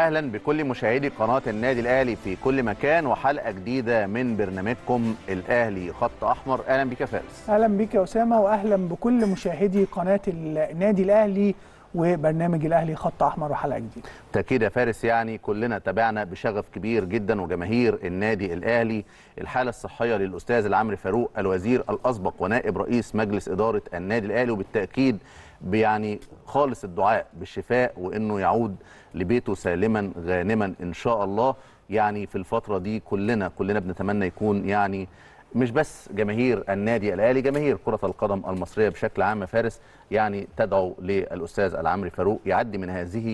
واهلا بكل مشاهدي قناه النادي الاهلي في كل مكان وحلقه جديده من برنامجكم الاهلي خط احمر. اهلا بك يا فارس. اهلا بك يا اسامه، واهلا بكل مشاهدي قناه النادي الاهلي وبرنامج الاهلي خط احمر وحلقه جديده. بالتاكيد يا فارس، يعني كلنا تابعنا بشغف كبير جدا وجماهير النادي الاهلي الحاله الصحيه للاستاذ العمري فاروق الوزير الاسبق ونائب رئيس مجلس اداره النادي الاهلي، وبالتاكيد يعني خالص الدعاء بالشفاء وانه يعود لبيته سالما غانما ان شاء الله. يعني في الفتره دي كلنا بنتمنى يكون يعني مش بس جماهير النادي الاهلي، جماهير كره القدم المصريه بشكل عام يا فارس، يعني تدعو للاستاذ العمري فاروق يعدي من هذه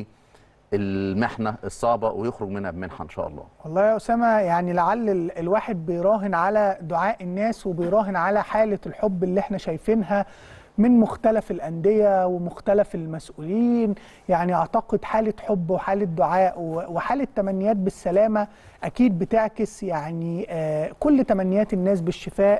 المحنه الصعبه ويخرج منها بمنحه ان شاء الله. والله يا اسامه، يعني لعل الواحد بيراهن على دعاء الناس وبيراهن على حاله الحب اللي احنا شايفينها من مختلف الأندية ومختلف المسؤولين. يعني أعتقد حالة حب وحالة دعاء وحالة تمنيات بالسلامة أكيد بتعكس يعني كل تمنيات الناس بالشفاء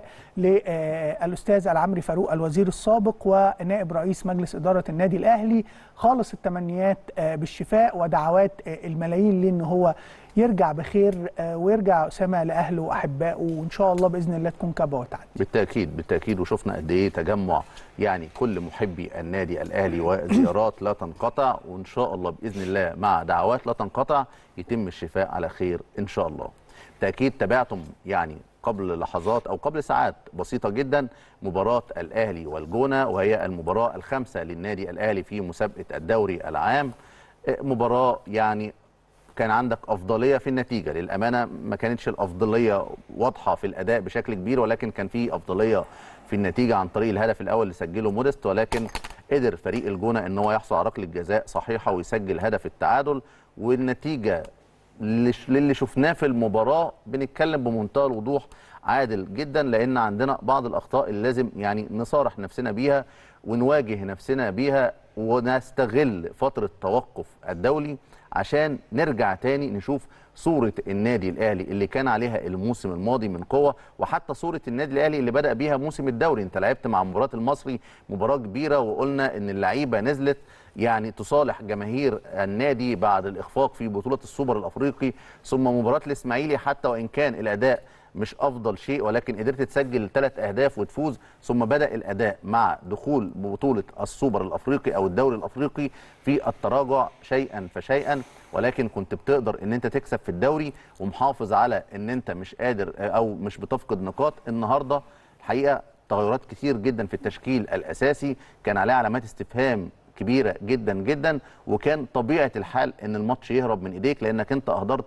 للأستاذ العمري فاروق الوزير السابق ونائب رئيس مجلس إدارة النادي الأهلي. خالص التمنيات بالشفاء ودعوات الملايين لأنه هو يرجع بخير ويرجع أسامة لأهله وأحبائه، وإن شاء الله بإذن الله تكون كبوة وتعدي. بالتأكيد وشفنا قد إيه تجمع يعني كل محبي النادي الأهلي وزيارات لا تنقطع، وإن شاء الله بإذن الله مع دعوات لا تنقطع يتم الشفاء على خير إن شاء الله. بالتأكيد تابعتم يعني قبل لحظات أو قبل ساعات بسيطة جدا مباراة الأهلي والجونة، وهي المباراة الخامسة للنادي الأهلي في مسابقة الدوري العام. مباراة يعني كان عندك أفضلية في النتيجة، للأمانة ما كانتش الأفضلية واضحة في الأداء بشكل كبير، ولكن كان في أفضلية في النتيجة عن طريق الهدف الأول اللي سجله مودست، ولكن قدر فريق الجونة إن هو يحصل على ركلة جزاء صحيحة ويسجل هدف التعادل. والنتيجة اللي شفناه في المباراة بنتكلم بمنتهى الوضوح عادل جدا، لأن عندنا بعض الأخطاء اللي لازم يعني نصارح نفسنا بيها ونواجه نفسنا بيها ونستغل فترة توقف الدولي عشان نرجع تاني نشوف صورة النادي الأهلي اللي كان عليها الموسم الماضي من قوة، وحتى صورة النادي الأهلي اللي بدأ بيها موسم الدوري. انت لعبت مع مباراة المصري مباراة كبيرة، وقلنا ان اللعيبة نزلت يعني تصالح جماهير النادي بعد الإخفاق في بطولة السوبر الأفريقي، ثم مباراة الإسماعيلي حتى وإن كان الأداء مش أفضل شيء ولكن قدرت تسجل 3 أهداف وتفوز، ثم بدأ الأداء مع دخول ببطولة السوبر الأفريقي أو الدوري الأفريقي في التراجع شيئا فشيئا، ولكن كنت بتقدر ان انت تكسب في الدوري ومحافظ على ان انت مش قادر او مش بتفقد نقاط. النهارده الحقيقه تغيرات كتير جدا في التشكيل الاساسي كان عليه علامات استفهام كبيره جدا جدا، وكان طبيعه الحال ان الماتش يهرب من ايديك لانك انت اهدرت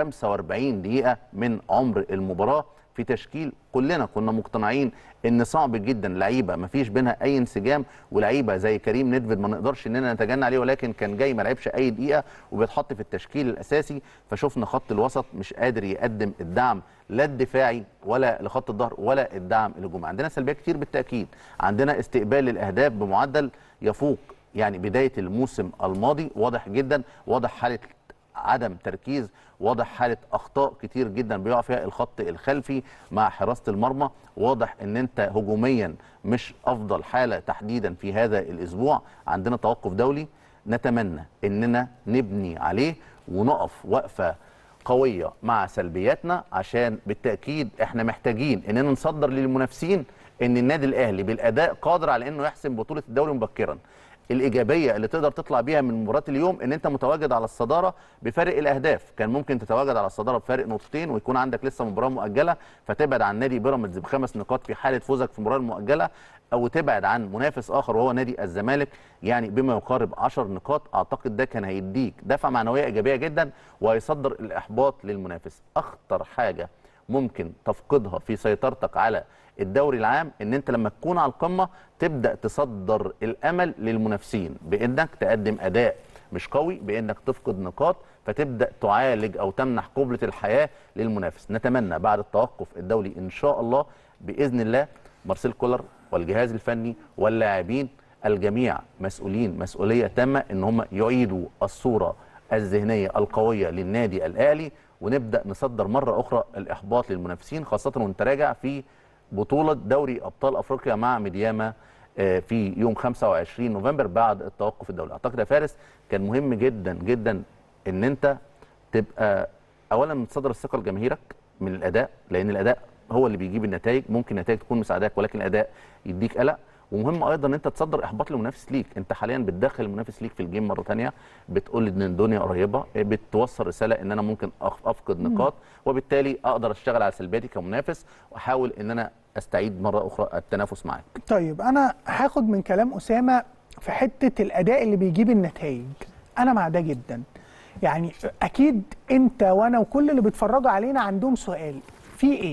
45 دقيقه من عمر المباراه في تشكيل كلنا كنا مقتنعين ان صعب جدا، لعيبه ما فيش بينها اي انسجام، ولعيبه زي كريم ندفد ما نقدرش اننا نتجنى عليه، ولكن كان جاي ما لعبش اي دقيقه وبيتحط في التشكيل الاساسي. فشفنا خط الوسط مش قادر يقدم الدعم لا الدفاعي ولا لخط الظهر ولا الدعم الهجومي. عندنا سلبيات كتير بالتاكيد، عندنا استقبال الاهداف بمعدل يفوق يعني بدايه الموسم الماضي، واضح جدا، واضح حاله عدم تركيز، واضح حاله اخطاء كتير جدا بيقع فيها الخط الخلفي مع حراسه المرمى، واضح ان انت هجوميا مش افضل حاله تحديدا في هذا الاسبوع. عندنا توقف دولي نتمنى اننا نبني عليه ونقف وقفه قويه مع سلبياتنا، عشان بالتاكيد احنا محتاجين اننا نصدر للمنافسين ان النادي الاهلي بالاداء قادر على انه يحسم بطوله الدوري مبكرا. الايجابيه اللي تقدر تطلع بيها من مباراه اليوم ان انت متواجد على الصداره بفارق الاهداف، كان ممكن تتواجد على الصداره بفارق نقطتين ويكون عندك لسه مباراه مؤجله فتبعد عن نادي بيراميدز ب5 نقاط في حاله فوزك في المباراه المؤجله، او تبعد عن منافس اخر وهو نادي الزمالك يعني بما يقارب 10 نقاط. اعتقد ده كان هيديك دفعه معنويه ايجابيه جدا وهيصدر الاحباط للمنافس. اخطر حاجه ممكن تفقدها في سيطرتك على الدوري العام ان انت لما تكون على القمه تبدا تصدر الامل للمنافسين بانك تقدم اداء مش قوي، بانك تفقد نقاط فتبدا تعالج او تمنح قبله الحياه للمنافس. نتمنى بعد التوقف الدولي ان شاء الله باذن الله مارسيل كولر والجهاز الفني واللاعبين الجميع مسؤولين مسؤوليه تامه ان هم يعيدوا الصوره الذهنيه القويه للنادي الاهلي، ونبدا نصدر مره اخرى الاحباط للمنافسين، خاصه وانت راجع في بطولة دوري أبطال أفريقيا مع ميدياما في يوم 25 نوفمبر بعد التوقف الدولي. أعتقد يا فارس كان مهم جدا جدا إن أنت تبقى اولا متصدر الثقه لجماهيرك من الاداء، لان الاداء هو اللي بيجيب النتائج. ممكن النتائج تكون مساعداك ولكن الاداء يديك قلق. ومهم ايضا ان انت تصدر احباط للمنافس ليك. انت حاليا بتدخل المنافس ليك في الجيم مره ثانيه، بتقول ان الدنيا قريبه، بتوصل رساله ان انا ممكن افقد نقاط، وبالتالي اقدر اشتغل على سلبياتي كمنافس واحاول ان انا استعيد مره اخرى التنافس معاك. طيب انا هاخد من كلام اسامه في حته الاداء اللي بيجيب النتائج، انا مع ده جدا. يعني اكيد انت وانا وكل اللي بيتفرجوا علينا عندهم سؤال، في ايه؟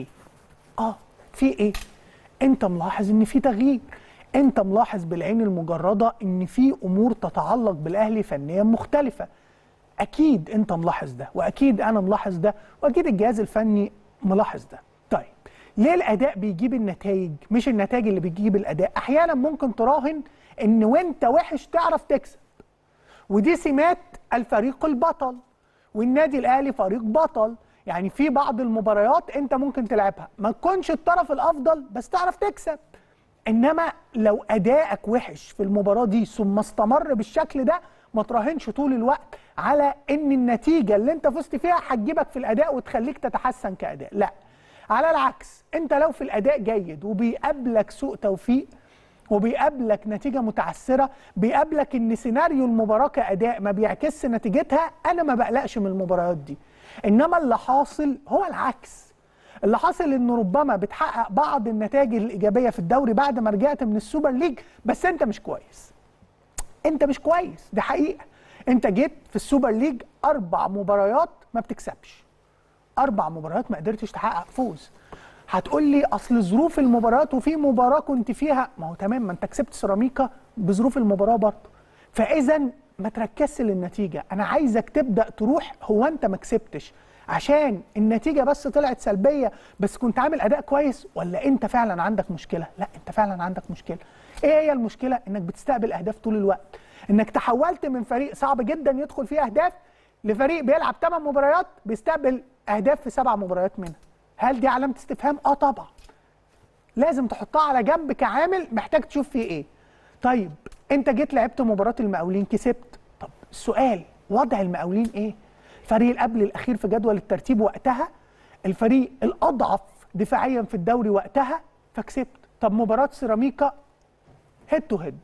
في ايه؟ انت ملاحظ ان في تغيير، انت ملاحظ بالعين المجرده ان في امور تتعلق بالاهلي فنيا مختلفه. اكيد انت ملاحظ ده، واكيد انا ملاحظ ده، واكيد الجهاز الفني ملاحظ ده. طيب ليه الاداء بيجيب النتائج مش النتائج اللي بتجيب الاداء؟ احيانا ممكن تراهن ان وانت وحش تعرف تكسب، ودي سمات الفريق البطل، والنادي الاهلي فريق بطل. يعني في بعض المباريات انت ممكن تلعبها ما تكونش الطرف الافضل بس تعرف تكسب، انما لو ادائك وحش في المباراه دي ثم استمر بالشكل ده ما تراهنش طول الوقت على ان النتيجه اللي انت فزت فيها هتجيبك في الاداء وتخليك تتحسن كاداء. لا، على العكس، انت لو في الاداء جيد وبيقابلك سوء توفيق وبيقابلك نتيجه متعثره، بيقابلك ان سيناريو المباراه كاداء ما بيعكسش نتيجتها، انا ما بقلقش من المباريات دي. انما اللي حاصل هو العكس. اللي حاصل انه ربما بتحقق بعض النتائج الايجابيه في الدوري بعد ما رجعت من السوبر ليج، بس انت مش كويس. انت مش كويس، دي حقيقه. انت جيت في السوبر ليج 4 مباريات ما بتكسبش، 4 مباريات ما قدرتش تحقق فوز. هتقول لي اصل ظروف المباريات، وفي مباراه كنت فيها، ما هو تمام، ما انت كسبت سيراميكا بظروف المباراه برضه. فاذا ما تركزش للنتيجه، انا عايزك تبدا تروح هو انت ما كسبتش عشان النتيجه بس طلعت سلبيه بس كنت عامل اداء كويس، ولا انت فعلا عندك مشكله؟ لا، انت فعلا عندك مشكله. ايه هي المشكله؟ انك بتستقبل اهداف طول الوقت، انك تحولت من فريق صعب جدا يدخل فيه اهداف لفريق بيلعب 8 مباريات بيستقبل اهداف في 7 مباريات منها. هل دي علامه استفهام؟ طبعا. لازم تحطها على جنب كعامل محتاج تشوف فيه ايه. طيب انت جيت لعبت مباراه المقاولين كسبت، طب السؤال وضع المقاولين ايه؟ الفريق اللي قبل الاخير في جدول الترتيب وقتها، الفريق الاضعف دفاعيا في الدوري وقتها، فكسبت. طب مباراه سيراميكا هيد تو هيد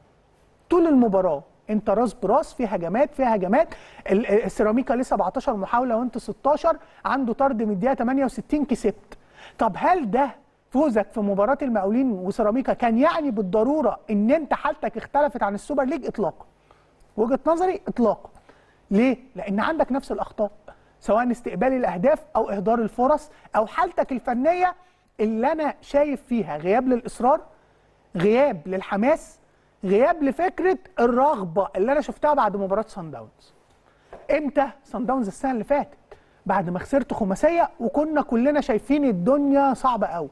طول المباراه انت راس براس، في هجمات في هجمات، السيراميكا ليه 17 محاوله وانت 16، عنده طرد من الدقيقه 68 كسبت. طب هل ده فوزك في مباراه المقاولين وسيراميكا كان يعني بالضروره ان انت حالتك اختلفت عن السوبر ليج؟ اطلاقا. وجهه نظري اطلاقا. ليه؟ لان عندك نفس الاخطاء، سواء استقبال الاهداف او اهدار الفرص او حالتك الفنيه اللي انا شايف فيها غياب للاصرار، غياب للحماس، غياب لفكره الرغبه اللي انا شفتها بعد مباراه صن داونز. امتى؟ صن داونز السنه اللي فاتت بعد ما خسرت خماسيه وكنا كلنا شايفين الدنيا صعبه قوي.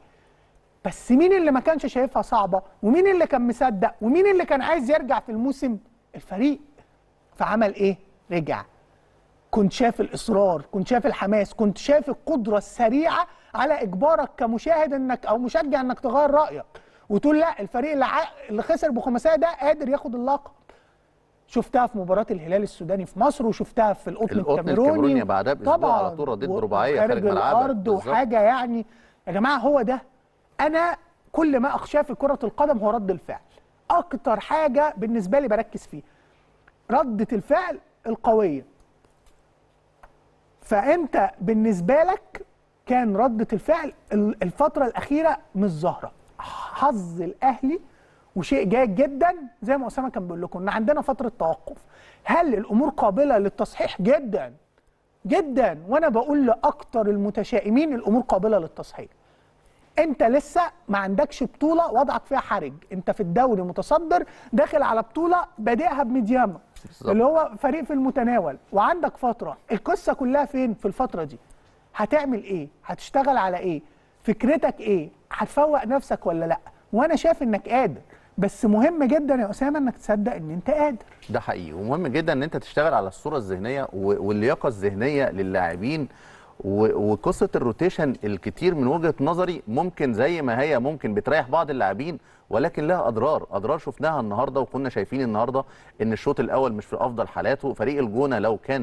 بس مين اللي ما كانش شايفها صعبه؟ ومين اللي كان مصدق؟ ومين اللي كان عايز يرجع في الموسم؟ الفريق. فعمل ايه؟ رجع. كنت شايف الاصرار، كنت شايف الحماس، كنت شايف القدره السريعه على اجبارك كمشاهد انك او مشجع انك تغير رايك وتقول لا، الفريق اللي خسر بخماسيه ده قادر ياخد اللقب. شفتها في مباراه الهلال السوداني في مصر، وشفتها في القطن الكاميروني بعدها باسبوع على طول رديت برباعيه خارج الارض وحاجه. يعني يا جماعه هو ده، انا كل ما اخشاه في كره القدم هو رد الفعل. اكتر حاجه بالنسبه لي بركز فيه ردة الفعل القويه. فانت بالنسبه لك كان ردة الفعل الفتره الاخيره مش ظاهره. حظ الاهلي وشيء جيد جدا زي ما اسامه كان بيقول لكم ان عندنا فتره توقف. هل الامور قابله للتصحيح؟ جدا جدا، وانا بقول لاكتر المتشائمين الامور قابله للتصحيح. انت لسه ما عندكش بطوله وضعك فيها حرج، انت في الدوري متصدر داخل على بطوله بادئها بميدياما اللي هو فريق في المتناول، وعندك فتره. القصه كلها فين في الفتره دي؟ هتعمل ايه؟ هتشتغل على ايه؟ فكرتك ايه؟ هتفوق نفسك ولا لا؟ وانا شايف انك قادر، بس مهم جدا يا اسامه انك تصدق ان انت قادر. ده حقيقي، ومهم جدا ان انت تشتغل على الصوره الذهنيه واللياقه الذهنيه للاعبين. وقصه الروتيشن الكتير من وجهه نظري ممكن زي ما هي ممكن بتريح بعض اللاعبين، ولكن لها اضرار شفناها النهارده، وكنا شايفين النهارده ان الشوط الاول مش في افضل حالاته. فريق الجونه لو كان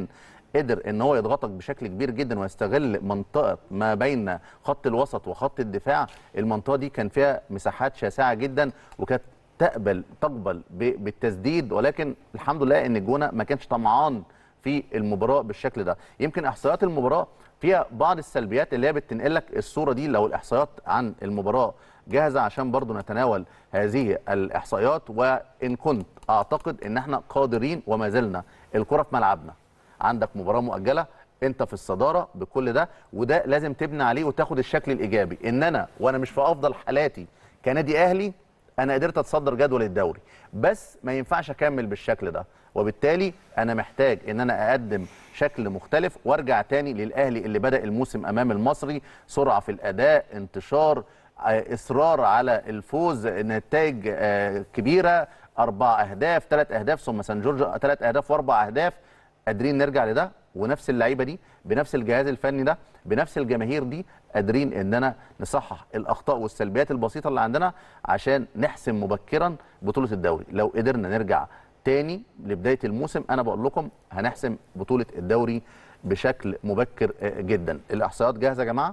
قدر ان هو يضغطك بشكل كبير جدا ويستغل منطقه ما بين خط الوسط وخط الدفاع. المنطقه دي كان فيها مساحات شاسعه جدا وكانت تقبل بالتسديد، ولكن الحمد لله ان الجونه ما كانش طمعان في المباراه بالشكل ده. يمكن احصائيات المباراه فيها بعض السلبيات اللي هي بتنقل لك الصوره دي. لو الاحصائيات عن المباراه جاهزه عشان برضو نتناول هذه الاحصائيات، وان كنت اعتقد ان احنا قادرين وما زلنا الكره في ملعبنا. عندك مباراه مؤجله، انت في الصداره بكل ده، وده لازم تبني عليه وتاخد الشكل الايجابي. ان انا وانا مش في افضل حالاتي كنادي اهلي انا قدرت اتصدر جدول الدوري، بس ما ينفعش اكمل بالشكل ده، وبالتالي انا محتاج ان انا اقدم شكل مختلف وارجع تاني للاهلي اللي بدا الموسم امام المصري. سرعه في الاداء، انتشار، اصرار على الفوز، نتائج كبيره، 4 أهداف 3 أهداف ثم سان جورج 3 أهداف و4 أهداف. قادرين نرجع لده، ونفس اللعيبه دي بنفس الجهاز الفني ده بنفس الجماهير دي قادرين اننا نصحح الاخطاء والسلبيات البسيطه اللي عندنا عشان نحسم مبكرا بطوله الدوري. لو قدرنا نرجع تاني لبدايه الموسم انا بقول لكم هنحسم بطوله الدوري بشكل مبكر جدا. الاحصائيات جاهزه يا جماعه؟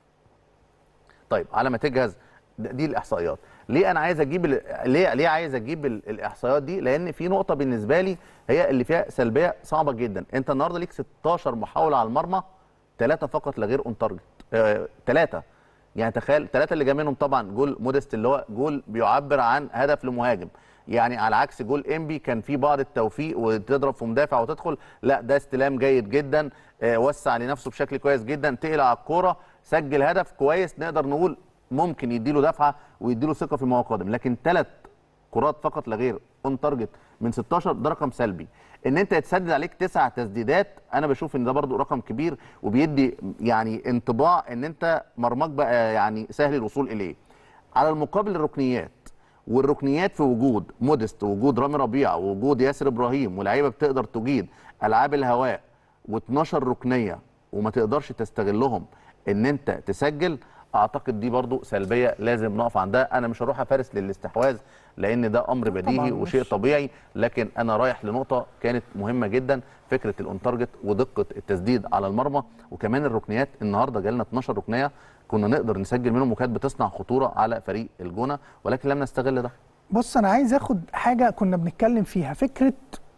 طيب على ما تجهز دي الاحصائيات. ليه انا عايز اجيب ليه عايز اجيب الاحصائيات دي؟ لان في نقطه بالنسبه لي هي اللي فيها سلبيه صعبه جدا. انت النهارده ليك 16 محاوله على المرمى، 3 فقط لا غير اون تارجت. 3 يعني تخيل 3 اللي جا منهم طبعا جول مودست اللي هو جول بيعبر عن هدف لمهاجم، يعني على عكس جول انبي كان في بعض التوفيق وتضرب في مدافع وتدخل، لا ده استلام جيد جدا، وسع لنفسه بشكل كويس جدا، تقلع على الكوره، سجل هدف كويس نقدر نقول ممكن يديله دفعه ويديله ثقه فيما هو قادم. لكن 3 كرات فقط لا غير اون تارجت من 16 ده رقم سلبي. ان انت يتسدد عليك 9 تسديدات انا بشوف ان ده برضو رقم كبير وبيدي يعني انطباع ان انت مرماك بقى يعني سهل الوصول اليه. على المقابل الركنيات، والركنيات في وجود مودست ووجود رامي ربيعه ووجود ياسر ابراهيم ولاعيبه بتقدر تجيد العاب الهواء و12 ركنيه وما تقدرش تستغلهم ان انت تسجل، اعتقد دي برضو سلبيه لازم نقف عندها. انا مش هروح افارس للاستحواذ لان ده امر بديهي وشيء طبيعي، لكن انا رايح لنقطه كانت مهمه جدا، فكره الاون تارجت ودقه التسديد على المرمى. وكمان الركنيات النهارده جالنا 12 ركنيه كنا نقدر نسجل منهم وكانت بتصنع خطوره على فريق الجونه، ولكن لم نستغل ده. بص انا عايز اخد حاجه كنا بنتكلم فيها، فكره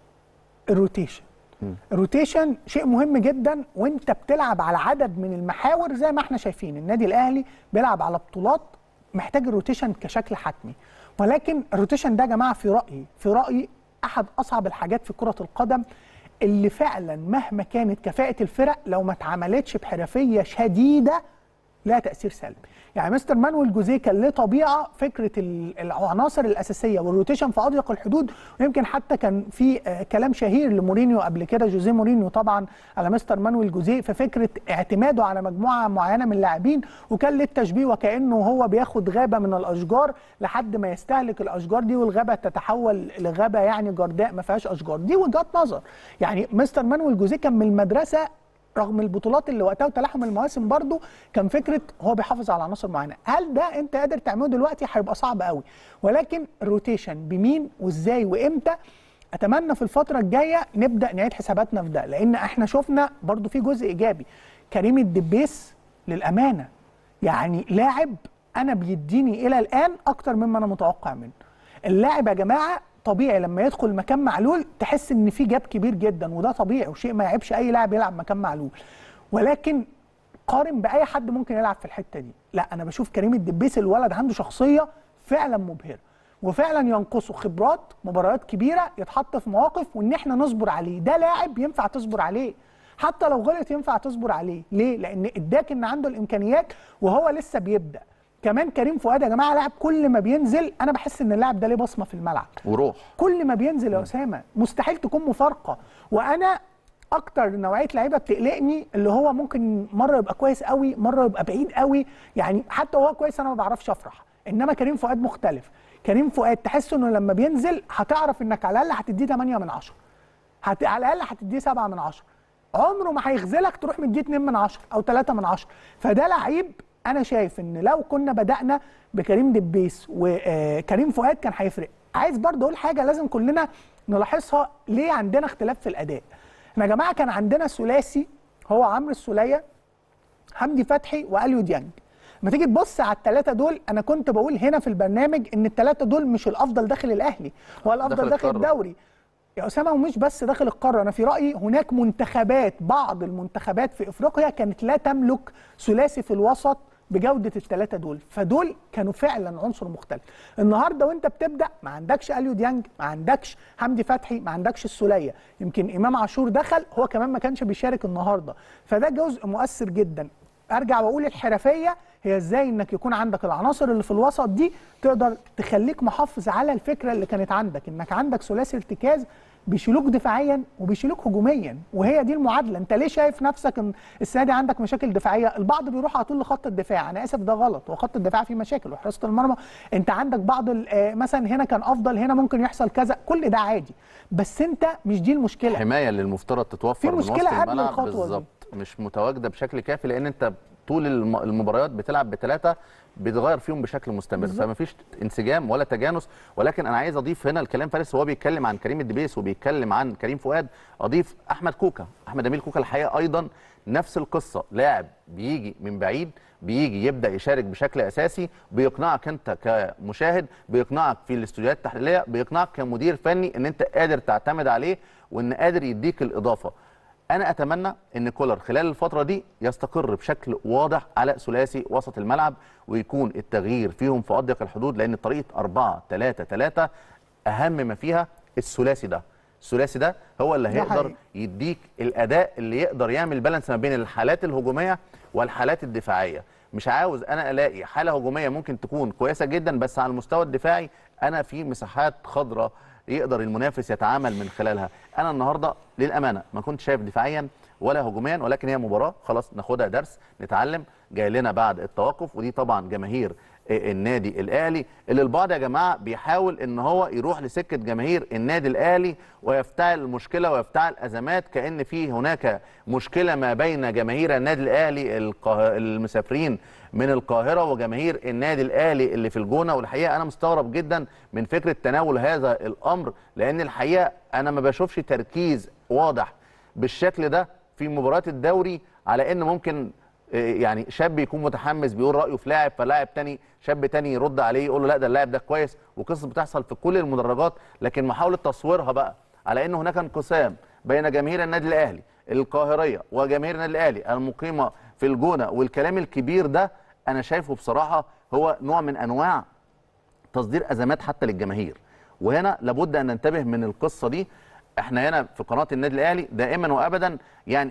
الروتيشن. الروتيشن شيء مهم جدا وانت بتلعب على عدد من المحاور. زي ما احنا شايفين النادي الاهلي بيلعب على بطولات محتاج الروتيشن كشكل حتمي، ولكن الروتيشن ده يا جماعه في رايي احد اصعب الحاجات في كره القدم، اللي فعلا مهما كانت كفاءه الفرق لو ما اتعملتش بحرفيه شديده لها تاثير سلبي. يعني مستر مانويل جوزيه كان له طبيعه فكره العناصر الاساسيه والروتيشن في اضيق الحدود، ويمكن حتى كان في كلام شهير لمورينيو قبل كده، جوزيه مورينيو طبعا على مستر مانويل جوزيه في فكره اعتماده على مجموعه معينه من اللاعبين، وكان له التشبيه وكانه هو بياخد غابه من الاشجار لحد ما يستهلك الاشجار دي والغابه تتحول لغابه يعني جرداء ما فيهاش اشجار. دي وجهات نظر. يعني مستر مانويل جوزيه كان من المدرسه رغم البطولات اللي وقتها وتلاحم المواسم برضو كان فكره هو بيحافظ على عناصر معينه. هل ده انت قادر تعمله دلوقتي؟ هيبقى صعب قوي. ولكن الروتيشن بمين وازاي وامتى، اتمنى في الفتره الجايه نبدا نعيد حساباتنا في ده، لان احنا شفنا برضو في جزء ايجابي. كريم الدبيس للامانه يعني لاعب انا بيديني الى الان اكتر مما انا متوقع منه. اللاعب يا جماعه طبيعي لما يدخل مكان معلول تحس ان في جاب كبير جدا، وده طبيعي وشيء ما يعيبش اي لاعب يلعب مكان معلول، ولكن قارن باي حد ممكن يلعب في الحته دي. لا انا بشوف كريم الدبيس الولد عنده شخصيه فعلا مبهره، وفعلا ينقصه خبرات مباريات كبيره يتحط في مواقف وان احنا نصبر عليه. ده لاعب ينفع تصبر عليه حتى لو غلط، ينفع تصبر عليه. ليه؟ لان اداك ان عنده الامكانيات وهو لسه بيبدا. كمان كريم فؤاد يا جماعه لاعب كل ما بينزل انا بحس ان اللاعب ده ليه بصمه في الملعب وروح، كل ما بينزل يا اسامه مستحيل تكون مفارقه. وانا اكتر نوعيه لعيبه بتقلقني اللي هو ممكن مره يبقى كويس قوي مره يبقى بعيد قوي، يعني حتى وهو كويس انا ما بعرفش افرح. انما كريم فؤاد مختلف. كريم فؤاد تحس انه لما بينزل هتعرف انك على الاقل هتديه 8 من 10، على الاقل هتديه 7 من 10، عمره ما هيخذلك تروح مديه 2 من 10 او 3 من 10. فده لعيب انا شايف ان لو كنا بدأنا بكريم دبيس وكريم فؤاد كان هيفرق. عايز برضه اقول حاجه لازم كلنا نلاحظها، ليه عندنا اختلاف في الاداء؟ احنا يا جماعه كان عندنا ثلاثي هو عمرو السوليه، حمدي فتحي، واليو ديانج. لما تيجي تبص على الثلاثه دول، انا كنت بقول هنا في البرنامج ان الثلاثه دول مش الافضل داخل الاهلي ولا الافضل داخل الدوري يا اسامه، ومش بس داخل القاره. انا في رايي هناك منتخبات، بعض المنتخبات في افريقيا كانت لا تملك ثلاثي في الوسط بجوده الثلاثه دول، فدول كانوا فعلا عنصر مختلف. النهارده وانت بتبدا ما عندكش اليو ديانج، ما عندكش حمدي فتحي، ما عندكش السوليه، يمكن امام عاشور دخل هو كمان ما كانش بيشارك النهارده، فده جزء مؤثر جدا. ارجع واقول الحرفيه هي ازاي انك يكون عندك العناصر اللي في الوسط دي تقدر تخليك محافظ على الفكره اللي كانت عندك، انك عندك ثلاثي ارتكاز بيشيلوك دفاعيا وبيشيلوك هجوميا، وهي دي المعادله. انت ليه شايف نفسك ان السنه دي عندك مشاكل دفاعيه؟ البعض بيروح على طول لخط الدفاع، انا اسف ده غلط، وخط الدفاع فيه مشاكل، وحراسه المرمى انت عندك بعض مثلا هنا كان افضل، هنا ممكن يحصل كذا، كل ده عادي، بس انت مش دي المشكله. الحمايه اللي المفترض تتوفر من وسط الملعب بالظبط مش متواجده بشكل كافي، لان انت طول المباريات بتلعب بثلاثه بيتغير فيهم بشكل مستمر، فما فيش انسجام ولا تجانس. ولكن انا عايز اضيف هنا الكلام فارس وهو بيتكلم عن كريم الدبيس وبيتكلم عن كريم فؤاد، اضيف احمد كوكا، احمد اميل كوكا الحقيقه ايضا نفس القصه، لاعب بيجي من بعيد، بيجي يبدا يشارك بشكل اساسي، بيقنعك انت كمشاهد، بيقنعك في الاستوديوهات التحليليه، بيقنعك كمدير فني ان انت قادر تعتمد عليه وان قادر يديك الاضافه. أنا أتمنى إن كولر خلال الفترة دي يستقر بشكل واضح على ثلاثي وسط الملعب، ويكون التغيير فيهم في أضيق الحدود، لأن طريقة 4-3-3 أهم ما فيها الثلاثي ده. الثلاثي ده هو اللي هيقدر يديك الأداء اللي يقدر يعمل بالانس ما بين الحالات الهجومية والحالات الدفاعية. مش عاوز أنا ألاقي حالة هجومية ممكن تكون كويسة جدا، بس على المستوى الدفاعي أنا في مساحات خضراء يقدر المنافس يتعامل من خلالها. انا النهارده للامانه ما كنت شايف دفاعيا ولا هجوميا، ولكن هي مباراه خلاص ناخدها درس، نتعلم، جاي لنا بعد التوقف. ودي طبعا جماهير النادي الاهلي اللي البعض يا جماعه بيحاول ان هو يروح لسكه جماهير النادي الاهلي ويفتعل المشكله ويفتعل ازمات، كأن في هناك مشكله ما بين جماهير النادي الاهلي المسافرين من القاهره وجماهير النادي الاهلي اللي في الجونه. والحقيقه انا مستغرب جدا من فكره تناول هذا الامر، لان الحقيقه انا ما بشوفش تركيز واضح بالشكل ده في مباريات الدوري، على ان ممكن يعني شاب يكون متحمس بيقول رايه في لاعب، فلاعب تاني شاب تاني يرد عليه يقول له لا ده اللاعب ده كويس، وقصص بتحصل في كل المدرجات. لكن محاوله تصويرها بقى على ان هناك انقسام بين جماهير النادي الاهلي القاهريه وجماهير النادي الاهلي المقيمه في الجونه، والكلام الكبير ده انا شايفه بصراحه هو نوع من انواع تصدير ازمات حتى للجماهير. وهنا لابد ان ننتبه من القصه دي. احنا هنا في قناه النادي الاهلي دائما وابدا يعني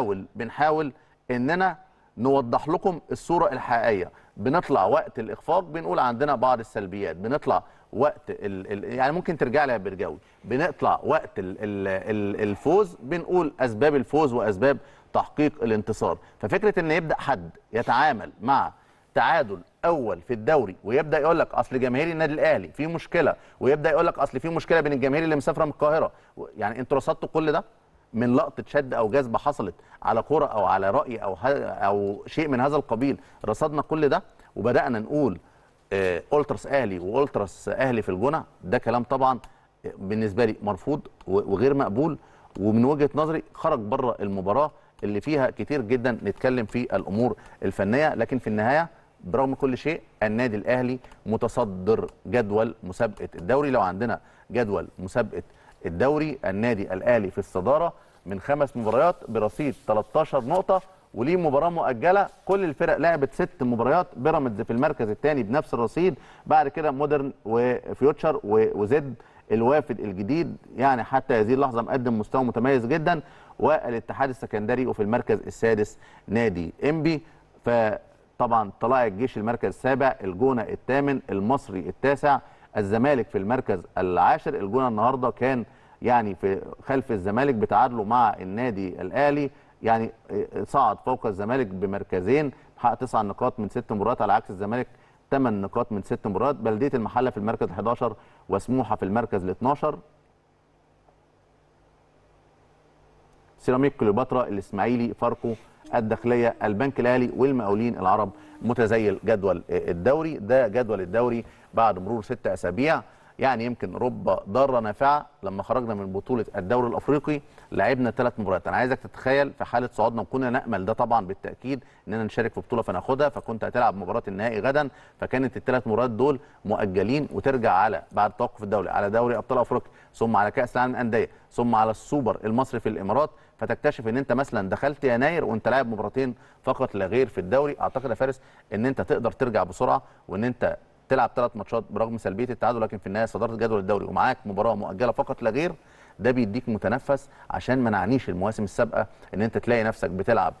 بنحاول اننا نوضح لكم الصوره الحقيقيه. بنطلع وقت الاخفاق بنقول عندنا بعض السلبيات، بنطلع وقت يعني ممكن ترجع لي يا برجاوي، بنطلع وقت الفوز بنقول اسباب الفوز واسباب تحقيق الانتصار. ففكره ان يبدا حد يتعامل مع تعادل اول في الدوري ويبدا يقول لك اصل جماهير النادي الاهلي في مشكله، ويبدا يقول لك اصل في مشكله بين الجماهير اللي مسافره من القاهره، يعني انتوا رصدتوا كل ده من لقطه شد او جذبه حصلت على كره او على راي او شيء من هذا القبيل؟ رصدنا كل ده وبدانا نقول أولتراس اهلي وأولتراس اهلي في الجونه. ده كلام طبعا بالنسبه لي مرفوض وغير مقبول، ومن وجهه نظري خرج بره المباراه اللي فيها كتير جدا نتكلم في الامور الفنيه. لكن في النهايه برغم كل شيء النادي الاهلي متصدر جدول مسابقه الدوري. لو عندنا جدول مسابقه الدوري النادي الاهلي في الصداره من 5 مباريات برصيد 13 نقطه، وليه مباراه مؤجله. كل الفرق لعبت 6 مباريات، بيراميدز في المركز الثاني بنفس الرصيد، بعد كده مودرن وفيوتشر وزد الوافد الجديد يعني حتى هذه اللحظه مقدم مستوى متميز جدا، والاتحاد السكندري، وفي المركز السادس نادي انبي. فطبعا طلائع الجيش المركز السابع، الجونه الثامن، المصري التاسع، الزمالك في المركز العاشر. الجونه النهارده كان يعني في خلف الزمالك بتعادله مع النادي الاهلي، يعني صعد فوق الزمالك بمركزين، حقق 9 نقاط من 6 مباريات على عكس الزمالك 8 نقاط من 6 مباريات. بلديه المحله في المركز 11 وسموحه في المركز 12. سيراميك كليوباترا، الاسماعيلي، فاركو، الداخليه، البنك الاهلي والمقاولين العرب متزيل جدول الدوري. ده جدول الدوري بعد مرور 6 اسابيع. يعني يمكن رب ضاره نافعه. لما خرجنا من بطوله الدوري الافريقي لعبنا 3 مباريات. انا عايزك تتخيل في حاله صعودنا، وكنا نامل ده طبعا بالتاكيد اننا نشارك في بطوله فناخدها، فكنت هتلعب مباراه النهائي غدا، فكانت ال3 مباريات دول مؤجلين، وترجع على بعد التوقف الدولي على دوري ابطال افريقيا، ثم على كاس العالم للانديه، ثم على السوبر المصري في الامارات، فتكتشف ان انت مثلا دخلت يناير وانت لاعب مباراتين فقط لا غير في الدوري. اعتقد يا فارس ان انت تقدر ترجع بسرعه، وان انت تلعب 3 ماتشات برغم سلبيه التعادل، لكن في النهايه صداره جدول الدوري ومعاك مباراه مؤجله فقط لا غير، ده بيديك متنفس. عشان ما نعنيش المواسم السابقه ان انت تلاقي نفسك بتلعب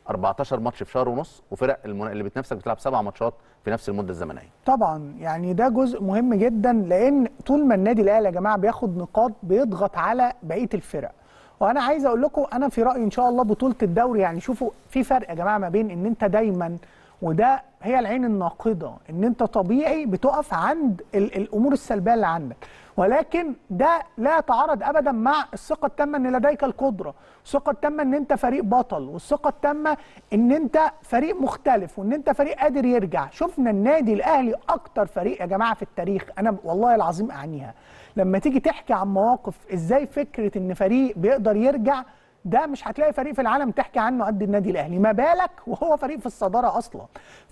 14 ماتش في شهر ونص، وفرق اللي بتنافسك بتلعب 7 ماتشات في نفس المده الزمنيه. طبعا يعني ده جزء مهم جدا، لان طول ما النادي الاهلي يا جماعه بياخد نقاط بيضغط على بقيه الفرق. وانا عايز اقول لكم انا في رايي ان شاء الله بطوله الدوري، يعني شوفوا في فرق يا جماعه ما بين ان انت دايما، وده هي العين الناقده، ان انت طبيعي بتقف عند الامور السلبيه اللي عندك، ولكن ده لا يتعارض ابدا مع الثقه التامه ان لديك القدره، الثقه التامه ان انت فريق بطل، والثقه التامه ان انت فريق مختلف، وان انت فريق قادر يرجع. شفنا النادي الاهلي اكتر فريق يا جماعه في التاريخ، انا والله العظيم اعنيها، لما تيجي تحكي عن مواقف ازاي فكره ان فريق بيقدر يرجع، ده مش هتلاقي فريق في العالم تحكي عنه قد النادي الاهلي، ما بالك وهو فريق في الصداره اصلا.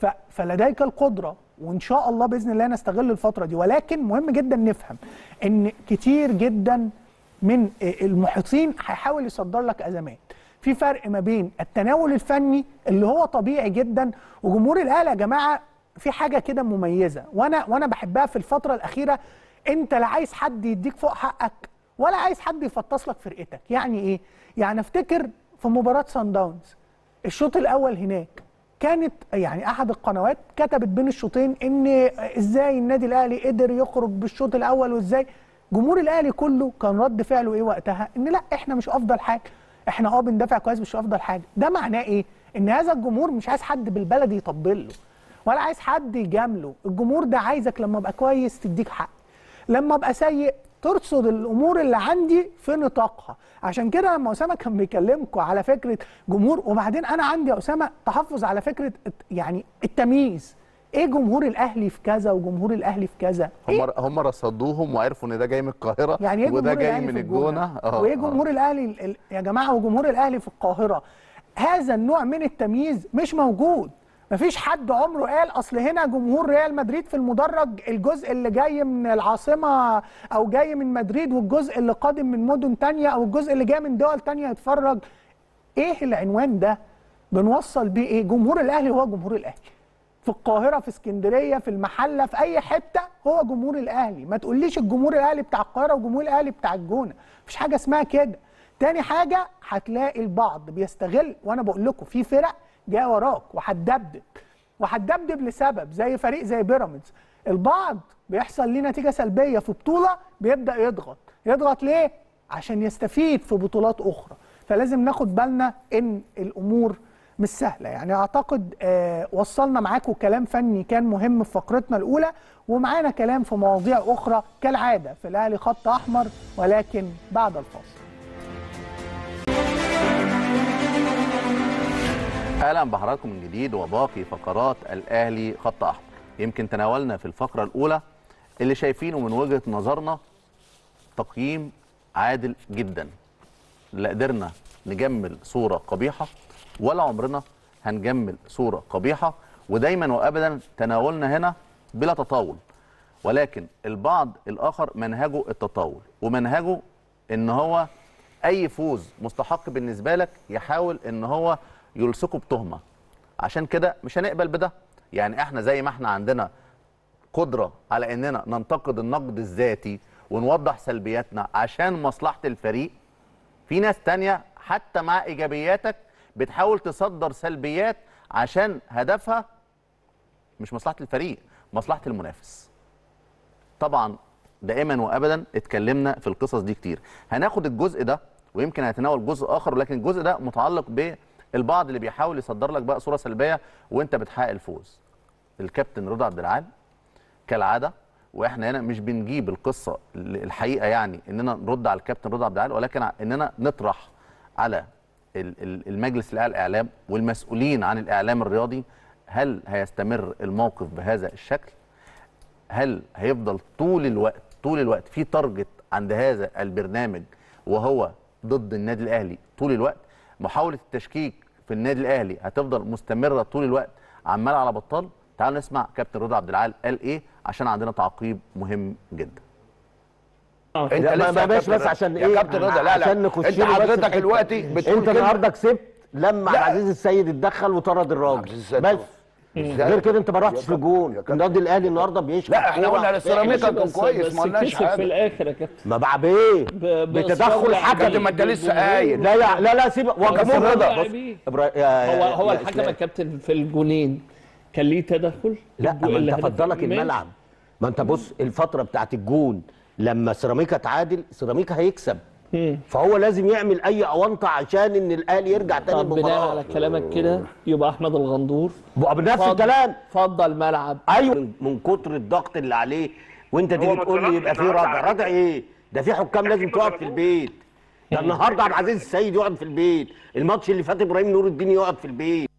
فلديك القدره، وان شاء الله باذن الله نستغل الفتره دي. ولكن مهم جدا نفهم ان كتير جدا من المحيطين هيحاول يصدر لك ازمات. في فرق ما بين التناول الفني اللي هو طبيعي جدا، وجمهور الاهلي يا جماعه في حاجه كده مميزه، وانا بحبها في الفتره الاخيره، انت لا عايز حد يديك فوق حقك ولا عايز حد يفطس لك فرقتك. يعني ايه؟ يعني افتكر في مباراه سان داونز الشوط الاول هناك، كانت يعني احد القنوات كتبت بين الشوطين ان ازاي النادي الاهلي قدر يخرج بالشوط الاول، وازاي جمهور الاهلي كله كان رد فعله ايه وقتها؟ ان لا احنا مش افضل حاجه، احنا بندافع كويس مش افضل حاجه. ده معناه ايه؟ ان هذا الجمهور مش عايز حد بالبلدي يطبل له ولا عايز حد يجامله، الجمهور ده عايزك لما ابقى كويس تديك حق، لما ابقى سيء ترصد الامور اللي عندي في نطاقها. عشان كده لما اسامه كان بيكلمكم على فكره جمهور، وبعدين انا عندي يا اسامه تحفظ على فكره يعني التمييز، ايه جمهور الاهلي في كذا وجمهور الاهلي في كذا، هم رصدوهم وعرفوا ان ده جاي من القاهره، يعني إيه وده جمهور جاي الأهلي من في الجونه، وايه جمهور الاهلي يا جماعه، وجمهور الاهلي في القاهره. هذا النوع من التمييز مش موجود. مفيش حد عمره قال اصل هنا جمهور ريال مدريد في المدرج، الجزء اللي جاي من العاصمه او جاي من مدريد والجزء اللي قادم من مدن تانية او الجزء اللي جاي من دول تانية يتفرج. ايه العنوان ده؟ بنوصل بيه ايه؟ جمهور الاهلي هو جمهور الاهلي في القاهره، في اسكندريه، في المحله، في اي حته هو جمهور الاهلي. ما تقوليش الجمهور الاهلي بتاع القاهره وجمهور الاهلي بتاع الجونه، مفيش حاجه اسمها كده. تاني حاجه هتلاقي البعض بيستغل، وانا بقول لكم في فرق جايه وراك وهتدبدب لسبب، زي فريق زي بيراميدز، البعض بيحصل ليه نتيجه سلبيه في بطوله بيبدا يضغط ليه؟ عشان يستفيد في بطولات اخرى. فلازم ناخد بالنا ان الامور مش سهله. يعني اعتقد وصلنا معاكم كلام فني كان مهم في فقرتنا الاولى، ومعانا كلام في مواضيع اخرى كالعاده في الاهلي خط احمر، ولكن بعد الفاصل. اهلا بحضراتكم من جديد وباقي فقرات الاهلي خط احمر. يمكن تناولنا في الفقره الاولى اللي شايفينه من وجهه نظرنا تقييم عادل جدا. لا قدرنا نجمل صوره قبيحه ولا عمرنا هنجمل صوره قبيحه، ودايما وابدا تناولنا هنا بلا تطاول، ولكن البعض الاخر منهجه التطاول، ومنهجه ان هو اي فوز مستحق بالنسبه لك يحاول ان هو يلصقوا بتهمه. عشان كده مش هنقبل بده. يعني احنا زي ما احنا عندنا قدره على اننا ننتقد النقد الذاتي ونوضح سلبياتنا عشان مصلحه الفريق، في ناس تانية حتى مع ايجابياتك بتحاول تصدر سلبيات عشان هدفها مش مصلحه الفريق، مصلحه المنافس. طبعا دائما وابدا اتكلمنا في القصص دي كتير. هناخد الجزء ده ويمكن هنتناول جزء اخر، ولكن الجزء ده متعلق بالبعض اللي بيحاول يصدر لك بقى صوره سلبيه وانت بتحقق الفوز. الكابتن رضا عبد العال كالعاده، واحنا هنا مش بنجيب القصه الحقيقه يعني اننا نرد على الكابتن رضا عبد العال، ولكن اننا نطرح على المجلس الاعلى للاعلام والمسؤولين عن الاعلام الرياضي، هل هيستمر الموقف بهذا الشكل؟ هل هيفضل طول الوقت طول الوقت في تارجت عند هذا البرنامج وهو ضد النادي الاهلي طول الوقت. محاوله التشكيك في النادي الاهلي هتفضل مستمره طول الوقت عمال على بطال. تعالوا نسمع كابتن رضا عبد العال قال ايه عشان عندنا تعقيب مهم جدا. انت لسه بس عشان ايه يا كابتن رضا؟ لا عشان نخش انت حضرتك دلوقتي بتقول انت النهارده كسبت لما عزيز السيد اتدخل وطرد الراجل بس. غير كده انت ما رحتش في جون. النادي الاهلي النهارده بيشكي. لا احنا قلنا السيراميكا كان كويس ما قلناش حاجه في الاخر يا كابتن. ما بعد ايه؟ بتدخل حكم. ما انت لسه قايل. لا سيب وجمهور رضا. هو الحكم يا كابتن في الجونين كان ليه تدخل؟ لا ما انت فضلك الملعب. ما انت بص الفتره بتاعت الجون لما سيراميكا تعادل سيراميكا هيكسب. فهو لازم يعمل اي اونطه عشان ان الاهلي يرجع تاني المباراه. بناء على كلامك كده يبقى احمد الغندور بنفس الكلام فضل الملعب. ايوه من كتر الضغط اللي عليه وانت تيجي تقول لي يبقى في رجع ايه؟ ده في حكام لازم تقعد في البيت. ده النهارده عبد العزيز السيد يقعد في البيت، الماتش اللي فات ابراهيم نور الدين يقعد في البيت.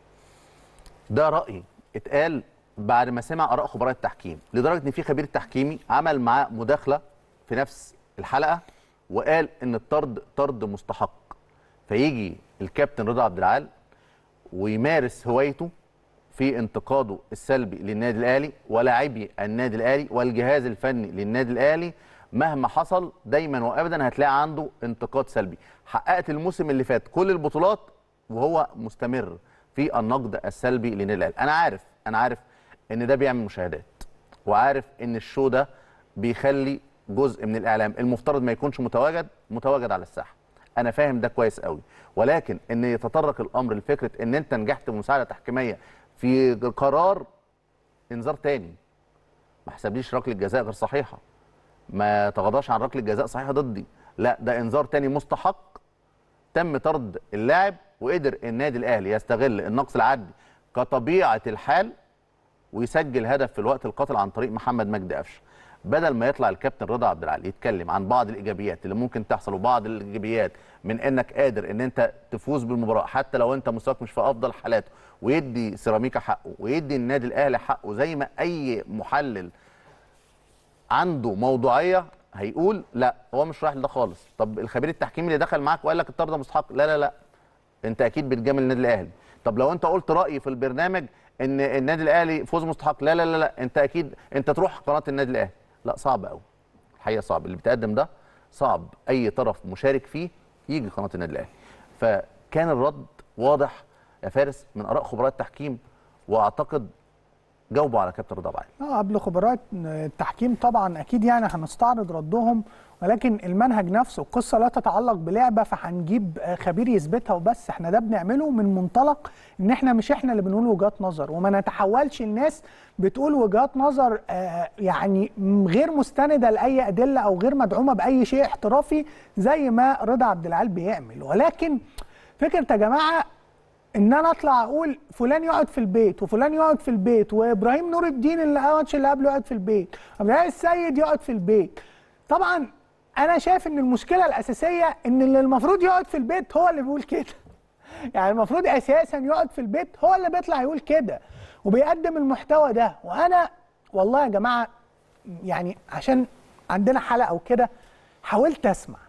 ده رايي اتقال بعد ما سمع اراء خبراء التحكيم، لدرجه ان في خبير تحكيمي عمل معاه مداخله في نفس الحلقه وقال ان الطرد طرد مستحق. فيجي الكابتن رضا عبد العال ويمارس هوايته في انتقاده السلبي للنادي الاهلي ولاعبي النادي الاهلي والجهاز الفني للنادي الاهلي. مهما حصل دايما وابدا هتلاقي عنده انتقاد سلبي. حققت الموسم اللي فات كل البطولات وهو مستمر في النقد السلبي للنادي الاهلي. انا عارف ان ده بيعمل مشاهدات، وعارف ان الشو ده بيخلي جزء من الاعلام المفترض ما يكونش متواجد على الساحه. انا فاهم ده كويس قوي، ولكن ان يتطرق الامر لفكره ان انت نجحت بمساعده تحكيميه في قرار انذار تاني، ما حسبليش ركله جزاء غير صحيحه، ما تغاضاش عن ركله جزاء صحيحه ضدي، لا ده انذار تاني مستحق تم طرد اللاعب، وقدر النادي الاهلي يستغل النقص العددي كطبيعه الحال ويسجل هدف في الوقت القاتل عن طريق محمد مجدي قفشه. بدل ما يطلع الكابتن رضا عبد العال يتكلم عن بعض الايجابيات اللي ممكن تحصل وبعض الايجابيات من انك قادر ان انت تفوز بالمباراه حتى لو انت مستواك مش في افضل حالاته، ويدي سيراميكا حقه ويدي النادي الاهلي حقه زي ما اي محلل عنده موضوعيه هيقول لا هو مش رايح لده خالص. طب الخبير التحكيمي اللي دخل معاك وقال لك الطرد ده مستحق، لا انت اكيد بتجامل النادي الاهلي. طب لو انت قلت رايي في البرنامج ان النادي الاهلي فوز مستحق، لا انت اكيد انت تروح قناه النادي الاهلي. لا صعب قوي الحقيقه، صعب اللي بتقدم ده، صعب اي طرف مشارك فيه يجي قناه النادي الاهلي. فكان الرد واضح يا فارس من اراء خبراء التحكيم، واعتقد جاوبوا على كابتن رضا عبد قبل خبراء التحكيم طبعا اكيد يعني هنستعرض ردهم، ولكن المنهج نفسه القصه لا تتعلق بلعبه فهنجيب خبير يثبتها وبس. احنا ده بنعمله من منطلق ان احنا مش احنا اللي بنقول وجهات نظر، وما نتحولش الناس بتقول وجهات نظر يعني غير مستنده لاي ادله او غير مدعومه باي شيء احترافي زي ما رضا عبد العال بيعمل. ولكن فكره يا جماعه ان انا اطلع اقول فلان يقعد في البيت وفلان يقعد في البيت وابراهيم نور الدين الماتش اللي قبله يقعد في البيت، عبد العال السيد يقعد في البيت. طبعا انا شايف ان المشكله الاساسيه ان اللي المفروض يقعد في البيت هو اللي بيقول كده. يعني المفروض اساسا يقعد في البيت هو اللي بيطلع يقول كده وبيقدم المحتوى ده. وانا والله يا جماعه يعني عشان عندنا حلقه وكده حاولت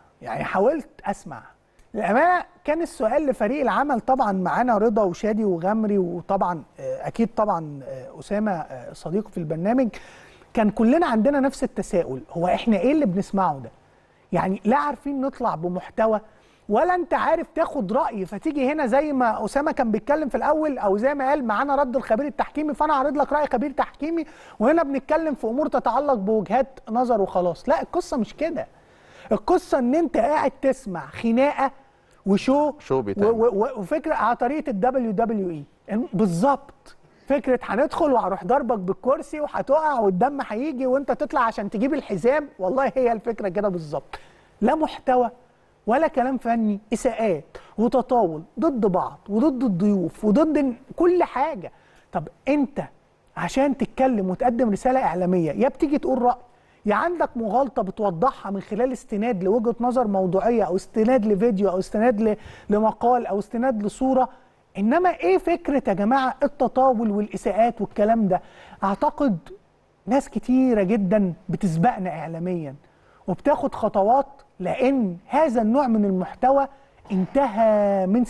اسمع للامانه. كان السؤال لفريق العمل طبعا معانا رضا وشادي وغمري وطبعا اكيد طبعا اسامه صديقي في البرنامج، كان كلنا عندنا نفس التساؤل، هو احنا ايه اللي بنسمعه ده؟ يعني لا عارفين نطلع بمحتوى ولا انت عارف تاخد راي، فتيجي هنا زي ما اسامه كان بيتكلم في الاول او زي ما قال معانا رد الخبير التحكيمي، فانا هعرض لك راي خبير تحكيمي وهنا بنتكلم في امور تتعلق بوجهات نظر وخلاص. لا القصه مش كده، القصه ان انت قاعد تسمع خناقه وشو وفكره على طريقه WWE بالظبط. فكره هندخل وهروح ضربك بالكرسي وهتقع والدم هيجي وانت تطلع عشان تجيب الحزام، والله هي الفكره كده بالظبط. لا محتوى ولا كلام فني، اساءات وتطاول ضد بعض وضد الضيوف وضد كل حاجه. طب انت عشان تتكلم وتقدم رساله اعلاميه يا بتيجي تقول راي يا عندك مغالطه بتوضحها من خلال استناد لوجهه نظر موضوعيه او استناد لفيديو او استناد لمقال او استناد لصوره. انما ايه فكره يا جماعه التطاول والاساءات والكلام ده؟ اعتقد ناس كتيره جدا بتسبقنا اعلاميا وبتاخد خطوات، لان هذا النوع من المحتوى انتهى من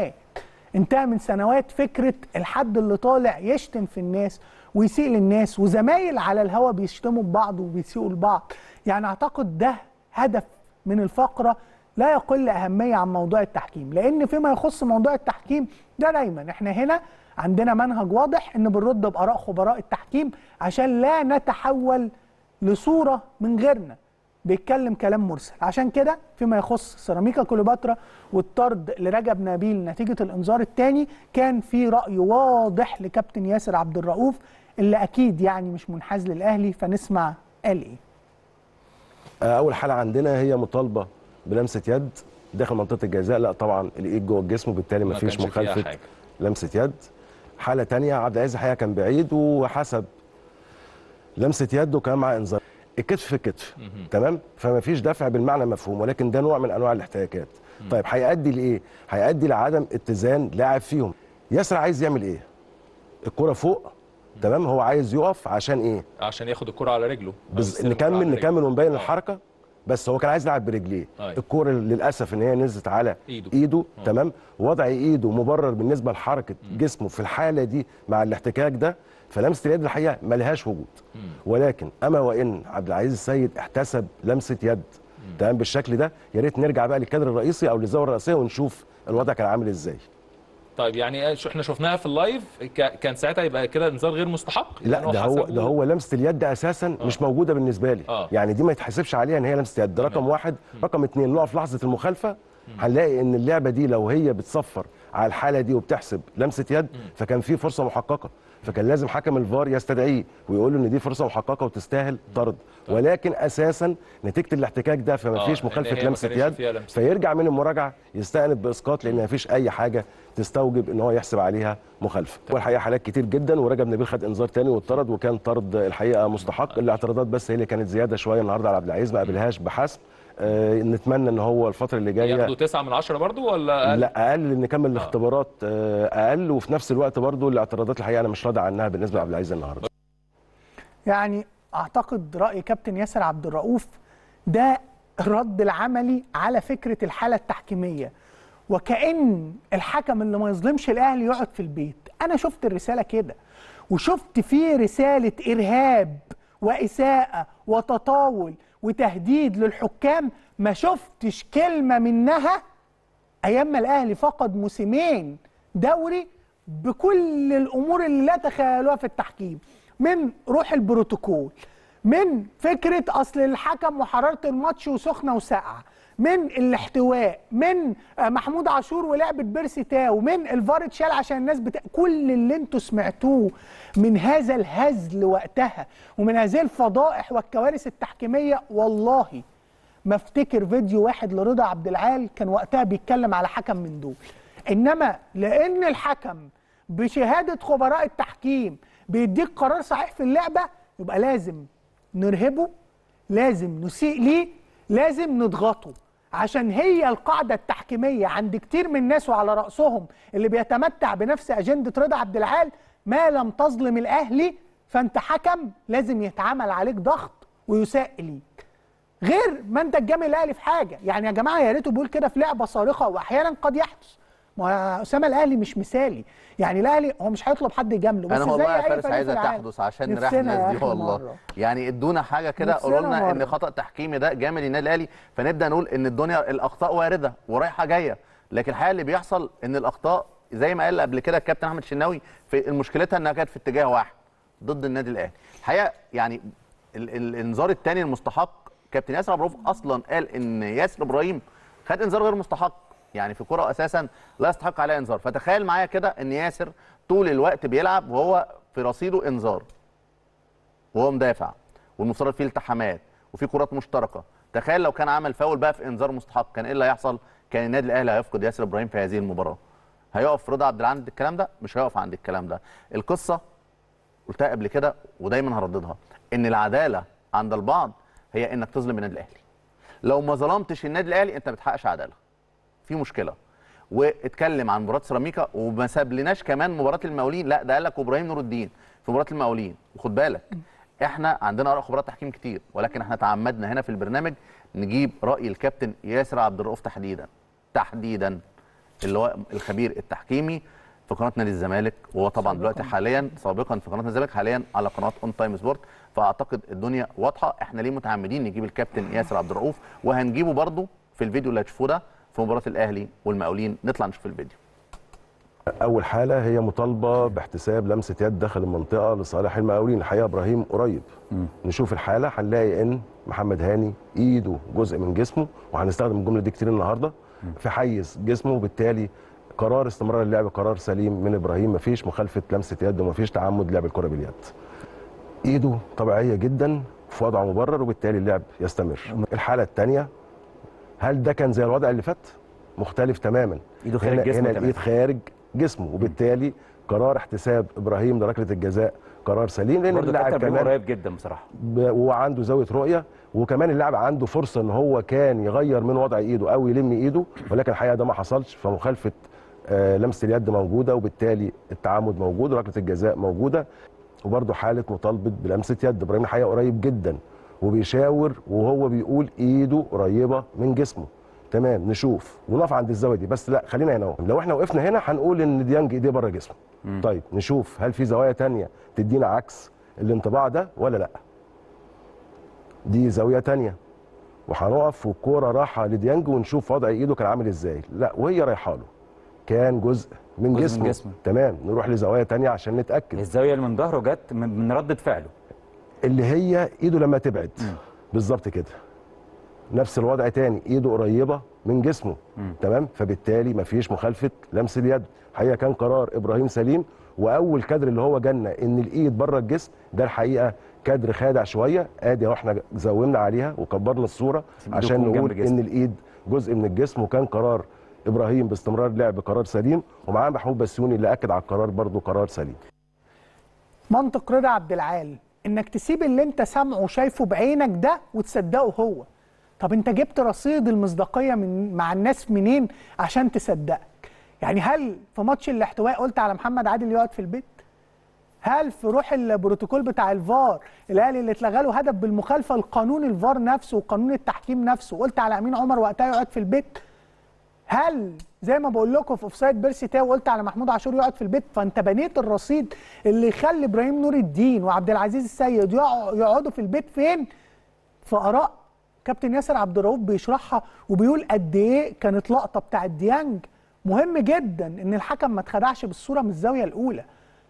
سنوات. فكره الحد اللي طالع يشتم في الناس ويسيء للناس، وزمايل على الهوا بيشتموا ببعض وبيسيئوا لبعض. يعني اعتقد ده هدف من الفقره لا يقل اهميه عن موضوع التحكيم، لان فيما يخص موضوع التحكيم ده دايما احنا هنا عندنا منهج واضح ان بنرد باراء خبراء التحكيم عشان لا نتحول لصوره من غيرنا بيتكلم كلام مرسل. عشان كده فيما يخص سيراميكا كليوباترا والطرد لرجب نبيل نتيجه الانذار الثاني، كان في راي واضح لكابتن ياسر عبد الرؤوف اللي اكيد يعني مش منحاز للاهلي، فنسمع قال ايه. اول حاله عندنا هي مطالبه بلمسه يد داخل منطقه الجزاء، لا طبعا الايد جوه الجسم وبالتالي ما فيش مخالفه لمسه يد. حاله ثانيه عبد العزيز الحقيقه كان بعيد وحسب لمسه يد وكان مع انذار الكتف في الكتف، تمام، فما فيش دفع بالمعنى المفهوم، ولكن ده نوع من انواع الاحتكاكات. طيب هيؤدي لايه؟ هيؤدي لعدم اتزان لاعب فيهم. ياسر عايز يعمل ايه؟ الكره فوق، تمام، هو عايز يقف عشان ايه؟ عشان ياخد الكره على رجله. نكمل ونبين الحركه، بس هو كان عايز يلعب برجليه. الكره للاسف ان هي نزلت على ايده. تمام، وضع ايده مبرر بالنسبه لحركه جسمه في الحاله دي مع الاحتكاك ده، فلمسه اليد الحقيقه ما لهاش وجود. ولكن اما وان عبد العزيز السيد احتسب لمسه يد تمام بالشكل ده، يا ريت نرجع بقى للكادر الرئيسي او للزاويه الرئيسيه ونشوف الوضع كان عامل ازاي. طيب يعني احنا شفناها في اللايف، كان ساعتها يبقى كده انذار غير مستحق؟ لا، ده هو لمسه اليد اساسا مش موجوده بالنسبه لي. يعني دي ما يتحسبش عليها ان هي لمسه يد. رقم واحد. رقم اتنين، نقف لحظه المخالفه هنلاقي ان اللعبه دي لو هي بتصفر على الحاله دي وبتحسب لمسه يد فكان في فرصه محققه، فكان لازم حكم الفار يستدعيه ويقول له ان دي فرصه محققه وتستاهل طرد. ولكن اساسا نتيجه الاحتكاك ده فما فيش مخالفه لمسه يد، فيرجع من المراجعه يستأنف باسقاط لان ما فيش اي حاجه تستوجب ان هو يحسب عليها مخالفه. والحقيقه حالات كتير جدا، ورجب نبيل خد انذار ثاني واتطرد، وكان طرد الحقيقه مستحق. الاعتراضات بس هي اللي كانت زياده شويه النهارده على عبد العزيز، ما قابلهاش بحسم. نتمنى ان هو الفتره اللي جايه ياخدوا 9 من 10 برضو ولا أقل؟ لا اقل، نكمل الاختبارات اقل. وفي نفس الوقت برضو الاعتراضات الحقيقه انا مش راضي عنها بالنسبه لعبد العزيز النهارده. يعني اعتقد راي كابتن ياسر عبد الرؤوف ده الرد العملي على فكره الحاله التحكيميه، وكأن الحكم اللي ما يظلمش الاهلي يقعد في البيت. انا شفت الرساله كده، وشفت فيه رساله ارهاب واساءه وتطاول وتهديد للحكام ما شفتش كلمه منها ايام ما الاهلي فقد موسمين دوري بكل الامور اللي لا تخيلوها في التحكيم، من روح البروتوكول، من فكره اصل الحكم وحراره الماتش وسخنه وساقعه، من الاحتواء، من محمود عاشور ولعبه بيرسي تاو، من الفار اتشال عشان الناس كل اللي انتوا سمعتوه من هذا الهزل وقتها ومن هذه الفضائح والكوارث التحكيميه، والله ما افتكر فيديو واحد لرضا عبد العال كان وقتها بيتكلم على حكم من دول. انما لان الحكم بشهاده خبراء التحكيم بيديك قرار صحيح في اللعبه، يبقى لازم نرهبه، لازم نسيء ليه، لازم نضغطه، عشان هي القاعده التحكيميه عند كتير من الناس وعلى راسهم اللي بيتمتع بنفس اجنده رضا عبد العال، ما لم تظلم الاهلي فانت حكم لازم يتعمل عليك ضغط ويساء ليك. غير ما انت تجامل الاهلي في حاجه، يعني يا جماعه يا ريته بيقول كده في لعبه صارخه واحيانا قد يحدث. ما اسامه الاهلي مش مثالي، يعني الاهلي هو مش هيطلب حد يجامله، بس انا زي والله يا اي فارس عايزه تحدث عشان نريح الناس دي والله. يعني ادونا حاجه كده، قولوا لنا ان خطا تحكيمي ده جامل النادي الاهلي، فنبدا نقول ان الدنيا الاخطاء وارده ورايحه جايه. لكن الحقيقه اللي بيحصل ان الاخطاء زي ما قال قبل كده الكابتن احمد الشناوي في مشكلتها انها كانت في اتجاه واحد ضد النادي الاهلي. الحقيقه يعني الانذار الثاني المستحق، كابتن ياسر عبد الرؤوف اصلا قال ان ياسر ابراهيم خد انذار غير مستحق، يعني في كره اساسا لا يستحق عليها انذار. فتخيل معايا كده ان ياسر طول الوقت بيلعب وهو في رصيده انذار وهو مدافع والمفترض فيه التحامات وفي كرات مشتركه. تخيل لو كان عمل فاول بقى في انذار مستحق، كان ايه اللي هيحصل؟ كان النادي الاهلي هيفقد ياسر ابراهيم في هذه المباراه. هيقف رضا عبد العال عند الكلام ده؟ مش هيقف عند الكلام ده. القصه قلتها قبل كده ودايما هرددها، ان العداله عند البعض هي انك تظلم النادي الاهلي. لو ما ظلمتش النادي الاهلي انت ما بتحققش عداله. في مشكله. واتكلم عن مباراه سيراميكا وما سابلناش كمان مباراه المقاولين، لا ده قال لك ابراهيم نور الدين في مباراه المقاولين. وخد بالك احنا عندنا اراء خبراء تحكيم كتير، ولكن احنا تعمدنا هنا في البرنامج نجيب راي الكابتن ياسر عبد الرؤوف تحديدا اللي هو الخبير التحكيمي في قناه نادي الزمالك، وهو طبعا دلوقتي حاليا سابقا في قناه نادي الزمالك، حاليا على قناه اون تايم سبورت. فاعتقد الدنيا واضحه. احنا ليه متعمدين نجيب الكابتن ياسر عبد الرؤوف، وهنجيبه برده في الفيديو اللي هتشوفوه ده في مباراه الاهلي والمقاولين. نطلع نشوف الفيديو. اول حاله هي مطالبه باحتساب لمسه يد داخل المنطقه لصالح المقاولين. الحقيقه ابراهيم قريب. نشوف الحاله هنلاقي ان محمد هاني ايده جزء من جسمه، وهنستخدم الجمله دي كتير النهارده، في حيز جسمه، وبالتالي قرار استمرار اللعب قرار سليم من ابراهيم، مفيش مخالفه لمسه يد ومفيش تعمد لعب الكره باليد. ايده طبيعيه جدا في وضع مبرر، وبالتالي اللعب يستمر. الحاله الثانيه، هل ده كان زي الوضع اللي فات؟ مختلف تماما. ايده خارج جسمه، هنا الايد خارج جسمه، وبالتالي قرار احتساب ابراهيم لركله الجزاء قرار سليم، لان اللاعب كمان قريب جدا بصراحه، وعنده زاويه رؤيه، وكمان اللاعب عنده فرصه ان هو كان يغير من وضع ايده او يلم ايده، ولكن الحقيقه ده ما حصلش. فمخالفه لمسه اليد موجوده، وبالتالي التعامد موجود وركله الجزاء موجوده، وبرده حاله مطالبه بلمسه يد. ابراهيم الحقيقه قريب جدا وبيشاور وهو بيقول ايده قريبه من جسمه. تمام، نشوف ونقف عند الزاويه دي، بس لا خلينا هنا. لو احنا وقفنا هنا هنقول ان ديانج ايديه بره جسمه. طيب نشوف هل في زوايا ثانيه تدينا عكس الانطباع ده ولا لا. دي زاويه ثانيه، وهنقف والكوره رايحه لديانج ونشوف وضع ايده كان عامل ازاي. لا، وهي رايحه له كان جزء من جسمه. تمام، نروح لزوايا ثانيه عشان نتاكد. الزاويه اللي من ظهره جت من رده فعله، اللي هي ايده لما تبعد بالظبط كده. نفس الوضع تاني، ايده قريبه من جسمه. تمام، فبالتالي مفيش مخالفه لمس اليد. الحقيقه كان قرار ابراهيم سليم. واول كادر اللي هو جالنا ان الايد بره الجسم، ده الحقيقه كادر خادع شويه. ادي اهو احنا زومنا عليها وكبرنا الصوره عشان نقول ان الايد جزء من الجسم، وكان قرار ابراهيم باستمرار لعب قرار سليم، ومعاه محمود بسيوني اللي اكد على القرار برضه قرار سليم. منطق رضا عبد العال انك تسيب اللي انت سامعه وشايفه بعينك ده وتصدقه هو. طب انت جبت رصيد المصداقيه مع الناس منين عشان تصدقك؟ يعني هل في ماتش الاحتواء قلت على محمد عادل يقعد في البيت؟ هل في روح البروتوكول بتاع الفار الاهلي اللي اتلغى له هدف بالمخالفه لقانون الفار نفسه وقانون التحكيم نفسه قلت على امين عمر وقتها يقعد في البيت؟ هل زي ما بقول لكم في اوفسايد بيرسي تاو قلت على محمود عاشور يقعد في البيت؟ فانت بنيت الرصيد اللي يخلي ابراهيم نور الدين وعبد العزيز السيد يقعدوا في البيت فين؟ في اراء كابتن ياسر عبد الرؤوف بيشرحها وبيقول قد ايه كانت لقطه بتاعت ديانج مهم جدا ان الحكم ما اتخدعش بالصوره من الزاويه الاولى.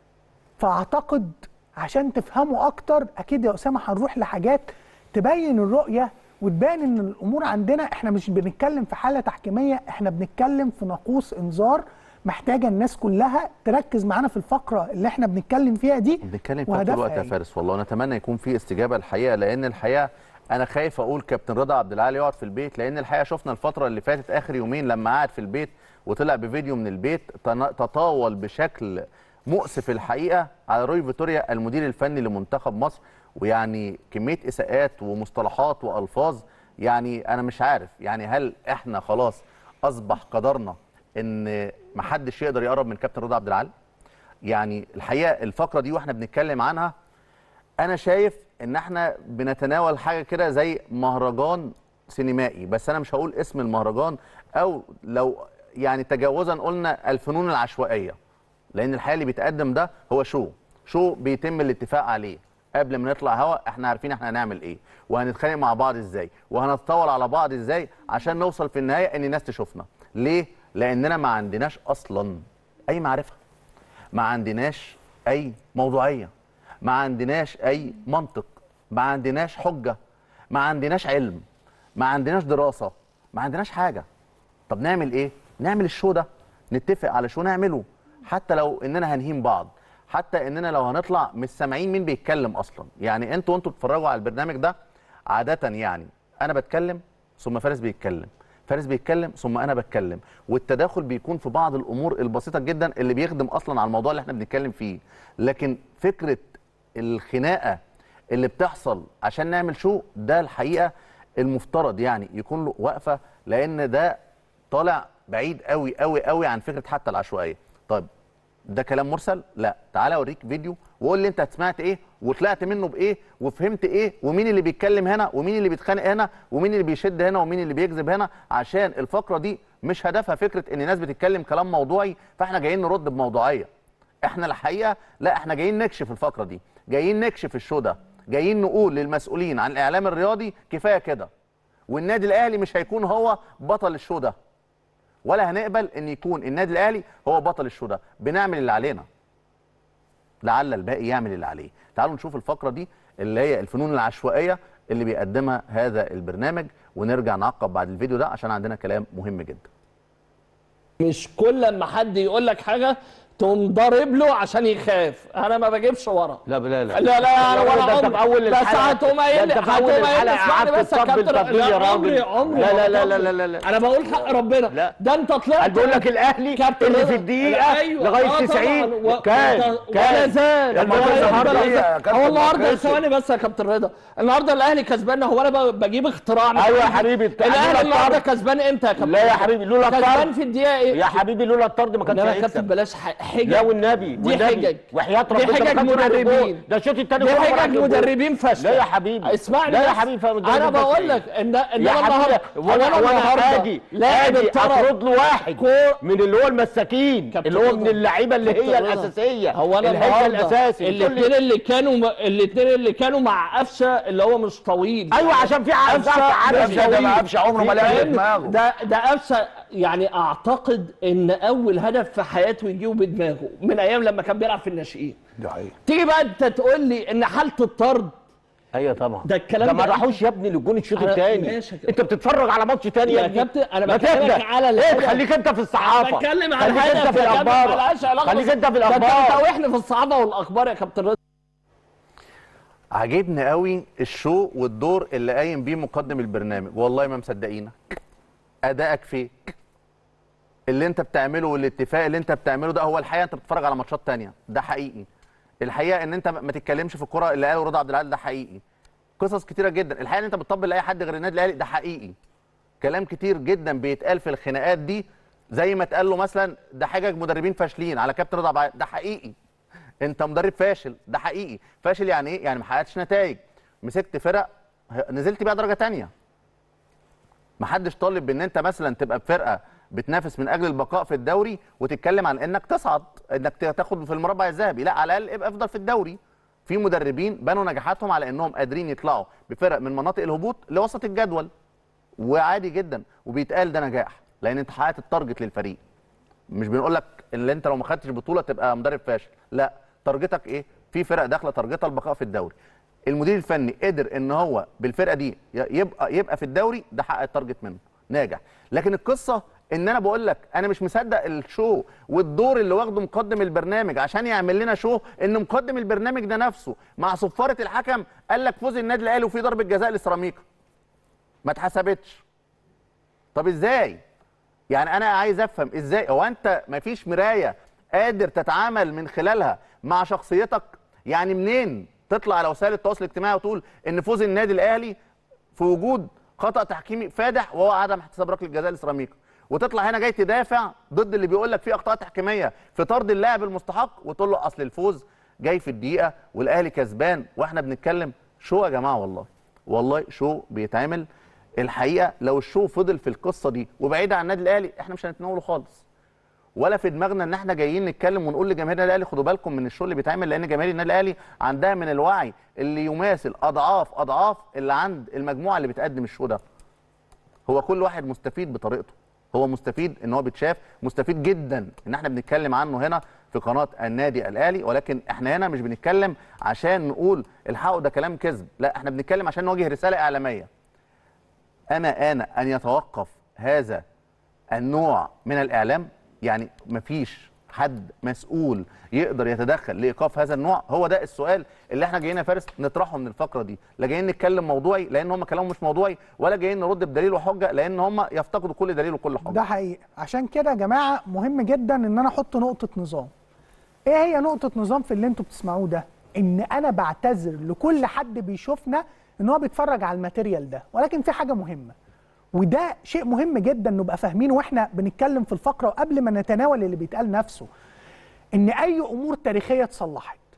فاعتقد عشان تفهموا اكتر اكيد يا اسامه هنروح لحاجات تبين الرؤيه وتبان ان الامور عندنا احنا مش بنتكلم في حاله تحكيميه، احنا بنتكلم في ناقوس انذار محتاجه الناس كلها تركز معانا في الفقره اللي احنا بنتكلم فيها دي. بنتكلم فيها طول الوقت يا فارس والله، ونتمنى يكون في استجابه الحقيقه، لان الحقيقه انا خايف اقول كابتن رضا عبد العال يقعد في البيت، لان الحقيقه شفنا الفتره اللي فاتت اخر يومين لما قعد في البيت وطلع بفيديو من البيت تطاول بشكل مؤسف الحقيقه على روي فيتوريا المدير الفني لمنتخب مصر، ويعني كميه اساءات ومصطلحات والفاظ. يعني انا مش عارف يعني هل احنا خلاص اصبح قدرنا ان محدش يقدر يقرب من كابتن رضا عبد العال؟ يعني الحقيقه الفقره دي واحنا بنتكلم عنها انا شايف ان احنا بنتناول حاجه كده زي مهرجان سينمائي، بس انا مش هقول اسم المهرجان، او لو يعني تجاوزا قلنا الفنون العشوائيه، لان الحقيقه اللي بيتقدم ده هو شو بيتم الاتفاق عليه قبل ما نطلع هوا. احنا عارفين احنا هنعمل ايه وهنتخانق مع بعض ازاي وهنتطاول على بعض ازاي عشان نوصل في النهايه ان الناس تشوفنا. ليه؟ لاننا ما عندناش اصلا اي معرفه، ما عندناش اي موضوعيه، ما عندناش اي منطق، ما عندناش حجه، ما عندناش علم، ما عندناش دراسه، ما عندناش حاجه. طب نعمل ايه؟ نعمل الشو ده، نتفق على شو نعمله، حتى لو اننا هنهين بعض، حتى اننا لو هنطلع مش سامعين مين بيتكلم اصلا. يعني انتوا بتتفرجوا على البرنامج ده عاده، يعني انا بتكلم ثم فارس بيتكلم، فارس بيتكلم ثم انا بتكلم، والتداخل بيكون في بعض الامور البسيطه جدا اللي بيخدم اصلا على الموضوع اللي احنا بنتكلم فيه. لكن فكره الخناقه اللي بتحصل عشان نعمل شو ده الحقيقه المفترض يعني يكون له وقفه، لان ده طالع بعيد قوي قوي قوي عن فكره حتى العشوائيه. طيب ده كلام مرسل؟ لا، تعالى اوريك فيديو وقول لي انت سمعت ايه وطلعت منه بايه وفهمت ايه ومين اللي بيتكلم هنا ومين اللي بيتخانق هنا ومين اللي بيشد هنا ومين اللي بيكذب هنا، عشان الفقره دي مش هدفها فكره ان الناس بتتكلم كلام موضوعي فاحنا جايين نرد بموضوعيه. احنا الحقيقه لا، احنا جايين نكشف الفقره دي، جايين نكشف الشو ده، جايين نقول للمسؤولين عن الاعلام الرياضي كفايه كده، والنادي الاهلي مش هيكون هو بطل الشو ده، ولا هنقبل ان يكون النادي الاهلي هو بطل الشو ده. بنعمل اللي علينا لعل الباقي يعمل اللي عليه. تعالوا نشوف الفقره دي اللي هي الفنون العشوائيه اللي بيقدمها هذا البرنامج، ونرجع نعقب بعد الفيديو ده عشان عندنا كلام مهم جدا. مش كل ما حد يقول لك حاجه تقوم ضارب له عشان يخاف. انا ما بجيبش ورا. لا لا لا لا لا ولا ده انت في اول بس هتقوم قايل لي اسمعني بس يا كابتن. عمري لا لا لا لا لا انا بقول حق ربنا. ده انت طلعت بقول لك الاهلي اللي في الدقيقه لغايه 90 كان زاد هو النهارده. ثواني بس يا كابتن رضا، النهارده الاهلي كسبان. هو انا بجيب اختراع؟ ايوه يا حبيبي. الاهلي النهارده كسبان امتى يا كابتن؟ لا يا حبيبي لولا الطرد كسبان في الدقيقه ايه يا حبيبي؟ لولا الطرد ما كانش هيكسب. بلاش حجج. لا والنبي دي حجج وحياه ربنا. دي حجج مدربين. ده الشوط الثاني دي حجج مدربين فشل. لا يا حبيبي اسمعني. لا يا حبيبي انا بقول لك ان النهارده وانا اجي اطرد له واحد من اللي هو المساكين اللي هو من اللعيبه اللي هي الاساسيه. هو انا الهجه الاساسي. الاثنين اللي كانوا مع قفشه اللي هو مش طويل. ايوه عشان في قفشه ده ما قفشه عمره ما لعب دماغه. ده قفشه يعني اعتقد ان اول هدف في حياته يجيبه بدماغه من ايام لما كان بيلعب في الناشئين. ده حقيقي. تيجي بقى انت تقول لي ان حاله الطرد. ايوه طبعا. ده الكلام ده ما راحوش يا ابني للجون الشوط الثاني. انت بتتفرج على ماتش ثاني يا كابتن. انا بكلمك على الهدف. خليك انت في الصحافه. بتكلم على الهدف. خليك انت في الاخبار. خليك انت في الاخبار. انت واحنا في الصحافه والاخبار يا كابتن رضا. عاجبني قوي الشو والدور اللي قايم بيه مقدم البرنامج. والله ما مصدقينك. ادائك فيك. اللي انت بتعمله والاتفاق اللي انت بتعمله ده هو الحقيقه انت بتتفرج على ماتشات ثانيه، ده حقيقي. الحقيقه ان انت ما تتكلمش في الكره اللي قاله رضا عبد العال، ده حقيقي. قصص كتيره جدا. الحقيقه ان انت بتطبل لاي حد غير النادي الاهلي، ده حقيقي. كلام كتير جدا بيتقال في الخناقات دي زي ما اتقال له مثلا ده حجج مدربين فاشلين على كابتن رضا عبد العال، ده حقيقي. انت مدرب فاشل، ده حقيقي. فاشل يعني ايه؟ يعني ما حققتش نتائج، مسكت فرق نزلت بيها درجه ثانيه. ما حدش طالب بان انت مثلا تبقى بفرقه بتنافس من اجل البقاء في الدوري وتتكلم عن انك تصعد، انك تاخد في المربع الذهبي، لا على الاقل ابقى افضل في الدوري. في مدربين بنوا نجاحاتهم على انهم قادرين يطلعوا بفرق من مناطق الهبوط لوسط الجدول، وعادي جدا وبيتقال ده نجاح لان انت حققت التارجت للفريق. مش بنقول لك ان انت لو ما خدتش بطوله تبقى مدرب فاشل، لا، تارجتك ايه؟ في فرق داخله تارجتها البقاء في الدوري. المدير الفني قدر ان هو بالفرقه دي يبقى في الدوري، ده حقق التارجت منه، ناجح. لكن القصه ان انا بقول لك انا مش مصدق الشو والدور اللي واخده مقدم البرنامج عشان يعمل لنا شو، ان مقدم البرنامج ده نفسه مع صفاره الحكم قال لك فوز النادي الاهلي وفي ضربه جزاء لسيراميكا ما اتحسبتش. طب ازاي؟ يعني انا عايز افهم ازاي هو انت مفيش مرايه قادر تتعامل من خلالها مع شخصيتك؟ يعني منين تطلع على وسائل التواصل الاجتماعي وتقول ان فوز النادي الاهلي في وجود خطا تحكيمي فادح وهو عدم احتساب ركله جزاء لسيراميكا، وتطلع هنا جاي تدافع ضد اللي بيقول لك فيه اخطاء تحكيميه في طرد اللاعب المستحق وتقول له اصل الفوز جاي في الدقيقه والاهلي كسبان واحنا بنتكلم شو يا جماعه؟ والله شو بيتعمل. الحقيقه لو الشو فضل في القصه دي وبعيد عن النادي الاهلي احنا مش هنتناوله خالص، ولا في دماغنا ان احنا جايين نتكلم ونقول لجماهير النادي الاهلي خدوا بالكم من الشو اللي بيتعمل، لان جماهير النادي الاهلي عندها من الوعي اللي يماثل اضعاف اللي عند المجموعه اللي بتقدم الشو ده. هو كل واحد مستفيد بطريقته، هو مستفيد ان هو بيتشاف، مستفيد جدا ان احنا بنتكلم عنه هنا في قناه النادي الاهلي، ولكن احنا هنا مش بنتكلم عشان نقول الحقوا ده كلام كذب، لا احنا بنتكلم عشان نوجه رساله اعلاميه. انا ان يتوقف هذا النوع من الاعلام، يعني مفيش حد مسؤول يقدر يتدخل لايقاف هذا النوع. هو ده السؤال اللي احنا جايين يا فارس نطرحه من الفقره دي، لا جايين نتكلم موضوعي لان هم كلامهم مش موضوعي، ولا جايين نرد بدليل وحجه لان هم يفتقدوا كل دليل وكل حجه. ده حقيقي. عشان كده يا جماعه مهم جدا ان انا احط نقطه نظام. ايه هي نقطه نظام في اللي انتوا بتسمعوه ده؟ ان انا بعتذر لكل حد بيشوفنا ان هو بيتفرج على الماتيريال ده، ولكن في حاجه مهمه، وده شيء مهم جدا نبقى فاهمينه واحنا بنتكلم في الفقره وقبل ما نتناول اللي بيتقال نفسه، ان اي امور تاريخيه اتصلحت،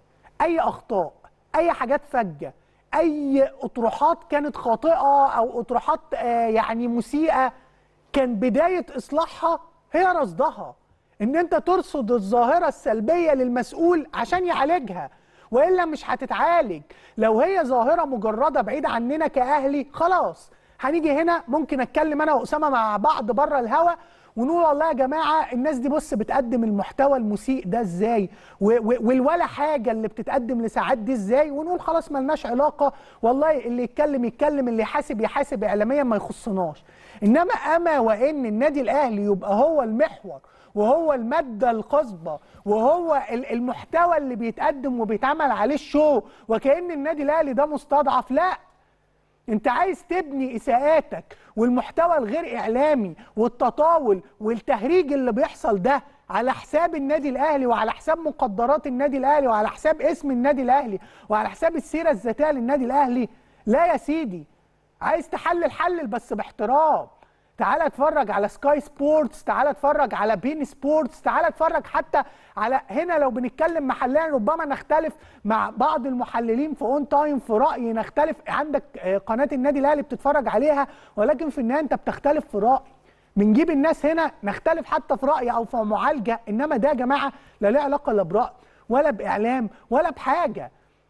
اي اخطاء، اي حاجات فجه، اي اطروحات كانت خاطئه او اطروحات يعني مسيئه، كان بدايه اصلاحها هي رصدها، ان انت ترصد الظاهره السلبيه للمسؤول عشان يعالجها، والا مش هتتعالج. لو هي ظاهره مجرده بعيده عننا كاهلي خلاص هنيجي هنا ممكن اتكلم انا واسامه مع بعض بره الهوا ونقول والله يا جماعه الناس دي بص بتقدم المحتوى المسيء ده ازاي، والولا حاجه اللي بتتقدم لساعات دي ازاي، ونقول خلاص ملناش علاقه، والله اللي يتكلم يتكلم، اللي يحاسب يحاسب، اعلاميا ما يخصناش. انما وان النادي الاهلي يبقى هو المحور وهو الماده الخصبه وهو المحتوى اللي بيتقدم وبيتعمل عليه الشو، وكأن النادي الاهلي ده مستضعف، لا. انت عايز تبني اساءاتك والمحتوى الغير اعلامي والتطاول والتهريج اللي بيحصل ده على حساب النادي الاهلي وعلى حساب مقدرات النادي الاهلي وعلى حساب اسم النادي الاهلي وعلى حساب السيره الذاتيه للنادي الاهلي، لا يا سيدي. عايز تحلل بس باحترام. تعال اتفرج على سكاي سبورتس، تعال اتفرج على بين سبورتس، تعال اتفرج حتى على هنا لو بنتكلم محليا ربما نختلف مع بعض المحللين في اون تايم في رأي، نختلف. عندك قناة النادي الاهلي بتتفرج عليها، ولكن في النهاية انت بتختلف في رأي. بنجيب الناس هنا نختلف حتى في رأي او في معالجة، انما ده يا جماعة لا له علاقة لا برأي ولا بإعلام ولا بحاجة.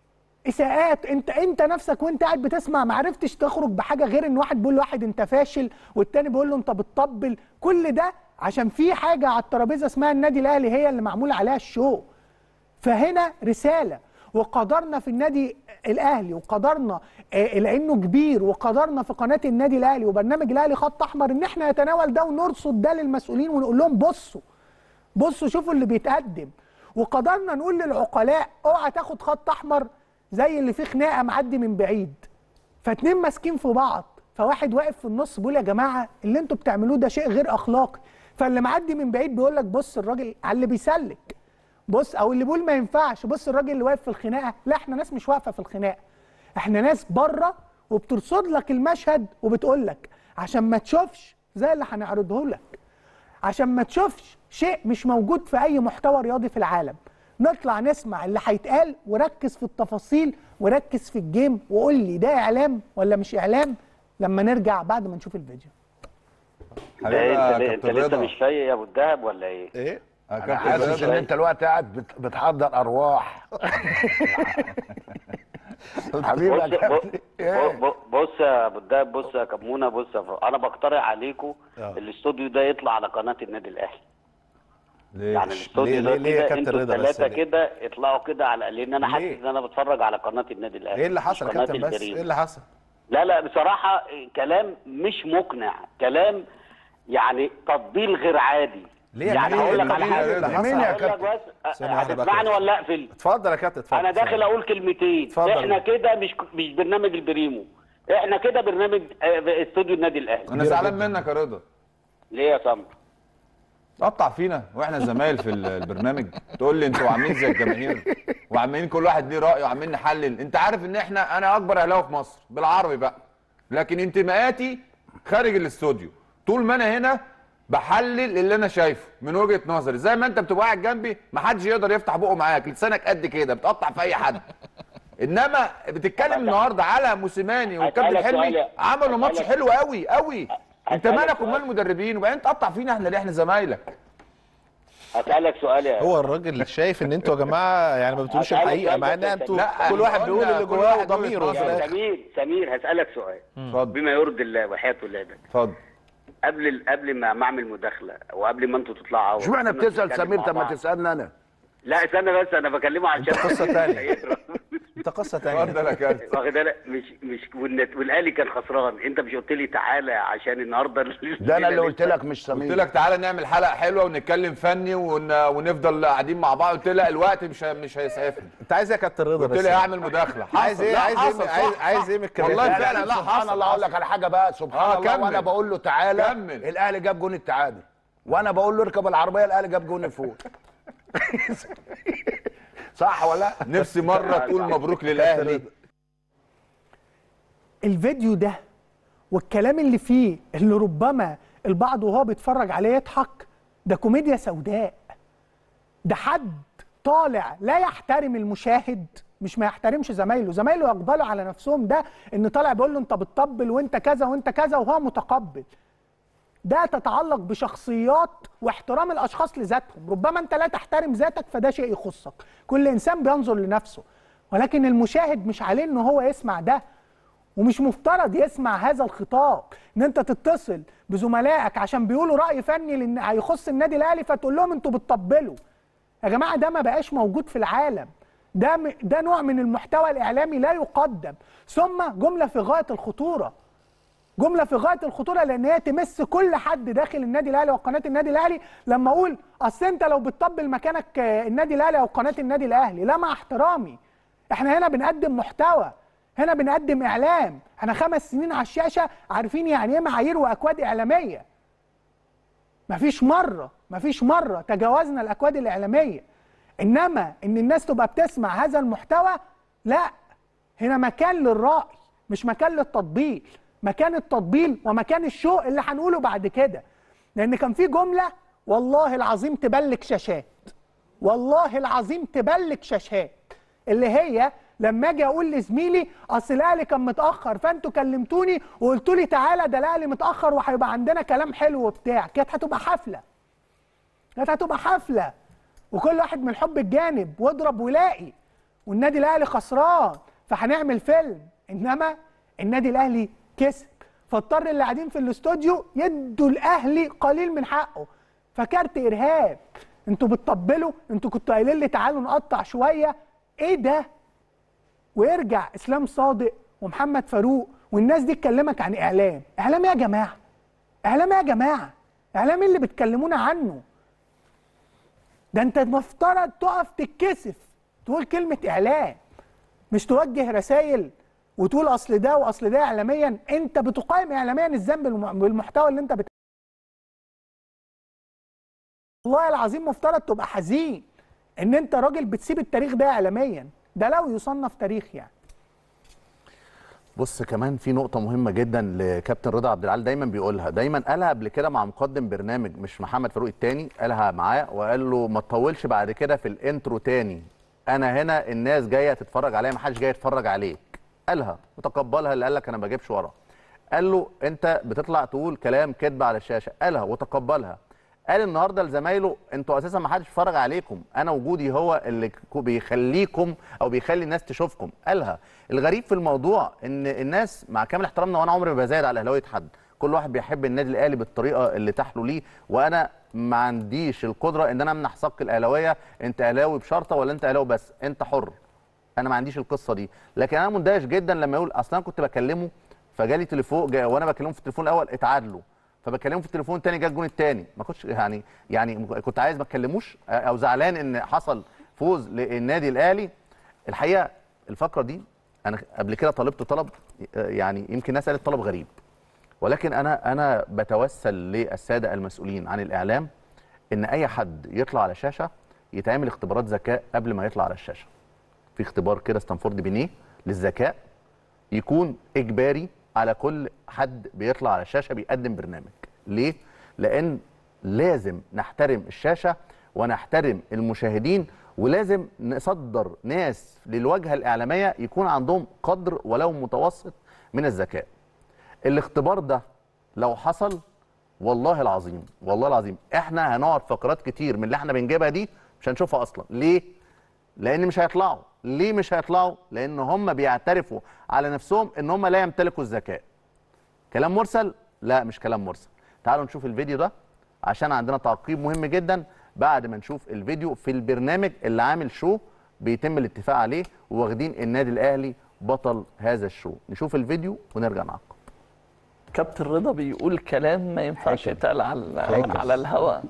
اساءات انت نفسك وانت قاعد بتسمع ما عرفتش تخرج بحاجه غير ان واحد بيقول لواحد انت فاشل والتاني بيقول له انت بتطبل. كل ده عشان في حاجه على الترابيزه اسمها النادي الاهلي هي اللي معمول عليها الشو. فهنا رساله، وقدرنا في النادي الاهلي وقدرنا لانه كبير، وقدرنا في قناه النادي الاهلي وبرنامج الاهلي خط احمر ان احنا نتناول ده ونرصد ده للمسؤولين ونقول لهم بصوا شوفوا اللي بيتقدم. وقدرنا نقول للعقلاء اوعى تاخد خط احمر زي اللي فيه خناقه معدي من بعيد، فاتنين ماسكين في بعض، فواحد واقف في النص بيقول يا جماعه اللي انتوا بتعملوه ده شيء غير اخلاقي، فاللي معدي من بعيد بيقول لك بص الراجل على اللي بيسلك، بص، او اللي بيقول ما ينفعش بص الراجل اللي واقف في الخناقه. لا، احنا ناس مش واقفه في الخناقه، احنا ناس بره وبترصد لك المشهد وبتقول لك عشان ما تشوفش زي اللي هنعرضه لك، عشان ما تشوفش شيء مش موجود في اي محتوى رياضي في العالم. نطلع نسمع اللي هيتقال وركز في التفاصيل وركز في الجيم وقول لي ده اعلام ولا مش اعلام لما نرجع بعد ما نشوف الفيديو. انت لسه مش فايق يا ابو الدهب ولا ايه؟ ايه؟ انا حاسس ان انت الوقت قاعد بتحضر ارواح. حبيبي بص يا ابو الدهب، بص يا كمونه، بص انا بقترح عليكم الاستوديو ده يطلع على قناه النادي الاهلي. ليه؟ يعني الاستوديو ده ليه يا كابتن رضا؟ ثلاثه كده يطلعوا كده على، لان انا حاسس ان انا بتفرج على قناه النادي الاهلي. ايه اللي حصل يا كابتن؟ بس ايه اللي حصل؟ لا بصراحه كلام مش مقنع، كلام يعني تطبيل غير عادي. ليه يعني هقول لك على حاجه. مين يا كابتن؟ هتسمعني ولا اقفل؟ اتفضل يا كابتن، اتفضل. انا داخل اقول كلمتين. احنا كده مش برنامج البريمو، احنا كده برنامج استوديو النادي الاهلي. انا زعلان منك يا رضا. ليه يا سمر؟ تقطع فينا واحنا زمايل في البرنامج، تقول لي انتوا عاملين زي الجماهير وعمالين كل واحد ليه رايه وعمالين نحلل. انت عارف ان انا اكبر اهلاوي في مصر بالعربي بقى، لكن انتماءاتي خارج الاستوديو. طول ما انا هنا بحلل اللي انا شايفه من وجهه نظري، زي ما انت بتبقى قاعد جنبي ما حدش يقدر يفتح بقه معاك، لسانك قد كده بتقطع في اي حد. انما بتتكلم النهارده على موسيماني والكابتن حلمي عملوا ماتش حلو قوي قوي. انت مالك ومال المدربين وبعدين تقطع فينا احنا اللي احنا زمايلك. هسألك سؤال يا هو الراجل شايف ان انتوا يا جماعه يعني ما بتقولوش الحقيقه، مع ان انتوا كل واحد بيقول اللي جواه وضميره. سمير هسألك سؤال بما يرضي الله وحياة ولادك. اتفضل. قبل ما اعمل مداخله وقبل ما انتوا تطلعوا، اشمعنى بتسال سمير؟ طب ما تسالني انا. لا استنى بس، انا بكلمه عشان قصه ثانيه. انت قصه ثانيه. اتفضل يا كابتن. واخد بالك؟ مش والاهلي كان خسران، انت مش قلت لي تعالى عشان النهارده ده انا اللي قلت لك مش سمير. قلت لك تعالى نعمل حلقه حلوه ونتكلم فني ونفضل قاعدين مع بعض. قلت لي لا الوقت مش هيسعفني. انت عايز ايه يا كابتن رضا؟ قلت لي اعمل مداخله. عايز ايه؟ عايز ايه من الكلام؟ والله فعلا. لا سبحان الله. اقول لك على حاجه بقى، سبحان الله. وانا بقول له تعالى الاهلي جاب جون التعادل، وانا بقول له اركب العربيه الاهلي جاب جون الفوز. صح ولا؟ نفسي مره تقول مبروك للاهلي. الفيديو ده والكلام اللي فيه اللي ربما البعض وهو بيتفرج عليه يضحك، ده كوميديا سوداء. ده حد طالع لا يحترم المشاهد، مش ما يحترمش زمايله يقبلوا على نفسهم ده، ان طالع بيقول له انت بتطبل وانت كذا وانت كذا وهو متقبل. ده تتعلق بشخصيات واحترام الاشخاص لذاتهم، ربما انت لا تحترم ذاتك فده شيء يخصك، كل انسان بينظر لنفسه، ولكن المشاهد مش عليه ان هو يسمع ده، ومش مفترض يسمع هذا الخطاب، ان انت تتصل بزملائك عشان بيقولوا راي فني هيخص النادي الاهلي فتقول لهم انتوا بتطبلوا. يا جماعه ده ما بقاش موجود في العالم، ده نوع من المحتوى الاعلامي لا يقدم. ثم جمله في غايه الخطوره، جمله في غايه الخطوره، لان هي تمس كل حد داخل النادي الاهلي وقناه النادي الاهلي. لما اقول اصل انت لو بتطبل مكانك النادي الاهلي او قناه النادي الاهلي، لا، مع احترامي، احنا هنا بنقدم محتوى، هنا بنقدم اعلام، احنا 5 سنين على الشاشه عارفين يعني ايه معايير واكواد اعلاميه. مفيش مره تجاوزنا الاكواد الاعلاميه. انما ان الناس تبقى بتسمع هذا المحتوى، لا، هنا مكان للرأي مش مكان للتطبيل، مكان التطبيل ومكان الشو اللي هنقوله بعد كده. لان كان في جمله والله العظيم تبلك شاشات، والله العظيم تبلك شاشات، اللي هي لما اجي اقول لزميلي اصل الاهلي كان متاخر فانتوا كلمتوني وقلتوا لي تعالى ده الاهلي متاخر وهيبقى عندنا كلام حلو وبتاع، كانت هتبقى حفله، وكل واحد من الحب الجانب واضرب ولاقي، والنادي الاهلي خسران فهنعمل فيلم. انما النادي الاهلي كسب، فاضطر اللي قاعدين في الاستوديو يدوا الاهلي قليل من حقه، فكارت ارهاب. انتوا بتطبلوا، انتوا كنتوا قايلين لي تعالوا نقطع شويه، ايه ده؟ ويرجع اسلام صادق ومحمد فاروق والناس دي تكلمك عن اعلام. اعلام ايه يا جماعه؟ اعلام ايه يا جماعه؟ اعلام ايه اللي بتكلمونا عنه؟ ده انت المفترض تقف تتكسف تقول كلمه اعلام، مش توجه رسائل وتقول اصل ده واصل ده اعلاميا. انت بتقيم اعلاميا الذنب بالمحتوى اللي انت والله العظيم مفترض تبقى حزين ان انت راجل بتسيب التاريخ ده اعلاميا، ده لو يصنف تاريخ يعني. بص كمان في نقطة مهمة جدا لكابتن رضا عبد العال دايما بيقولها، دايما قالها قبل كده مع مقدم برنامج مش محمد فاروق التاني، قالها معاه وقال له ما تطولش بعد كده في الانترو تاني، انا هنا الناس جاية تتفرج عليا، ما حدش جاي يتفرج عليك. قالها وتقبلها، اللي قال لك انا ما بجيبش ورا. قال له انت بتطلع تقول كلام كذب على الشاشة، قالها وتقبلها. قال النهارده لزمايله انتوا اساسا ما حدش يتفرج عليكم، انا وجودي هو اللي بيخليكم او بيخلي الناس تشوفكم. قالها. الغريب في الموضوع ان الناس مع كامل احترامنا، وانا عمري ما بزايد على اهلاويه حد، كل واحد بيحب النادي الاهلي بالطريقه اللي تحلو ليه، وانا ما عنديش القدره ان انا امنح صك الاهلاويه انت اهلاوي بشرطه ولا انت اهلاوي بس، انت حر. انا ما عنديش القصه دي، لكن انا مندهش جدا لما يقول اصلا كنت بكلمه فجالي تليفون وانا بكلمه في التليفون الاول اتعادلوا، فبكلمه في التليفون الثاني جه الجون الثاني، ما كنتش يعني كنت عايز ما اتكلموش او زعلان ان حصل فوز للنادي الاهلي. الحقيقه الفقره دي انا قبل كده طلبت طلب، يعني يمكن الناس قالت طلب غريب، ولكن انا بتوسل للساده المسؤولين عن الاعلام ان اي حد يطلع على شاشه يتعمل اختبارات ذكاء قبل ما يطلع على الشاشه. في اختبار كده ستانفورد بينيه للذكاء يكون اجباري على كل حد بيطلع على الشاشه بيقدم برنامج. ليه؟ لان لازم نحترم الشاشه ونحترم المشاهدين، ولازم نصدر ناس للواجهه الاعلاميه يكون عندهم قدر ولو متوسط من الذكاء. الاختبار ده لو حصل والله العظيم احنا هنقعد فقرات كتير من اللي احنا بنجيبها دي مش هنشوفها اصلا. ليه؟ لان مش هيطلعوا. ليه مش هيطلعوا؟ لان هم بيعترفوا على نفسهم ان هم لا يمتلكوا الذكاء. كلام مرسل؟ لا مش كلام مرسل. تعالوا نشوف الفيديو ده عشان عندنا تعقيب مهم جدا بعد ما نشوف الفيديو في البرنامج اللي عامل شو بيتم الاتفاق عليه وواخدين النادي الاهلي بطل هذا الشو. نشوف الفيديو ونرجع نعقب. كابتن رضا بيقول كلام ما ينفعش يتقال على الهواء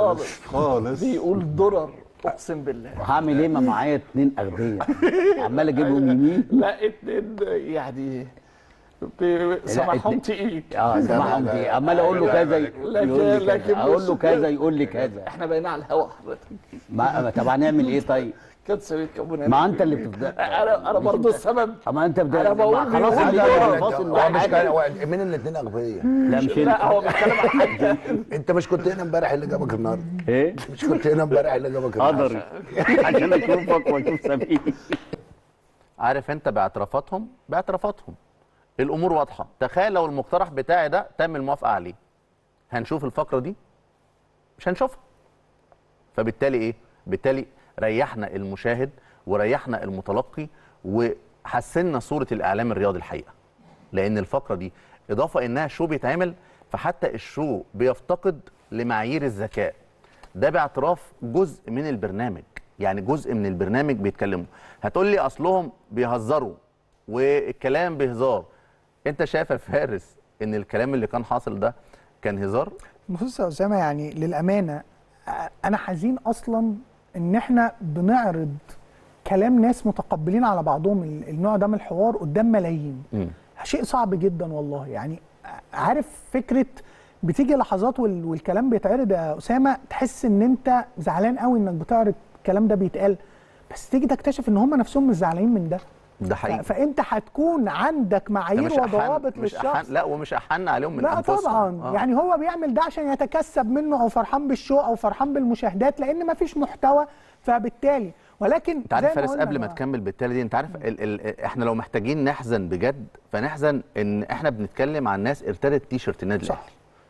خالص. بيقول درر اقسم بالله. هعمل ايه ما معايا 2 اغبياء عمال اجيبهم يمين؟ لا 2 يعني سمعهم تقيل. سمعهم تقيل، عمال اقول له كذا يقول لي كذا، اقول له كذا يقول لي كذا. احنا بقينا على الهوا حضرتك. طب هنعمل ايه طيب؟ كابتن كابونة ما انت اللي بتبدا. انا برضه السبب. اما انت بدأ انا بقول خلاص مين الاثنين اغبياء؟ لا مش لا هو بيتكلم عن حاجه. انت مش كنت هنا امبارح اللي جابك النهارده؟ ايه؟ مش كنت هنا امبارح اللي جابك النهارده؟ قدري عشان اشوفك واشوف سمير. عارف انت باعترافاتهم الامور واضحه. تخيل لو المقترح بتاعي ده تم الموافقه عليه، هنشوف الفقره دي؟ مش هنشوفها. فبالتالي ايه؟ بالتالي ريحنا المشاهد وريحنا المتلقي وحسنا صوره الاعلام الرياضي الحقيقه. لان الفقره دي اضافه انها شو بيتعمل، فحتى الشو بيفتقد لمعايير الذكاء. ده باعتراف جزء من البرنامج، يعني جزء من البرنامج بيتكلموا. هتقول لي اصلهم بيهزروا والكلام بهزار. انت شايف يا فارس ان الكلام اللي كان حاصل ده كان هزار؟ بص يا اسامه، يعني للامانه انا حزين اصلا ان احنا بنعرض كلام ناس متقبلين على بعضهم النوع ده من الحوار قدام ملايين. شيء صعب جدا والله. يعني عارف فكره بتيجي لحظات والكلام بيتعرض يا اسامه تحس ان انت زعلان قوي انك بتعرض الكلام ده بيتقال، بس تيجي تكتشف ان هم نفسهم مش زعلانين من ده. ده حقيقي. فانت هتكون عندك معايير وضوابط للشخص. لا ومش احن عليهم من لا انفسهم. طبعا. يعني هو بيعمل ده عشان يتكسب منه او فرحان بالشو او فرحان بالمشاهدات، لان مفيش محتوى. فبالتالي ولكن انت عارف فارس قبل ما تكمل بالتالي دي، انت عارف احنا لو محتاجين نحزن بجد فنحزن ان احنا بنتكلم عن ناس ارتدت تيشرت النادي الاهلي.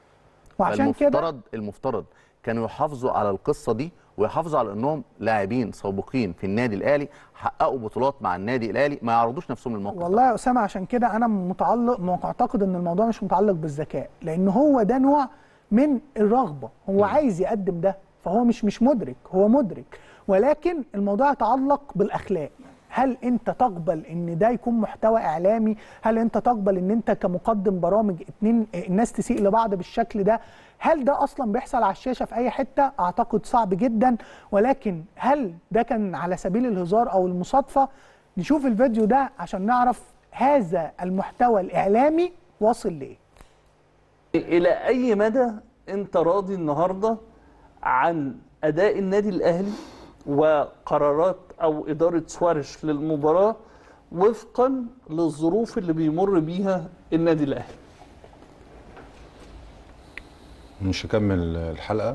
وعشان كده المفترض كانوا يحافظوا على القصه دي ويحافظوا على انهم لاعبين سابقين في النادي الاهلي حققوا بطولات مع النادي الاهلي، ما يعرضوش نفسهم للموقف. والله يا اسامه عشان كده انا معتقد ان الموضوع مش متعلق بالذكاء، لان هو ده نوع من الرغبه، هو عايز يقدم ده، فهو مش مدرك، هو مدرك، ولكن الموضوع يتعلق بالاخلاق. هل انت تقبل ان ده يكون محتوى اعلامي؟ هل انت تقبل ان انت كمقدم برامج الناس تسيء لبعض بالشكل ده؟ هل ده اصلا بيحصل على الشاشه في اي حته؟ اعتقد صعب جدا. ولكن هل ده كان على سبيل الهزار او المصادفه؟ نشوف الفيديو ده عشان نعرف هذا المحتوى الاعلامي واصل لايه. الى اي مدى انت راضي النهارده عن اداء النادي الاهلي وقرارات او اداره سوارش للمباراه وفقا للظروف اللي بيمر بيها النادي الاهلي؟ مش هكمل الحلقه.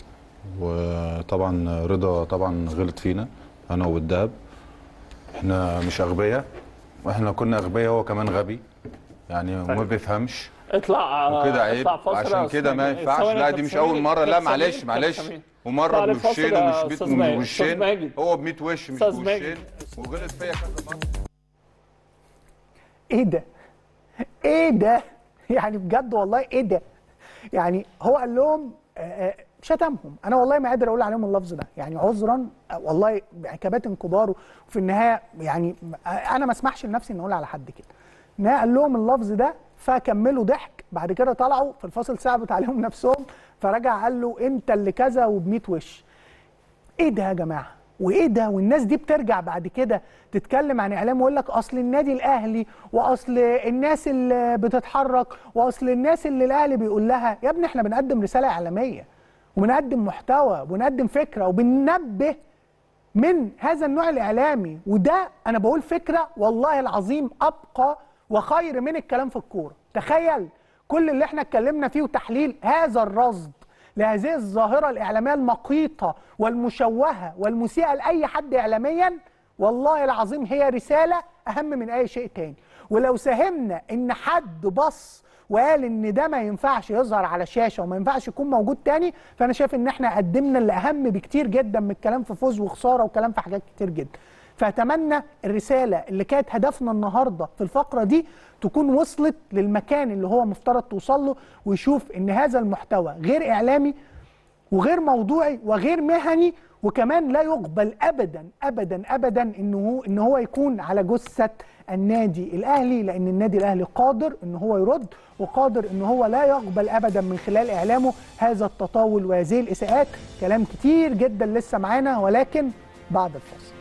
وطبعا رضا طبعا غلط فينا انا والدهب. احنا مش اغبياء، واحنا كنا اغبياء هو كمان غبي، يعني ما بيفهمش. اطلع وكده عيب، عشان كده ما ينفعش. لا دي مش اول مره. لا معلش ومره بوشين ومش بوشين، هو ب100 وش مش بوشين، وغلط فيا كذا مره. ايه ده يعني بجد والله ايه ده؟ يعني هو قال لهم شتمهم. انا والله ما قادر اقول عليهم اللفظ ده، يعني عذرا والله كباتن كبار، وفي النهايه يعني انا ما اسمحش لنفسي ان اقول على حد كده. النهايه قال لهم اللفظ ده فكملوا ضحك. بعد كده طلعوا في الفاصل صعبت عليهم نفسهم، فرجع قال له انت اللي كذا وب100 وش. ايه ده يا جماعه؟ وايه ده؟ والناس دي بترجع بعد كده تتكلم عن اعلام ويقول لك اصل النادي الاهلي، واصل الناس اللي بتتحرك، واصل الناس اللي الاهلي بيقول لها. يا ابني احنا بنقدم رساله اعلاميه وبنقدم محتوى وبنقدم فكره وبننبه من هذا النوع الاعلامي، وده انا بقول فكره والله العظيم ابقى وخير من الكلام في الكوره. تخيل كل اللي احنا اتكلمنا فيه وتحليل هذا الرصد لهذه الظاهره الاعلاميه المقيته والمشوهه والمسيئه لاي حد اعلاميا، والله العظيم هي رساله اهم من اي شيء تاني. ولو ساهمنا ان حد بص وقال ان ده ما ينفعش يظهر على شاشه وما ينفعش يكون موجود تاني، فانا شايف ان احنا قدمنا اللي اهم بكتير جدا من الكلام في فوز وخساره وكلام في حاجات كتير جدا. فاتمنى الرساله اللي كانت هدفنا النهارده في الفقره دي تكون وصلت للمكان اللي هو مفترض توصل له، ويشوف ان هذا المحتوى غير اعلامي وغير موضوعي وغير مهني، وكمان لا يقبل ابدا ابدا ابدا ان هو يكون على جثه النادي الاهلي، لان النادي الاهلي قادر ان هو يرد، وقادر ان هو لا يقبل ابدا من خلال اعلامه هذا التطاول وهذه الاساءات. كلام كتير جدا لسه معانا، ولكن بعد الفاصل.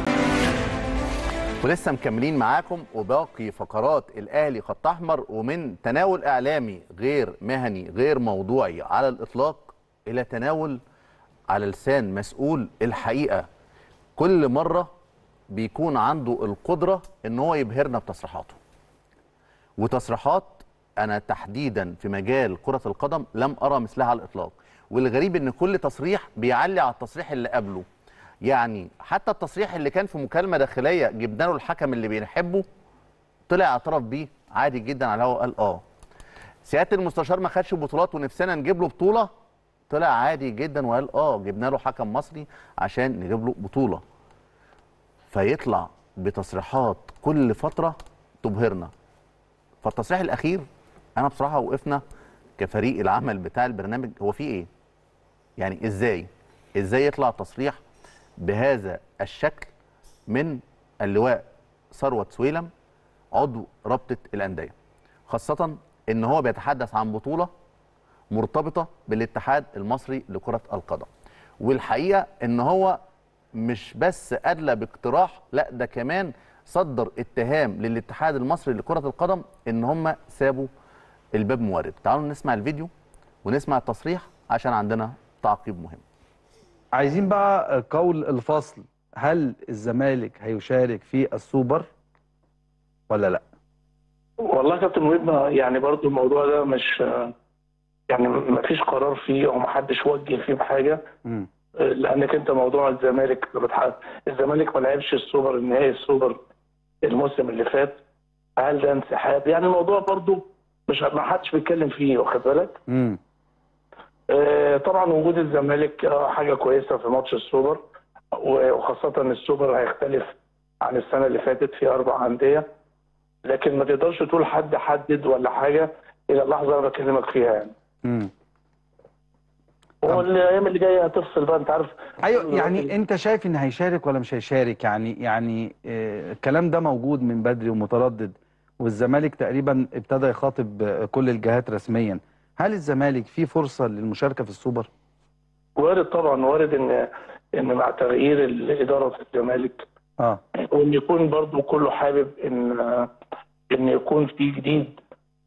ولسه مكملين معاكم وباقي فقرات الاهلي خط احمر، ومن تناول اعلامي غير مهني غير موضوعي على الاطلاق الى تناول على لسان مسؤول الحقيقه كل مره بيكون عنده القدره ان هو يبهرنا بتصريحاته، وتصريحات انا تحديدا في مجال كره القدم لم ارى مثلها على الاطلاق. والغريب ان كل تصريح بيعلي على التصريح اللي قبله. يعني حتى التصريح اللي كان في مكالمه داخليه جبنا له الحكم اللي بنحبه طلع اعترف بيه عادي جدا على الهواء، قال سياده المستشار ما خدش بطولات ونفسنا نجيب له بطوله، طلع عادي جدا وقال جبنا له حكم مصري عشان نجيب له بطوله. فيطلع بتصريحات كل فتره تبهرنا. فالتصريح الاخير انا بصراحه وقفنا كفريق العمل بتاع البرنامج، هو في ايه؟ يعني ازاي يطلع تصريح بهذا الشكل من اللواء ثروت سويلم عضو رابطه الانديه، خاصه ان هو بيتحدث عن بطوله مرتبطه بالاتحاد المصري لكره القدم. والحقيقه ان هو مش بس ادلى باقتراح، لا ده كمان صدر اتهام للاتحاد المصري لكره القدم ان هم سابوا الباب موارد. تعالوا نسمع الفيديو ونسمع التصريح عشان عندنا تعقيب مهم. عايزين بقى قول الفصل، هل الزمالك هيشارك في السوبر ولا لا؟ والله يا كابتن وليد يعني برضو الموضوع ده مش يعني ما فيش قرار فيه او ما حدش وجه فيه بحاجه. لانك انت موضوع الزمالك ما لعبش السوبر النهائي السوبر الموسم اللي فات، هل ده انسحاب؟ يعني الموضوع برضو مش ما حدش بيتكلم فيه، واخد بالك؟ طبعا وجود الزمالك حاجه كويسه في ماتش السوبر، وخاصه ان السوبر هيختلف عن السنه اللي فاتت في 4 انديه، لكن ما تقدرش تقول حد حدد ولا حاجه الى اللحظه اللي انا بكلمك فيها يعني. هو الايام اللي جايه هتفصل بقى، انت عارف. ايوه، يعني انت شايف ان هيشارك ولا مش هيشارك؟ يعني الكلام ده موجود من بدري ومتردد، والزمالك تقريبا ابتدى يخاطب كل الجهات رسميا. هل الزمالك فيه فرصه للمشاركه في السوبر؟ وارد طبعا، وارد ان مع تغيير الاداره في الزمالك وان يكون برضو كله حابب ان يكون في جديد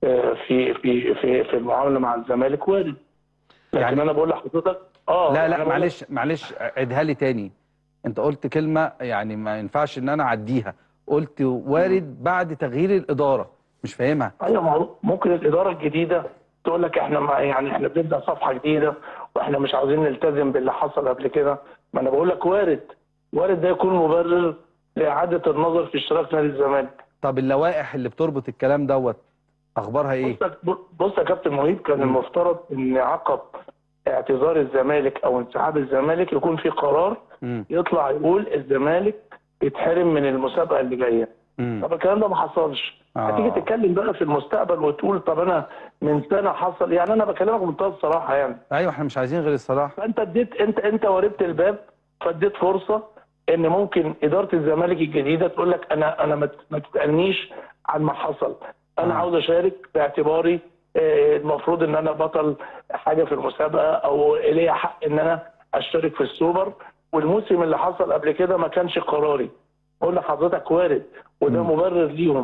في المعامله مع الزمالك، وارد. لكن يعني انا بقول لحضرتك لا معلش عيدها لي تاني. انت قلت كلمه يعني ما ينفعش ان انا اعديها، قلت وارد بعد تغيير الاداره، مش فاهمها. ايوه، ممكن الاداره الجديده تقول لك احنا احنا بنبدا صفحه جديده واحنا مش عاوزين نلتزم باللي حصل قبل كده. ما انا بقول لك وارد ده يكون مبرر لاعاده النظر في اشتراك نادي الزمالك. طب اللوائح اللي بتربط الكلام دوت اخبارها ايه؟ بص يا كابتن مهيب، كان المفترض ان عقب اعتذار الزمالك او انسحاب الزمالك يكون في قرار يطلع يقول الزمالك يتحرم من المسابقه اللي جايه. طب الكلام ده ما حصلش. هتيجي تتكلم بقى في المستقبل وتقول طب انا من سنه حصل، يعني انا بكلمك بمنتهى الصراحه يعني. ايوه، احنا مش عايزين غير الصراحه. فانت اديت انت وربت الباب، فاديت فرصه ان ممكن اداره الزمالك الجديده تقول لك انا ما تسالنيش عن ما حصل، انا عاوز اشارك باعتباري المفروض ان انا بطل حاجه في المسابقه او ليا حق ان انا اشترك في السوبر، والموسم اللي حصل قبل كده ما كانش قراري. بقول لحضرتك وارد، وده مبرر ليهم.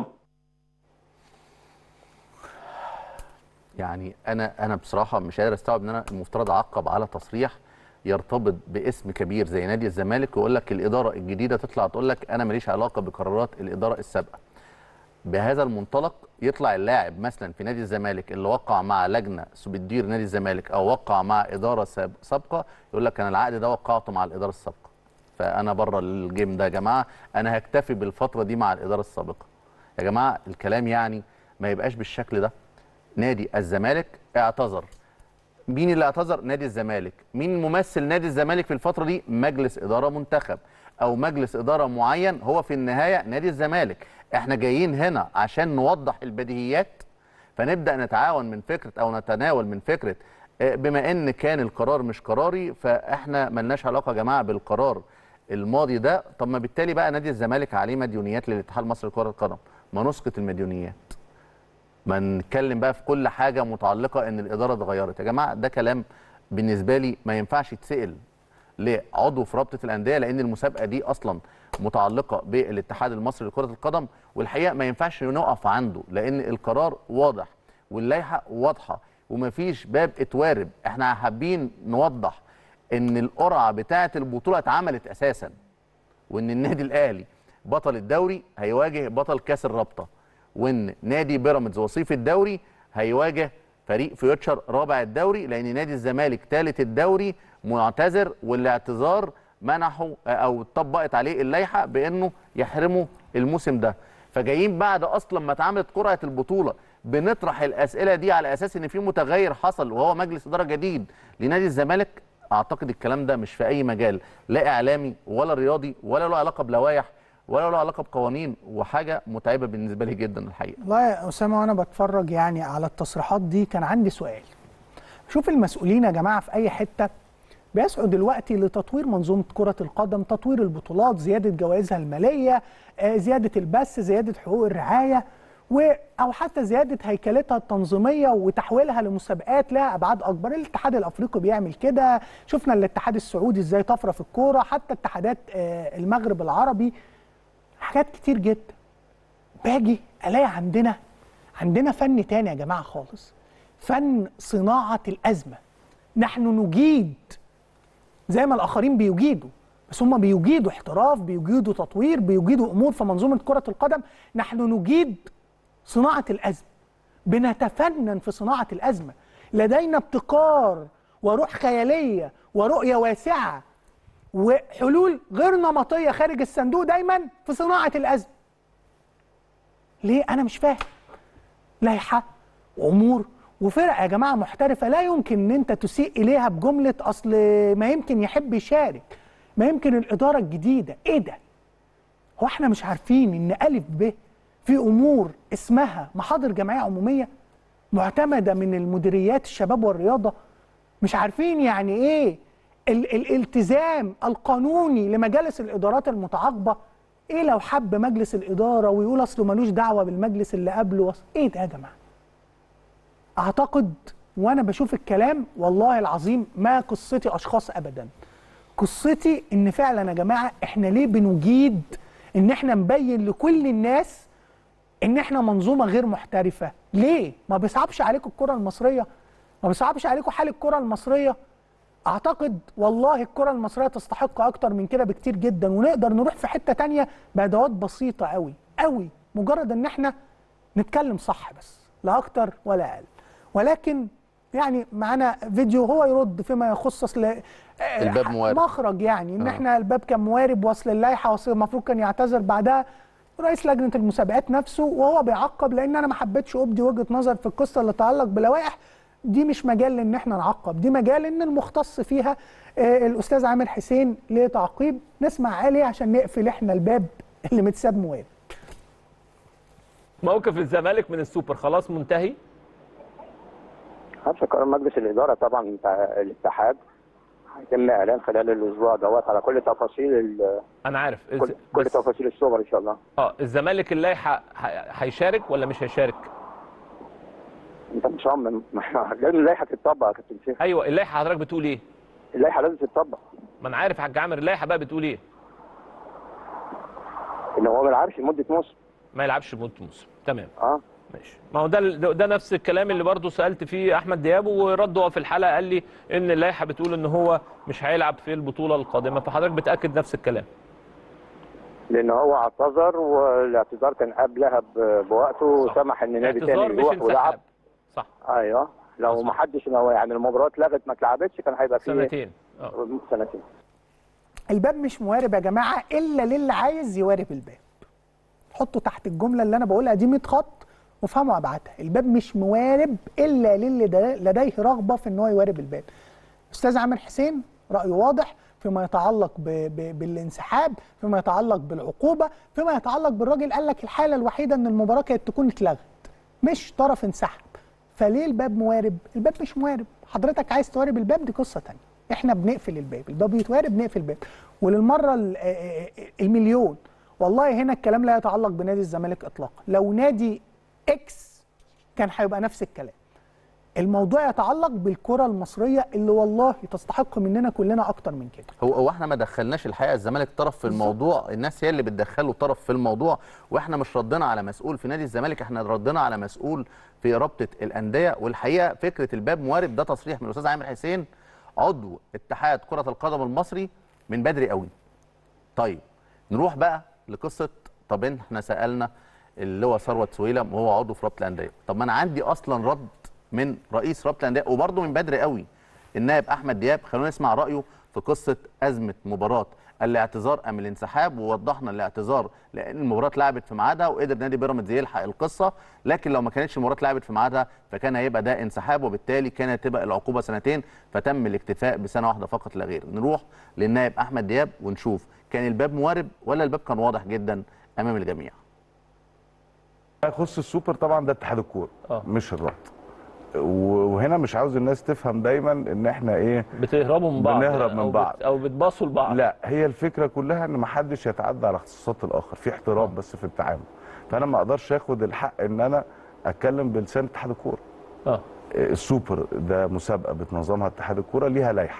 يعني انا بصراحه مش قادر استوعب ان انا المفترض اعقب على تصريح يرتبط باسم كبير زي نادي الزمالك ويقول لك الاداره الجديده تطلع تقول لك انا ماليش علاقه بقرارات الاداره السابقه. بهذا المنطلق يطلع اللاعب مثلا في نادي الزمالك اللي وقع مع لجنه بتدير نادي الزمالك او وقع مع اداره سابقه يقول لك انا العقد ده وقعته مع الاداره السابقه، فانا بره الجيم ده يا جماعه، انا هكتفي بالفتره دي مع الاداره السابقه. يا جماعه الكلام يعني ما يبقاش بالشكل ده. نادي الزمالك اعتذر. مين اللي اعتذر؟ نادي الزمالك. مين ممثل نادي الزمالك في الفتره دي؟ مجلس اداره منتخب او مجلس اداره معين، هو في النهايه نادي الزمالك. احنا جايين هنا عشان نوضح البديهيات، فنبدا نتعاون من فكره او نتناول من فكره بما ان كان القرار مش قراري فاحنا ملناش علاقه يا جماعه بالقرار الماضي ده. طب ما بالتالي بقى نادي الزمالك عليه مديونيات للاتحاد المصري لكره القدم، ما نسقط المديونيات، ما نتكلم بقى في كل حاجه متعلقه ان الاداره اتغيرت. يا جماعه ده كلام بالنسبه لي ما ينفعش يتسال لعضو في رابطه الانديه، لان المسابقه دي اصلا متعلقه بالاتحاد المصري لكره القدم، والحقيقه ما ينفعش نقف عنده لان القرار واضح واللائحه واضحه ومفيش باب اتوارب. احنا حابين نوضح ان القرعه بتاعه البطوله اتعملت اساسا، وان النادي الاهلي بطل الدوري هيواجه بطل كاس الرابطه، وان نادي بيراميدز وصيف الدوري هيواجه فريق فيوتشر رابع الدوري، لان نادي الزمالك ثالث الدوري معتذر، والاعتذار منحوا او طبقت عليه اللائحه بانه يحرمه الموسم ده. فجايين بعد اصلا ما اتعملت قرعه البطوله بنطرح الاسئله دي على اساس ان في متغير حصل وهو مجلس اداره جديد لنادي الزمالك. اعتقد الكلام ده مش في اي مجال، لا اعلامي ولا رياضي ولا له علاقه بلوائح ولا له علاقه بقوانين، وحاجه متعبه بالنسبه لي جدا الحقيقه. والله يا اسامه وانا بتفرج يعني على التصريحات دي كان عندي سؤال. شوف المسؤولين يا جماعه في اي حته بيسعوا دلوقتي لتطوير منظومه كره القدم، تطوير البطولات، زياده جوائزها الماليه، زياده البث، زياده حقوق الرعايه، او حتى زياده هيكلتها التنظيميه وتحويلها لمسابقات لها ابعاد اكبر. الاتحاد الافريقي بيعمل كده، شفنا الاتحاد السعودي ازاي طفره في الكوره، حتى اتحادات المغرب العربي، حاجات كتير جدا. باجي الاقي عندنا فن تاني يا جماعه خالص، فن صناعه الازمه. نحن نجيد زي ما الاخرين بيجيدوا، بس هم بيجيدوا احتراف، بيجيدوا تطوير، بيجيدوا امور في منظومه كره القدم. نحن نجيد صناعه الازمه، بنتفنن في صناعه الازمه، لدينا ابتكار وروح خياليه ورؤيه واسعه وحلول غير نمطيه خارج الصندوق دايما في صناعه الازمه. ليه؟ انا مش فاهم. لائحه وامور وفرق يا جماعه محترفه، لا يمكن ان انت تسيء اليها بجمله اصل ما يمكن يحب يشارك، ما يمكن الاداره الجديده. ايه ده؟ هو احنا مش عارفين ان الف ب في امور اسمها محاضر جمعيه عموميه معتمده من المديريات الشباب والرياضه؟ مش عارفين يعني ايه الالتزام القانوني لمجالس الادارات المتعاقبه؟ ايه لو حب مجلس الاداره ويقول اصله ملوش دعوه بالمجلس اللي قبله؟ ايه ده يا جماعه؟ اعتقد وانا بشوف الكلام والله العظيم ما قصتي اشخاص ابدا، قصتي ان فعلا يا جماعه احنا ليه بنجيد ان احنا نبين لكل الناس ان احنا منظومه غير محترفه؟ ليه؟ ما بيصعبش عليكم الكره المصريه؟ ما بيصعبش عليكم حال الكره المصريه؟ اعتقد والله الكره المصريه تستحق اكتر من كده بكتير جدا، ونقدر نروح في حته تانية بادوات بسيطه قوي قوي، مجرد ان احنا نتكلم صح بس، لا اكتر ولا اقل. ولكن يعني معانا فيديو هو يرد فيما يخص اصل الباب موارب، مخرج يعني ان احنا الباب كان موارب، واصل اللائحه المفروض كان يعتذر بعدها رئيس لجنه المسابقات نفسه وهو بيعقب، لان انا ما حبيتش ابدي وجهه نظر في القصه اللي تتعلق بلوائح دي. مش مجال ان احنا نعقب، دي مجال ان المختص فيها الاستاذ عامر حسين ليه تعقيب. نسمع عليه عشان نقفل احنا الباب اللي متساب موارب. موقف الزمالك من السوبر خلاص منتهي؟ حسب قرار مجلس الاداره طبعا بتاع الاتحاد هيتم اعلان خلال الاسبوع دوت على كل تفاصيل انا عارف كل تفاصيل السوبر ان شاء الله. الزمالك اللائحه هيشارك ولا مش هيشارك؟ انت مش عم لازم اللائحه تتطبق يا كابتن سيف. ايوه اللائحه حضرتك بتقول ايه؟ اللائحه لازم تتطبق. ما انا عارف يا حاج عامر، اللائحه بقى بتقول ايه؟ ان هو ما يلعبش لمده موسم. ما يلعبش لمده موسم، تمام. ماشي. ما هو ده نفس الكلام اللي برضه سالت فيه احمد دياب ورد هو في الحلقه، قال لي ان اللائحه بتقول ان هو مش هيلعب في البطوله القادمه، فحضرتك بتاكد نفس الكلام. لان هو اعتذر والاعتذار كان قبلها بوقته وسمح ان نادي تاني يروح ولعب. صح. ايوه لو ما حدش يعني المباراه اتلغت ما اتلعبتش كان هيبقى فيه سنتين. سنتين. الباب مش موارب يا جماعه الا للي عايز يوارب الباب. حطوا تحت الجمله اللي انا بقولها دي 100 خط وافهموا ابعادها. الباب مش موارب الا للي لديه رغبه في ان هو يوارب الباب. استاذ عامر حسين رايه واضح فيما يتعلق بالانسحاب، فيما يتعلق بالعقوبه، فيما يتعلق بالراجل قال لك الحاله الوحيده ان المباراه كانت تكون اتلغت مش طرف انسحب. فليه الباب موارب؟ الباب مش موارب. حضرتك عايز توارب الباب دي قصه ثانيه. احنا بنقفل الباب بيتوارب نقفل الباب. وللمره المليون والله هنا الكلام لا يتعلق بنادي الزمالك اطلاقا. لو نادي اكس كان هيبقى نفس الكلام. الموضوع يتعلق بالكره المصريه اللي والله تستحق مننا كلنا اكتر من كده. هو احنا ما دخلناش الحقيقه الزمالك طرف في الموضوع، الناس هي اللي بتدخله طرف في الموضوع، واحنا مش ردنا على مسؤول في نادي الزمالك، احنا ردنا على مسؤول في رابطه الانديه. والحقيقه فكره الباب موارب ده تصريح من الاستاذ عامر حسين عضو اتحاد كره القدم المصري من بدري قوي. طيب نروح بقى لقصه، طب احنا سالنا اللي هو ثروت سويلم وهو عضو في رابطه الانديه، طب ما انا عندي اصلا رد من رئيس رابطه الانديه وبرده من بدري قوي النائب احمد دياب. خلونا نسمع رايه في قصه ازمه مباراه الاعتذار ام الانسحاب، ووضحنا الاعتذار لان المباراه اتلعبت في ميعادها وقدر نادي بيراميدز يلحق القصه، لكن لو ما كانتش المباراه اتلعبت في ميعادها فكان هيبقى ده انسحاب، وبالتالي كانت تبقى العقوبه سنتين، فتم الاكتفاء بسنه واحده فقط لا غير. نروح للنائب احمد دياب ونشوف كان الباب موارب ولا الباب كان واضح جدا امام الجميع. يخص السوبر طبعا ده اتحاد الكوره مش الرابطه، وهنا مش عاوز الناس تفهم دايما ان احنا ايه بتهربوا من بعض، بنهرب من بعض او بتباصوا لبعض. لا، هي الفكره كلها ان ما حدش يتعدى على اختصاصات الاخر، في احترام بس في التعامل. فانا ما اقدرش اخد الحق ان انا اتكلم بلسان اتحاد الكوره. السوبر ده مسابقه بتنظمها اتحاد الكوره ليها لائحه.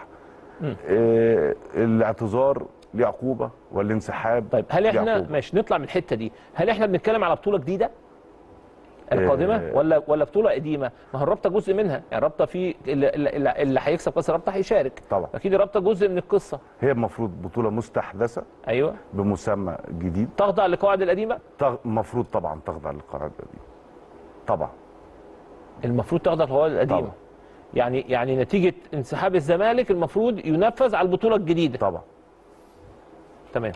الاعتذار ليه عقوبه والانسحاب. طيب هل احنا ماشي نطلع من الحته دي، هل احنا بنتكلم على بطوله جديده القادمه ولا بطوله قديمه؟ ما هو الرابطه جزء منها، يعني الرابطه في اللي هيكسب كاس الرابطه هيشارك طبعا، اكيد الرابطه جزء من القصه. هي المفروض بطوله مستحدثه ايوه بمسمى جديد تخضع للقواعد القديمه. المفروض طبعا تخضع للقواعد القديمه طبعا، المفروض تخضع للقواعد القديمه طبعا. يعني نتيجه انسحاب الزمالك المفروض ينفذ على البطوله الجديده طبعا. تمام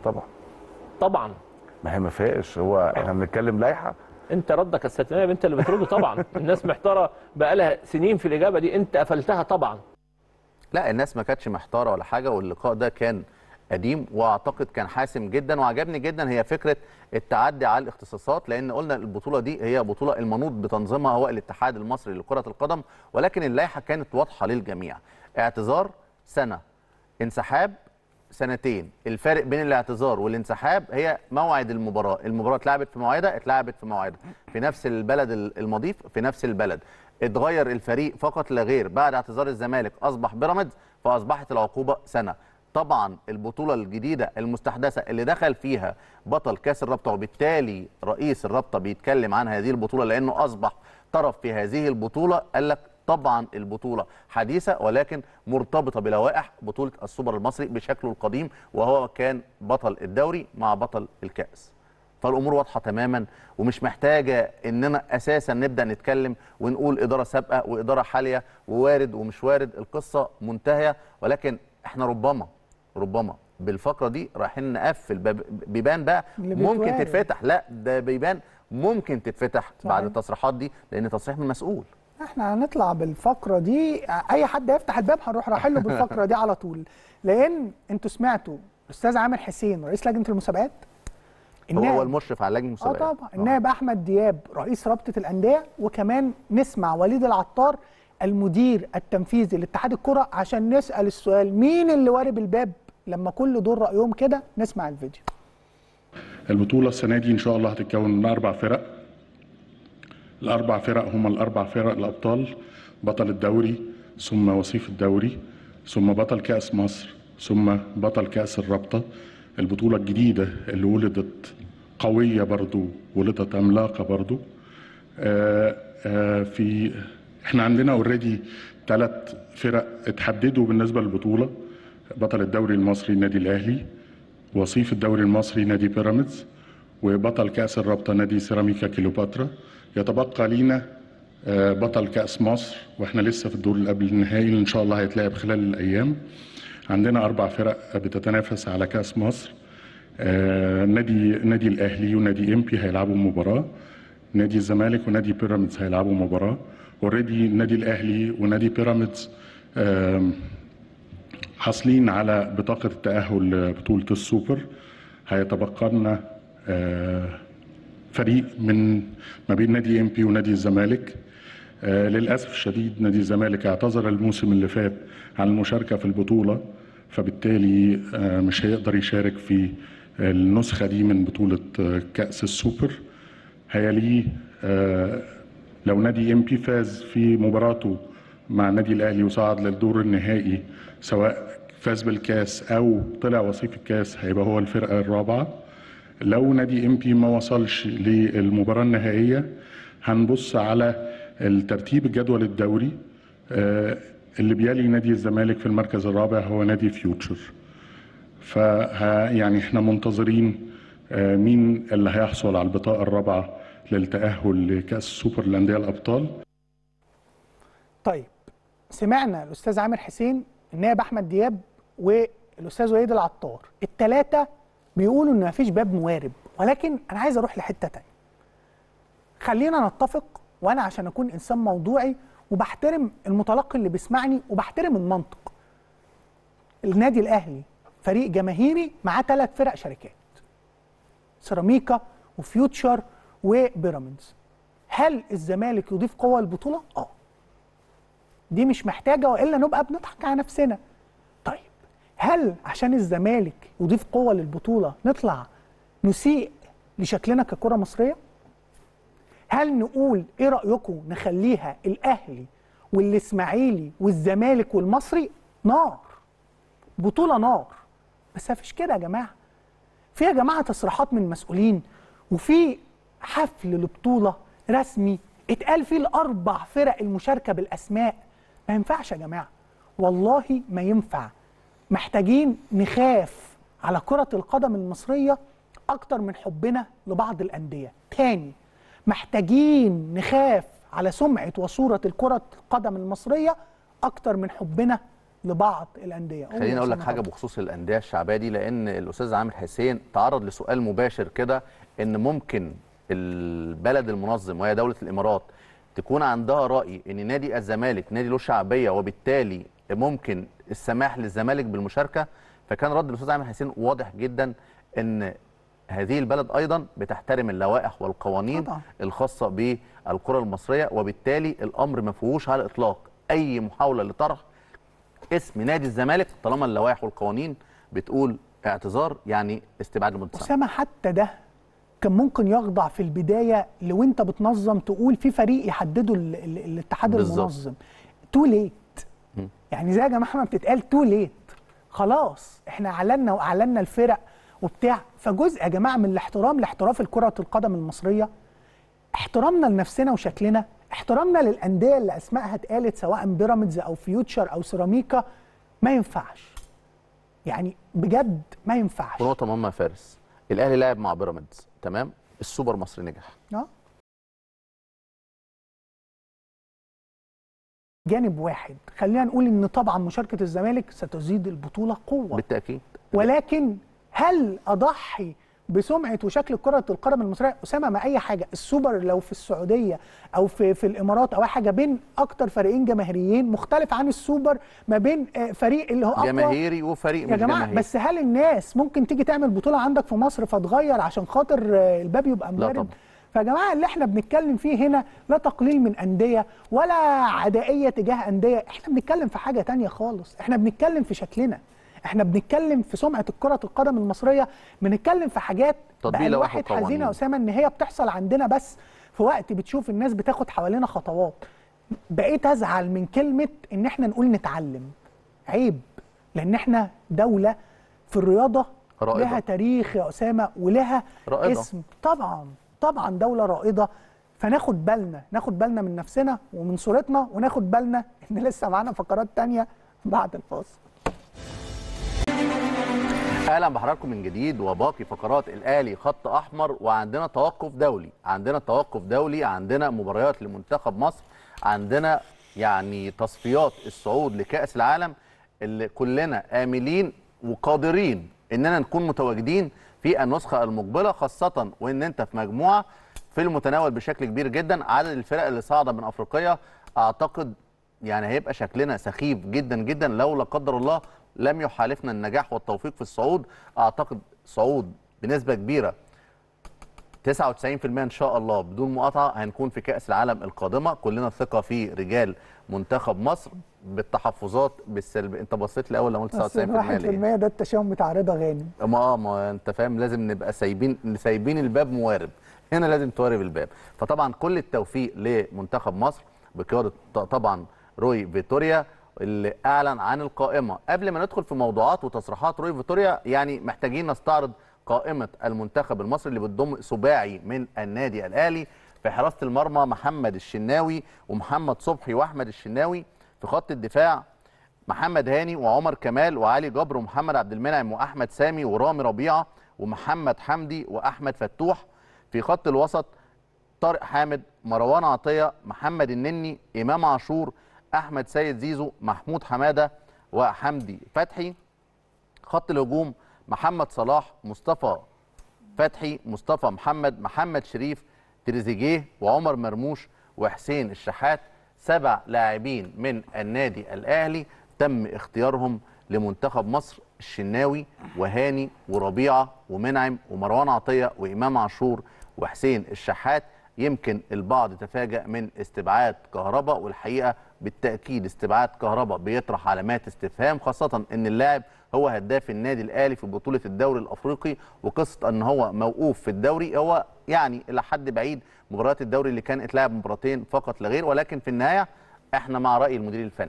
طبعا ما هي ما فيهاش، هو احنا بنتكلم لائحه. انت ردك يا استاذ نائب، انت اللي بترد طبعا. الناس محتاره بقى لها سنين في الاجابه دي، انت قفلتها طبعا. لا الناس ما كانتش محتاره ولا حاجه، واللقاء ده كان قديم واعتقد كان حاسم جدا، وعجبني جدا هي فكره التعدي على الاختصاصات، لان قلنا البطوله دي هي بطوله المنوط بتنظيمها هو الاتحاد المصري لكره القدم، ولكن اللائحه كانت واضحه للجميع. اعتذار سنه، انسحاب سنتين، الفارق بين الاعتذار والانسحاب هي موعد المباراه اتلعبت في موعدها، في نفس البلد المضيف، في نفس البلد، اتغير الفريق فقط لا غير بعد اعتذار الزمالك اصبح بيراميدز، فاصبحت العقوبه سنه. طبعا البطوله الجديده المستحدثه اللي دخل فيها بطل كاس الرابطه، وبالتالي رئيس الرابطه بيتكلم عن هذه البطوله لانه اصبح طرف في هذه البطوله، قال لك طبعا البطوله حديثه ولكن مرتبطه بلوائح بطوله السوبر المصري بشكله القديم، وهو كان بطل الدوري مع بطل الكاس. فالامور واضحه تماما ومش محتاجه اننا اساسا نبدا نتكلم ونقول اداره سابقه واداره حاليه ووارد ومش وارد، القصه منتهيه. ولكن احنا ربما بالفقره دي رايحين نقفل بيبان بقى ممكن تتفتح، لا ده بيبان ممكن تتفتح بعد التصريحات دي، لان تصريح من مسؤول. احنا هنطلع بالفقره دي، اي حد يفتح الباب هنروح رايحين بالفقره دي على طول، لان انتوا سمعتوا الاستاذ عامر حسين رئيس لجنه المسابقات، هو المشرف على لجنه المسابقات. طبعا النائب احمد دياب رئيس رابطه الانديه، وكمان نسمع وليد العطار المدير التنفيذي لاتحاد الكره عشان نسال السؤال مين اللي وارب الباب لما كل دول رايهم كده. نسمع الفيديو. البطوله السنه دي ان شاء الله هتتكون من 4 فرق. الاربع فرق هم الاربع فرق الابطال، بطل الدوري ثم وصيف الدوري ثم بطل كاس مصر ثم بطل كاس الرابطه. البطوله الجديده اللي ولدت قويه برضو، ولدت عملاقه برضو. احنا عندنا اوريدي 3 فرق اتحددوا بالنسبه للبطوله، بطل الدوري المصري النادي الاهلي، وصيف الدوري المصري نادي بيراميدز، وبطل كاس الرابطه نادي سيراميكا كليوباترا. يتبقى لينا بطل كاس مصر، واحنا لسه في الدور اللي قبل النهائي اللي ان شاء الله هيتلعب خلال الايام. عندنا 4 فرق بتتنافس على كاس مصر. نادي الاهلي ونادي امبي هيلعبوا مباراه، نادي الزمالك ونادي بيراميدز هيلعبوا مباراه. اوريدي النادي الاهلي ونادي بيراميدز حاصلين على بطاقه التاهل لبطوله السوبر. هيتبقى لنا فريق من ما بين نادي امبي ونادي الزمالك. للاسف الشديد نادي الزمالك اعتذر الموسم اللي فات عن المشاركه في البطوله، فبالتالي مش هيقدر يشارك في النسخه دي من بطوله كاس السوبر. هيليه لو نادي امبي فاز في مباراته مع النادي الاهلي وصعد للدور النهائي، سواء فاز بالكاس او طلع وصيف الكاس، هيبقى هو الفرقه الرابعه. لو نادي امبي ما وصلش للمباراه النهائيه، هنبص على الترتيب الجدول الدوري. اللي بيلي نادي الزمالك في المركز الرابع هو نادي فيوتشر. يعني احنا منتظرين مين اللي هيحصل على البطاقة الرابعة للتأهل لكأس السوبر للأندية الأبطال. طيب سمعنا الأستاذ عامر حسين، النائب أحمد دياب، والأستاذ وليد العطار، الثلاثة بيقولوا إن مفيش باب موارب، ولكن أنا عايز أروح لحتة تانية. خلينا نتفق، وأنا عشان أكون إنسان موضوعي وبحترم المتلقي اللي بيسمعني وبحترم المنطق. النادي الأهلي فريق جماهيري معاه 3 فرق شركات، سيراميكا وفيوتشر وبيراميدز. هل الزمالك يضيف قوة للبطولة؟ دي مش محتاجة، وإلا نبقى بنضحك على نفسنا. طيب هل عشان الزمالك يضيف قوة للبطولة نطلع نسيء لشكلنا ككرة مصرية؟ هل نقول ايه رأيكم نخليها الأهلي والإسماعيلي والزمالك والمصري نار، بطولة نار؟ بس مفيش كده يا جماعة. في يا جماعة تصريحات من مسؤولين، وفي حفل لبطولة رسمي اتقال فيه ال4 فرق المشاركة بالأسماء. ما ينفعش يا جماعة، والله ما ينفع. محتاجين نخاف على كرة القدم المصرية أكتر من حبنا لبعض الأندية. تاني، محتاجين نخاف على سمعة وصورة الكرة القدم المصرية أكتر من حبنا لبعض الأندية. خليني أقول لك حاجة بخصوص الأندية الشعبية دي، لأن الأستاذ عامر حسين تعرض لسؤال مباشر كده، إن ممكن البلد المنظم وهي دولة الإمارات تكون عندها رأي إن نادي الزمالك نادي له شعبية، وبالتالي ممكن السماح للزمالك بالمشاركة. فكان رد الأستاذ عامر حسين واضح جدا، إن هذه البلد أيضا بتحترم اللوائح والقوانين طبعا الخاصة بالكرة المصرية، وبالتالي الأمر ما فيهوش على الإطلاق أي محاولة لطرح اسم نادي الزمالك طالما اللوائح والقوانين بتقول اعتذار، يعني استبعاد المنتخب. أسامة حتى ده كان ممكن يخضع في البداية لو أنت بتنظم تقول في فريق يحدده الاتحاد المنظم. تو ليت، يعني زي يا جماعة ما بتتقال تو ليت. خلاص احنا أعلنا الفرق وبتاع. فجزء يا جماعة من الاحترام لاحتراف الكرة القدم المصرية، احترامنا لنفسنا وشكلنا، احترامنا للأندية اللي أسمائها اتقالت سواء بيراميدز أو فيوتشر أو سيراميكا، ما ينفعش. يعني بجد ما ينفعش. ونقطة مهمة يا فارس، الأهلي لعب مع بيراميدز، تمام؟ السوبر مصري نجح. جانب واحد، خلينا نقول ان طبعا مشاركة الزمالك ستزيد البطولة قوة بالتأكيد، ولكن هل اضحي بسمعة وشكل كرة القدم المصرية؟ أسامة ما أي حاجة، السوبر لو في السعودية أو في الإمارات أو أي حاجة بين أكتر فريقين جماهيريين مختلف عن السوبر ما بين فريق اللي هو أقوى جماهيري وفريق مش جماعة جماهيري. بس هل الناس ممكن تيجي تعمل بطولة عندك في مصر فتغير عشان خاطر الباب يبقى موارد؟ فيا جماعة اللي احنا بنتكلم فيه هنا لا تقليل من أندية ولا عدائية تجاه أندية، احنا بنتكلم في حاجة تانية خالص، احنا بنتكلم في شكلنا، احنا بنتكلم في سمعة الكرة القدم المصرية، بنتكلم في حاجات بقى الواحد حزين يا أسامة ان هي بتحصل عندنا بس في وقت بتشوف الناس بتاخد حوالينا خطوات. بقيت أزعل من كلمة ان احنا نقول نتعلم، عيب، لان احنا دولة في الرياضة رائدة. لها تاريخ يا أسامة ولها رائدة. اسم طبعا دولة رائدة، فناخد بالنا من نفسنا ومن صورتنا، وناخد بالنا ان لسه معانا فقرات تانية بعد الفاصل. اهلا بحضراتكم من جديد وباقي فقرات الاهلي خط احمر، وعندنا توقف دولي، عندنا مباريات لمنتخب مصر، عندنا يعني تصفيات الصعود لكأس العالم اللي كلنا آملين وقادرين اننا نكون متواجدين في النسخة المقبلة، خاصة وان انت في مجموعة في المتناول بشكل كبير جدا. عدد الفرق اللي صاعدة من افريقيا اعتقد يعني هيبقى شكلنا سخيف جدا جدا لو لا قدر الله لم يحالفنا النجاح والتوفيق في الصعود. اعتقد صعود بنسبة كبيرة 99% ان شاء الله بدون مقاطعة هنكون في كأس العالم القادمة. كلنا ثقة في رجال منتخب مصر بالتحفظات بالسلب. انت بصيت لي اول لما قلت 99% ده التشاؤم بتاع رضا غانم. ما انت فاهم، لازم نبقى سايبين الباب موارب، هنا لازم توارب الباب. فطبعا كل التوفيق لمنتخب مصر بقيادة طبعا روي فيتوريا اللي اعلن عن القائمة. قبل ما ندخل في موضوعات وتصريحات روي فيتوريا، يعني محتاجين نستعرض قائمة المنتخب المصري اللي بتضم سباعي من النادي الأهلي. في حراسة المرمى محمد الشناوي ومحمد صبحي واحمد الشناوي. في خط الدفاع محمد هاني وعمر كمال وعلي جبر ومحمد عبد المنعم واحمد سامي ورامي ربيعه ومحمد حمدي واحمد فتوح. في خط الوسط طارق حامد، مروان عطيه، محمد النني، امام عاشور، احمد سيد زيزو، محمود حماده وحمدي فتحي. خط الهجوم محمد صلاح، مصطفى فتحي، مصطفى محمد، محمد شريف، تريزيجيه وعمر مرموش وحسين الشحات. 7 لاعبين من النادي الاهلي تم اختيارهم لمنتخب مصر: الشناوي وهاني وربيعه ومنعم ومروان عطيه وامام عاشور وحسين الشحات. يمكن البعض تفاجأ من استبعاد كهربا، والحقيقه بالتاكيد استبعاد كهربا بيطرح علامات استفهام، خاصه ان اللاعب هو هداف النادي الاهلي في بطوله الدوري الافريقي، وقصه ان هو موقوف في الدوري هو يعني الى حد بعيد مباريات الدوري اللي كان اتلعب مباراتين فقط لا غير. ولكن في النهايه احنا مع راي المدير الفني.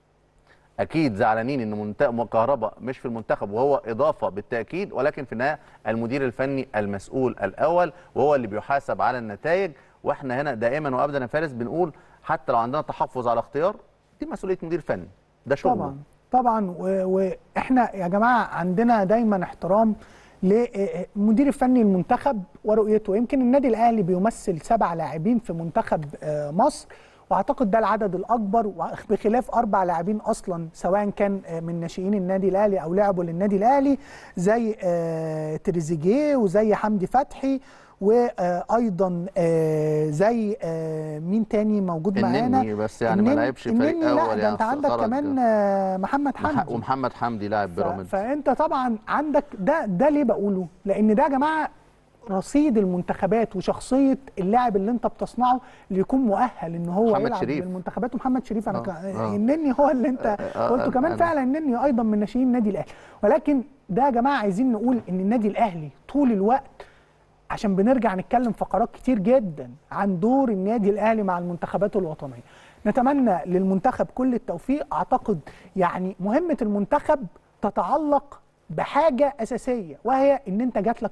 اكيد زعلانين ان كهربا مش في المنتخب وهو اضافه بالتاكيد، ولكن في النهايه المدير الفني المسؤول الاول وهو اللي بيحاسب على النتائج. واحنا هنا دائما وابدا يا فارس بنقول حتى لو عندنا تحفظ على اختيار دي مسؤوليه مدير فني، ده شغله. طبعا واحنا يا جماعه عندنا دايما احترام للمدير الفني المنتخب ورؤيته. يمكن النادي الاهلي بيمثل 7 لاعبين في منتخب مصر، واعتقد ده العدد الاكبر، بخلاف 4 لاعبين اصلا سواء كان من ناشئين النادي الاهلي او لعبوا للنادي الاهلي زي تريزيجيه وزي حمدي فتحي، وايضا زي مين تاني موجود معانا؟ النني بس يعني ما لعبش فريق اول يعني. انت عندك كمان محمد حمدي ومحمد حمدي لاعب بيراميدز. فانت طبعا عندك ده ليه بقوله؟ لان ده يا جماعه رصيد المنتخبات وشخصيه اللاعب اللي انت بتصنعه اللي يكون مؤهل ان هو يلعب بالمنتخبات. ومحمد شريف النني هو اللي انت قلته كمان فعلا. النني ايضا من ناشئين النادي الاهلي. ولكن ده يا جماعه عايزين نقول ان النادي الاهلي طول الوقت، عشان بنرجع نتكلم فقرات كتير جدا عن دور النادي الاهلي مع المنتخبات الوطنيه. نتمنى للمنتخب كل التوفيق. اعتقد يعني مهمه المنتخب تتعلق بحاجه اساسيه، وهي ان انت جات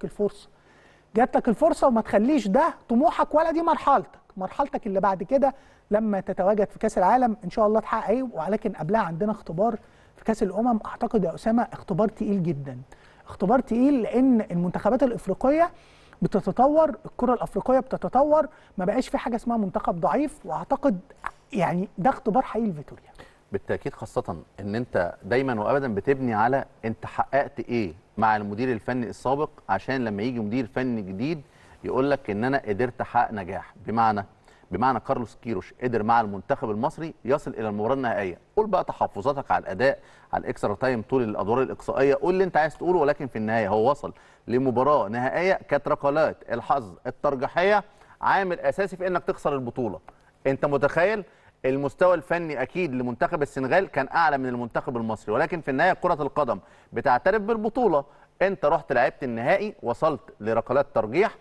لك الفرصه وما تخليش ده طموحك ولا دي مرحلتك اللي بعد كده لما تتواجد في كاس العالم ان شاء الله تحقق ايه. ولكن قبلها عندنا اختبار في كاس الامم، اعتقد يا اسامه اختبار تقيل جدا، اختبار تقيل، لان المنتخبات الافريقيه بتتطور، الكره الافريقيه بتتطور، ما بقاش في حاجه اسمها منتخب ضعيف. واعتقد يعني ده اختبار حقيقي لفيتوريا بالتاكيد، خاصه ان انت دايما وابدا بتبني على انت حققت ايه مع المدير الفني السابق، عشان لما يجي مدير فني جديد يقول لك ان انا قدرت احقق نجاح. بمعنى كارلوس كيروش قدر مع المنتخب المصري يصل الى المباراه النهائيه. قول بقى تحفظاتك على الاداء، على الاكسترا تايم، طول الادوار الاقصائيه، قول اللي انت عايز تقوله، ولكن في النهايه هو وصل لمباراه نهائيه كانت ركلات الحظ الترجيحيه عامل اساسي في انك تخسر البطوله. انت متخيل المستوى الفني اكيد لمنتخب السنغال كان اعلى من المنتخب المصري، ولكن في النهايه كره القدم بتعترف بالبطوله. انت رحت لعبت النهائي، وصلت لركلات ترجيح،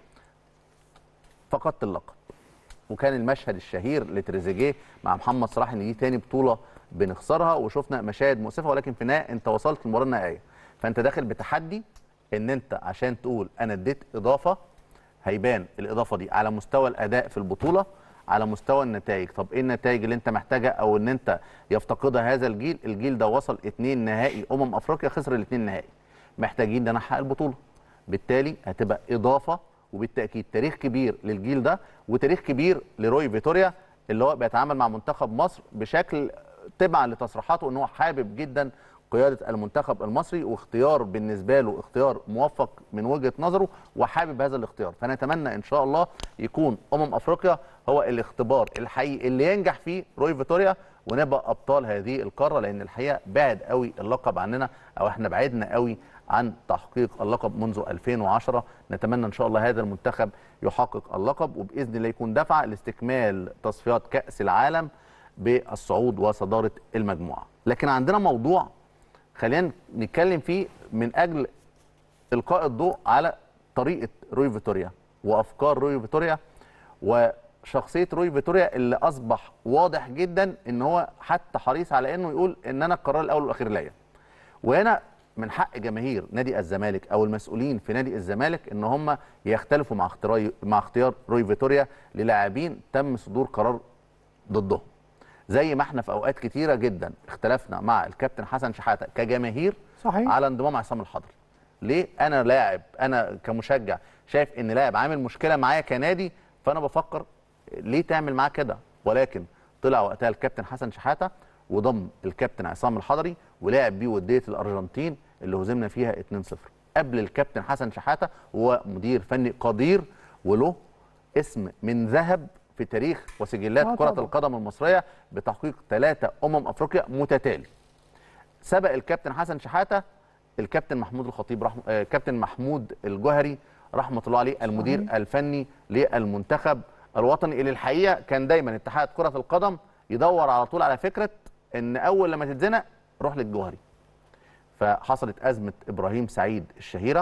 فقدت اللقب. وكان المشهد الشهير لتريزيجيه مع محمد صلاح ان دي تاني بطوله بنخسرها، وشفنا مشاهد مؤسفه، ولكن في النهايه انت وصلت للمباراه النهائيه. فانت داخل بتحدي ان انت عشان تقول انا اديت اضافه، هيبان الاضافه دي على مستوى الاداء في البطوله، على مستوى النتائج. طب ايه النتائج اللي انت محتاجها او ان انت يفتقدها هذا الجيل ده؟ وصل 2 نهائي افريقيا، خسر ال2 نهائي. محتاجين ده نحقق البطوله، بالتالي هتبقى اضافه وبالتاكيد تاريخ كبير للجيل ده، وتاريخ كبير لروي فيتوريا اللي هو بيتعامل مع منتخب مصر بشكل تبعا لتصريحاته ان هو حابب جدا قياده المنتخب المصري، واختيار بالنسبه له اختيار موفق من وجهه نظره وحابب هذا الاختيار. فنتمنى ان شاء الله يكون افريقيا هو الاختبار الحقيقي اللي ينجح فيه روي فيتوريا، ونبقى ابطال هذه القاره، لان الحقيقه بعد قوي اللقب عننا، او احنا بعدنا قوي عن تحقيق اللقب منذ 2010. نتمنى ان شاء الله هذا المنتخب يحقق اللقب، وباذن الله يكون دفعه لاستكمال تصفيات كاس العالم بالصعود وصداره المجموعه. لكن عندنا موضوع خلينا نتكلم فيه من اجل القاء الضوء على طريقه روي فيتوريا وافكار روي فيتوريا وشخصيه روي فيتوريا، اللي اصبح واضح جدا ان هو حتى حريص على انه يقول ان انا القرار الاول والاخير ليا. وهنا من حق جماهير نادي الزمالك او المسؤولين في نادي الزمالك ان هم يختلفوا مع اختيار روي فيتوريا للاعبين تم صدور قرار ضدهم. زي ما احنا في اوقات كتيره جدا اختلفنا مع الكابتن حسن شحاته كجماهير صحيح على انضمام عصام الحضري. ليه؟ انا لاعب، انا كمشجع شايف ان لاعب عامل مشكله معايا كنادي، فانا بفكر ليه تعمل معاه كده؟ ولكن طلع وقتها الكابتن حسن شحاته وضم الكابتن عصام الحضري ولعب بيه وديه الارجنتين اللي هزمنا فيها 2-0. قبل الكابتن حسن شحاته هو مدير فني قدير وله اسم من ذهب في تاريخ وسجلات كرة القدم المصرية بتحقيق 3 أفريقيا متتالي. سبق الكابتن حسن شحاتة الكابتن محمود الخطيب كابتن محمود الجوهري رحمة الله عليه المدير الفني للمنتخب الوطني، اللي الحقيقة كان دايما اتحاد كرة القدم يدور على طول على فكرة ان اول لما تتزنق روح للجوهري. فحصلت أزمة إبراهيم سعيد الشهيرة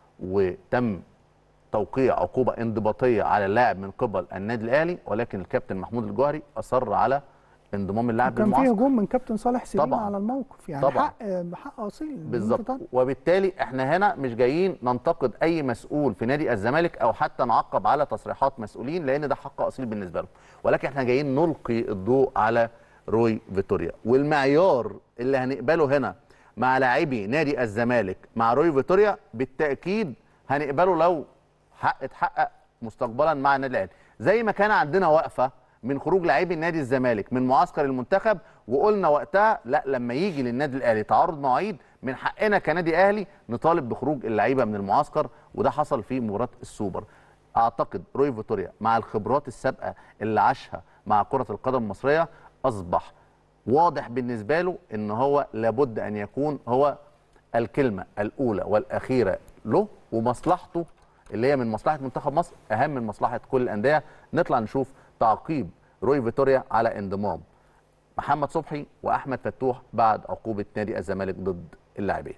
وتم توقيع عقوبة انضباطية على اللاعب من قبل النادي الأهلي، ولكن الكابتن محمود الجوهري أصر على انضمام اللاعب للمعسكر. كان في هجوم من كابتن صالح سليم طبعا على الموقف، يعني طبعا حق اصيل بالظبط. وبالتالي احنا هنا مش جايين ننتقد اي مسؤول في نادي الزمالك او حتى نعقب على تصريحات مسؤولين، لان ده حق اصيل بالنسبه لهم، ولكن احنا جايين نلقي الضوء على روي فيتوريا. والمعيار اللي هنقبله هنا مع لاعبي نادي الزمالك مع روي فيتوريا بالتاكيد هنقبله لو اتحقق مستقبلا مع النادي الاهلي. زي ما كان عندنا وقفه من خروج لاعبي نادي الزمالك من معسكر المنتخب، وقلنا وقتها لا، لما يجي للنادي الاهلي تعارض مواعيد من حقنا كنادي اهلي نطالب بخروج اللعيبه من المعسكر، وده حصل في مباراه السوبر. اعتقد روي فيتوريا مع الخبرات السابقه اللي عاشها مع كره القدم المصريه اصبح واضح بالنسبه له ان هو لابد ان يكون هو الكلمه الاولى والاخيره له، ومصلحته اللي هي من مصلحه منتخب مصر اهم من مصلحه كل الانديه. نطلع نشوف تعقيب روي فيتوريا على انضمام محمد صبحي واحمد فتوح بعد عقوبه نادي الزمالك ضد اللاعبين.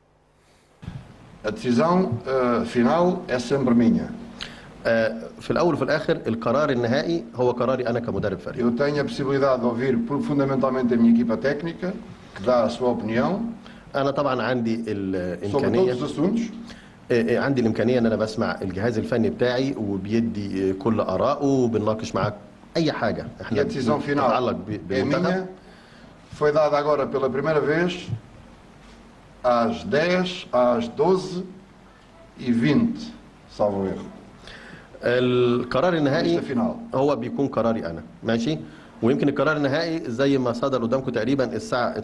A decisão final é sempre minha. في الاول وفي الاخر القرار النهائي هو قراري انا كمدرب فريق. Eu tenho a possibilidade de ouvir fundamentalmente a minha equipa técnica que dá a sua opinião. انا طبعا عندي الامكانيه عندي الامكانيه ان انا بسمع الجهاز الفني بتاعي وبيدي كل اراءه وبنناقش معاه اي حاجه احنا بتتعلق بالمنتخب. Foi dada agora pela primeira vez às 10, às 12h20, salvo erro. القرار النهائي هو بيكون قراري انا، ماشي؟ ويمكن القرار النهائي زي ما صدر قدامكم تقريبا الساعه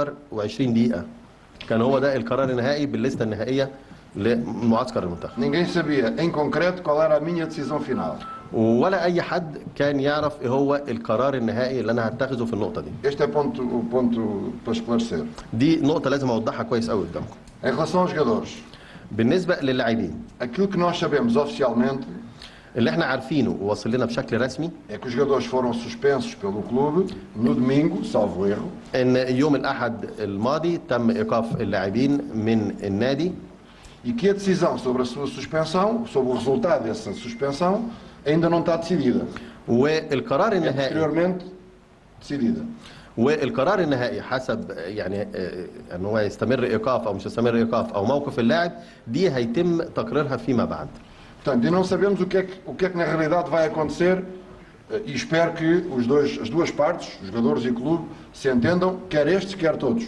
12:20 كان هو ده القرار النهائي بالليسته النهائيه لمعسكر المنتخب. Ninguém sabia em concreto qual era a minha decisão final. ولا اي حد كان يعرف ايه هو القرار النهائي اللي انا هتخذه في النقطه دي. Este é ponto para esclarecer. دي نقطه لازم اوضحها كويس قوي قدامكم. Em relação aos jogadores. بالنسبه للاعبين. Aquilo que nós sabemos oficialmente اللي احنا عارفينه ووصل لنا بشكل رسمي é que os jogadores foram suspensos pelo clube no domingo, salvo erro. ان يوم الاحد الماضي تم ايقاف اللاعبين من النادي. E que a decisão sobre a sua suspensão, sobre o resultado dessa suspensão, ainda não está decidida. والقرار النهائي posteriormente decidida. والقرار النهائي حسب يعني ان هو يستمر ايقاف او مش يستمر ايقاف او موقف اللاعب دي هيتم تقريرها فيما بعد. Portanto, e não sabemos o que é que na realidade vai acontecer e espero que as duas partes, os jogadores e o clube, se entendam, quer estes, quer todos.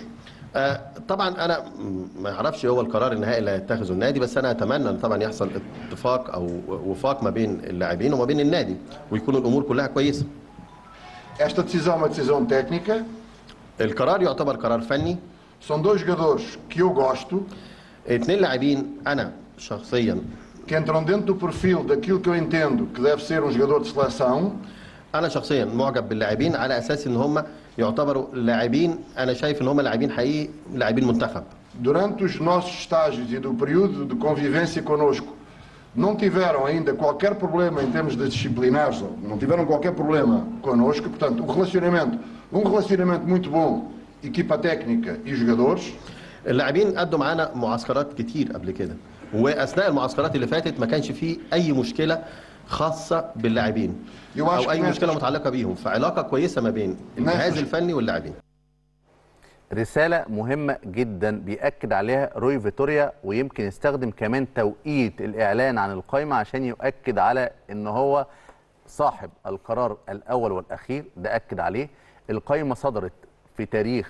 طبعا انا ما اعرفش هو القرار النهائي اللي هيتخذه النادي، بس انا اتمنى ان طبعا يحصل اتفاق او وفاق ما بين اللاعبين وما بين النادي ويكون الامور كلها كويسه. Esta decisão é uma decisão técnica. القرار يعتبر قرار فني. São dois jogadores que eu gosto. 2 لاعبين انا شخصيا que entram dentro do perfil daquilo que eu entendo que deve ser um jogador de seleção. انا شخصيا معجب باللاعبين على اساس ان هم يعتبروا لاعبين انا شايف ان هم لاعبين حقيقي لاعبين منتخب. Durante os nossos estágios e do período de convivência conosco, não tiveram ainda qualquer problema em termos de disciplinares, não tiveram qualquer problema conosco, portanto, um relacionamento muito bom, equipa técnica e jogadores. اللاعبين قدوا معانا معسكرات كتير قبل كده، واثناء المعسكرات اللي فاتت ما كانش فيه اي مشكله خاصه باللاعبين او اي مشكله متعلقه بيهم، فعلاقه كويسه ما بين الجهاز الفني واللاعبين. رساله مهمه جدا بيأكد عليها روي فيتوريا، ويمكن يستخدم كمان توقيت الاعلان عن القائمه عشان يؤكد على ان هو صاحب القرار الاول والاخير، ده اكد عليه القائمه صدرت في تاريخ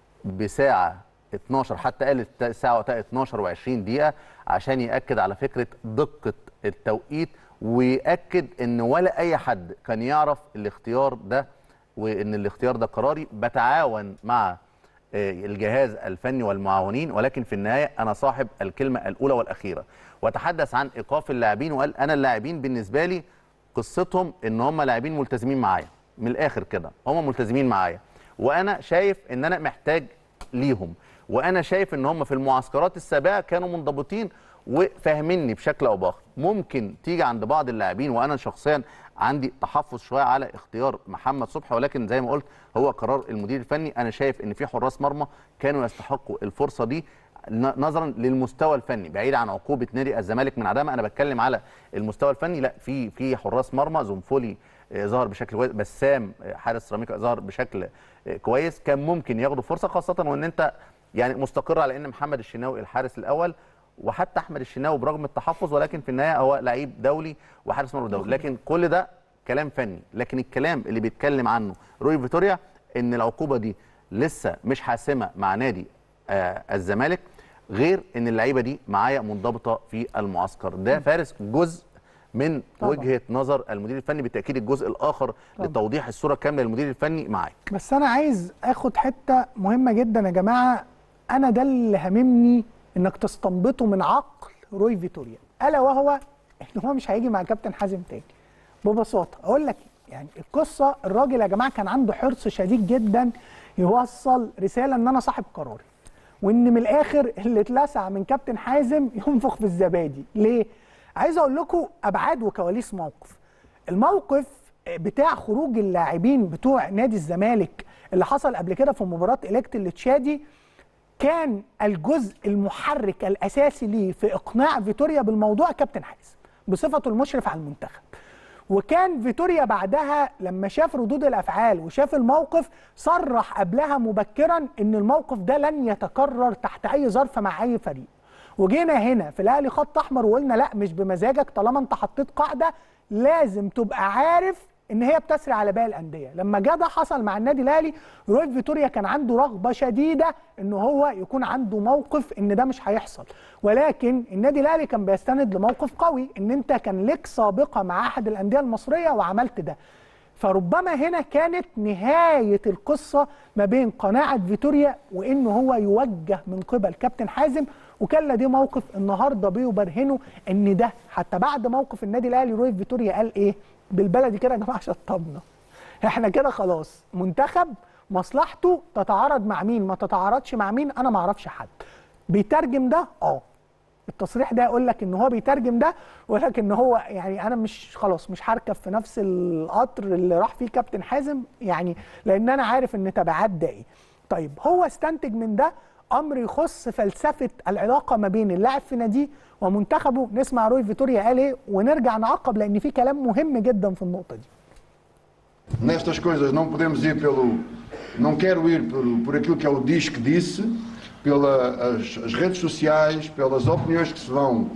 بساعه 12، حتى قال الساعه وقتها 12 و20 دقيقه، عشان ياكد على فكره دقه التوقيت، ويأكد ان ولا اي حد كان يعرف الاختيار ده، وان الاختيار ده قراري. بتعاون مع الجهاز الفني والمعاونين، ولكن في النهايه انا صاحب الكلمه الاولى والاخيره. وتحدث عن ايقاف اللاعبين وقال انا اللاعبين بالنسبه لي قصتهم ان هم لاعبين ملتزمين معايا، من الاخر كده هم ملتزمين معايا، وانا شايف ان انا محتاج ليهم، وانا شايف ان هم في المعسكرات السابقه كانوا منضبطين وفاهميني بشكل او باخر. ممكن تيجي عند بعض اللاعبين، وانا شخصيا عندي تحفظ شويه على اختيار محمد صبحي، ولكن زي ما قلت هو قرار المدير الفني. انا شايف ان في حراس مرمى كانوا يستحقوا الفرصه دي نظرا للمستوى الفني، بعيد عن عقوبه نادي الزمالك من عدمها. انا بتكلم على المستوى الفني، لا في حراس مرمى. زنفولي ظهر بشكل كويس، بسام حارس سيراميكا ظهر بشكل كويس، كان ممكن ياخدوا فرصه، خاصه وان انت يعني مستقر على ان محمد الشناوي الحارس الاول، وحتى احمد الشناوي برغم التحفظ، ولكن في النهايه هو لعيب دولي وحارس مرمى دولي. لكن كل ده كلام فني، لكن الكلام اللي بيتكلم عنه روي فيتوريا ان العقوبه دي لسه مش حاسمه مع نادي الزمالك، غير ان اللعيبه دي معايا منضبطه في المعسكر. ده فارس جزء من طبعا وجهه نظر المدير الفني، بالتاكيد الجزء الاخر طبعا لتوضيح الصوره الكامله للمدير الفني معاك. بس انا عايز اخد حته مهمه جدا يا جماعه، انا ده اللي هاممني انك تستنبطه من عقل روي فيتوريا، الا وهو ان هو مش هيجي مع كابتن حازم تاني. ببساطه اقول لك يعني القصه، الراجل يا جماعه كان عنده حرص شديد جدا يوصل رساله ان انا صاحب قراري، وان من الاخر اللي اتلسع من كابتن حازم ينفخ في الزبادي. ليه؟ عايز اقول لكم ابعاد وكواليس الموقف بتاع خروج اللاعبين بتوع نادي الزمالك اللي حصل قبل كده في مباراه إليكت التشادي، كان الجزء المحرك الاساسي ليه في اقناع فيتوريا بالموضوع كابتن حازم بصفته المشرف على المنتخب. وكان فيتوريا بعدها لما شاف ردود الافعال وشاف الموقف صرح قبلها مبكرا ان الموقف ده لن يتكرر تحت اي ظرف مع اي فريق. وجينا هنا في الاهلي خط احمر وقلنا لا مش بمزاجك، طالما انت حطيت قاعده لازم تبقى عارف ان هي بتسري على باقي الانديه. لما جه ده حصل مع النادي الاهلي، روي فيتوريا كان عنده رغبه شديده ان هو يكون عنده موقف ان ده مش هيحصل، ولكن النادي الاهلي كان بيستند لموقف قوي ان انت كان لك سابقه مع احد الانديه المصريه وعملت ده. فربما هنا كانت نهايه القصه ما بين قناعه فيتوريا وان هو يوجه من قبل كابتن حازم، وكان لديه موقف النهارده بيبرهنه ان ده حتى بعد موقف النادي الاهلي روي فيتوريا قال ايه؟ بالبلدي كده يا جماعه شطبنا. احنا كده خلاص منتخب مصلحته تتعارض مع مين ما تتعارضش مع مين انا ما اعرفش حد. بيترجم ده التصريح ده يقول لك ان هو بيترجم ده، ولكن هو يعني انا مش خلاص مش هركب في نفس القطر اللي راح فيه كابتن حازم، يعني لان انا عارف ان تبعات ده ايه. طيب هو استنتج من ده امر يخص فلسفه العلاقه ما بين اللاعب في ناديه ومنتخبه. نسمع روي فيتوريا قال ايه ونرجع نعقب لان في كلام مهم جدا في النقطه دي. Nestas coisas não podemos ir não quero ir por aquilo que ele diz que disse, pelas redes sociais, pelas opiniões que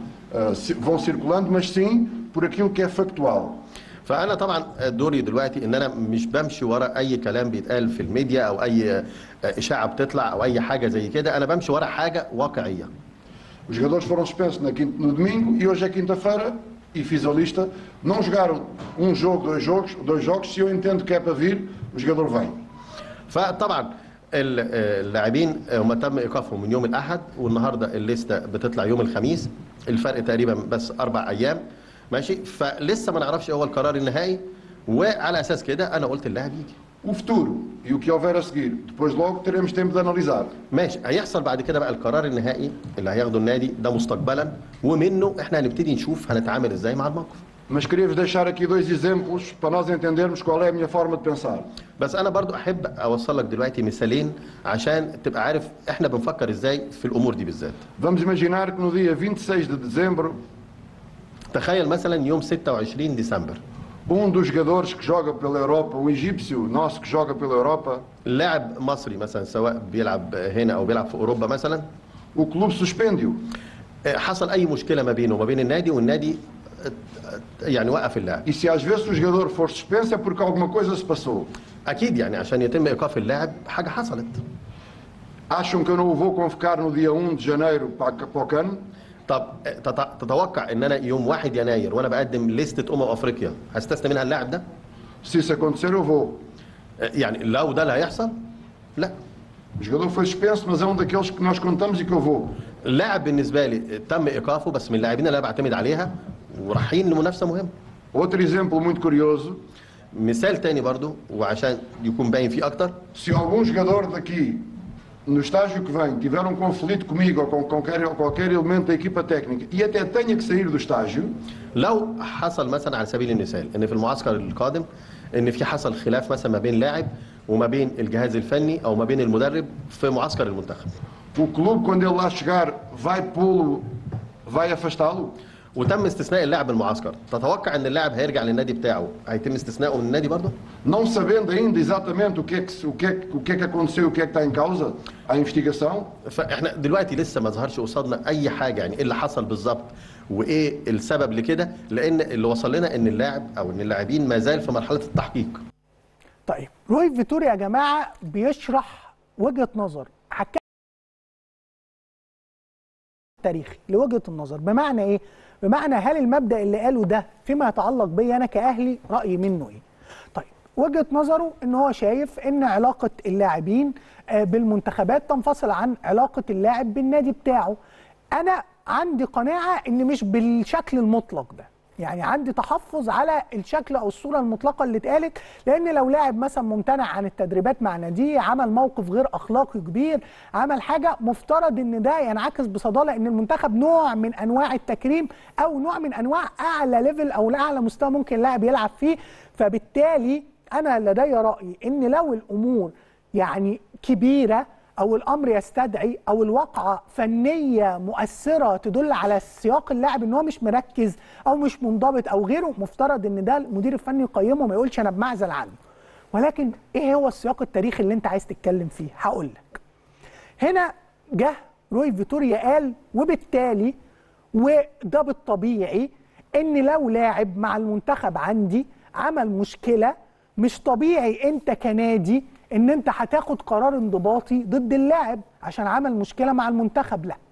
vão circulando, mas sim por aquilo que é factual. فانا طبعا دوري دلوقتي ان انا مش بمشي ورا اي كلام بيتقال في الميديا او اي اشاعه بتطلع او اي حاجه زي كده، انا بمشي ورا حاجه واقعيه. Os jogadores foram suspensos no domingo e hoje é quinta-feira e fiz a lista. Não jogaram jogo, dois jogos. Se eu entendo que é para vir, o jogador vem. فطبعا اللاعبين هم تم ايقافهم من يوم الاحد، والنهارده الليسته بتطلع يوم الخميس، الفرق تقريبا بس 4 ايام ماشي. فلسه ما نعرفش هو القرار النهائي، وعلى اساس كده انا قلت اللاعب يجي. O futuro e o que houver a seguir, depois logo teremos tempo de analisar. ماشي، هيحصل بعد كده بقى القرار النهائي اللي هياخده النادي ده مستقبلا، ومنه احنا هنبتدي نشوف هنتعامل ازاي مع الموقف. Mas queria-vos deixar aqui 2 exemplos para nós entendermos qual é a minha forma de pensar. بس انا برضو احب اوصل لك دلوقتي مثالين عشان تبقى عارف احنا بنفكر ازاي في الامور دي بالذات. Vamos imaginar que no dia 26 de dezembro تخيل مثلا يوم 26 ديسمبر dos jogadores que joga pela Europa, um egípcio nosso que joga pela Europa, لاعب مصري مثلا سواء بيلعب هنا او بيلعب في اوروبا مثلا، o clube suspende-o. حصل اي مشكله ما بينه وما بين النادي، والنادي يعني وقف اللاعب. E se às vezes o jogador for suspenso é porque alguma coisa se passou. اكيد يعني عشان يتم ايقاف اللاعب حاجه حصلت. Acham que eu não vou convocar no dia 1 de janeiro para o CAN؟ طب تتوقع ان انا يوم 1 يناير وانا بقدم لستة افريقيا هستثني منها اللاعب ده؟ Se isso acontecer eu vou. يعني لو ده اللي هيحصل لا. O jogador foi suspenso, mas é um daqueles que nós contamos e que eu vou. اللاعب بالنسبه لي تم ايقافه بس من اللاعبين اللي انا بعتمد عليها ورايحين لمنافسه مهمه. Outro exemplo muito curioso. مثال تاني برضو وعشان يكون باين فيه اكتر. Se algum jogador daqui no estágio que vem tiver um conflito comigo ou com qualquer elemento da equipa técnica e até tenha que sair do estágio. لو حصل مثلا على سبيل المثال ان في المعسكر القادم ان في حصل خلاف مثلا ما بين لاعب وما بين الجهاز الفني او ما بين المدرب في معسكر المنتخب. O clube quando ele lá chegar vai pô-lo, vai afastá-lo. وتم استثناء اللاعب من المعسكر، تتوقع ان اللاعب هيرجع للنادي بتاعه هيتم استثنائه من النادي برضه؟ Não sabendo ainda exatamente o que é que aconteceu, o que é que está em causa, a investigação. فاحنا دلوقتي لسه ما ظهرش قصادنا اي حاجه يعني ايه اللي حصل بالظبط وايه السبب لكده، لان اللي وصل لنا ان اللاعب او ان اللاعبين ما زال في مرحله التحقيق. طيب روي فيتوريا يا جماعه بيشرح وجهه نظر تاريخي لوجهه النظر، بمعنى ايه؟ بمعنى هل المبدا اللي قاله ده فيما يتعلق بي انا كاهلي رايي منه ايه؟ طيب وجهه نظره ان هو شايف ان علاقه اللاعبين بالمنتخبات تنفصل عن علاقه اللاعب بالنادي بتاعه. انا عندي قناعه ان مش بالشكل المطلق ده، يعني عندي تحفظ على الشكل او الصوره المطلقه اللي اتقالت، لان لو لاعب مثلا ممتنع عن التدريبات مع ناديه، عمل موقف غير اخلاقي كبير، عمل حاجه، مفترض ان ده ينعكس بصداله ان المنتخب نوع من انواع التكريم او نوع من انواع اعلى ليفل او اعلى مستوى ممكن لاعب يلعب فيه. فبالتالي انا لدي راي ان لو الامور يعني كبيره او الامر يستدعي او الواقعه فنيه مؤثره تدل على سياق اللاعب ان هو مش مركز او مش منضبط او غيره، مفترض ان ده المدير الفني يقيمه وما يقولش انا بمعزل عنه. ولكن ايه هو السياق التاريخي اللي انت عايز تتكلم فيه؟ هقول لك. هنا جه روي فيتوريا قال وبالتالي وده بالطبيعي ان لو لاعب مع المنتخب عندي عمل مشكله، مش طبيعي انت كنادي ان انت هتاخد قرار انضباطي ضد اللاعب عشان عمل مشكله مع المنتخب. لا،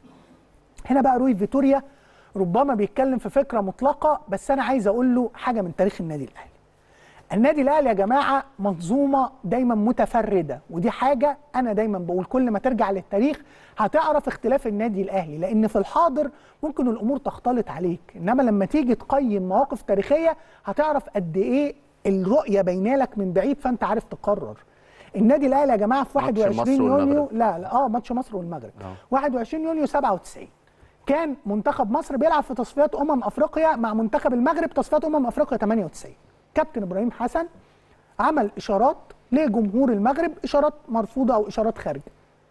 هنا بقى روي فيتوريا ربما بيتكلم في فكره مطلقه، بس انا عايز اقول له حاجه من تاريخ النادي الاهلي. النادي الاهلي يا جماعه منظومه دايما متفرده، ودي حاجه انا دايما بقول كل ما ترجع للتاريخ هتعرف اختلاف النادي الاهلي، لان في الحاضر ممكن الامور تختلط عليك، انما لما تيجي تقيم مواقف تاريخيه هتعرف قد ايه الرؤيه باينه من بعيد، فانت عارف تقرر. النادي الاهلي يا جماعه في 21 يونيو ماتش مصر والمغرب 21 يونيو 97 كان منتخب مصر بيلعب في تصفيات افريقيا مع منتخب المغرب، تصفيات افريقيا 98. كابتن ابراهيم حسن عمل اشارات لجمهور المغرب، اشارات مرفوضه او اشارات خارجه.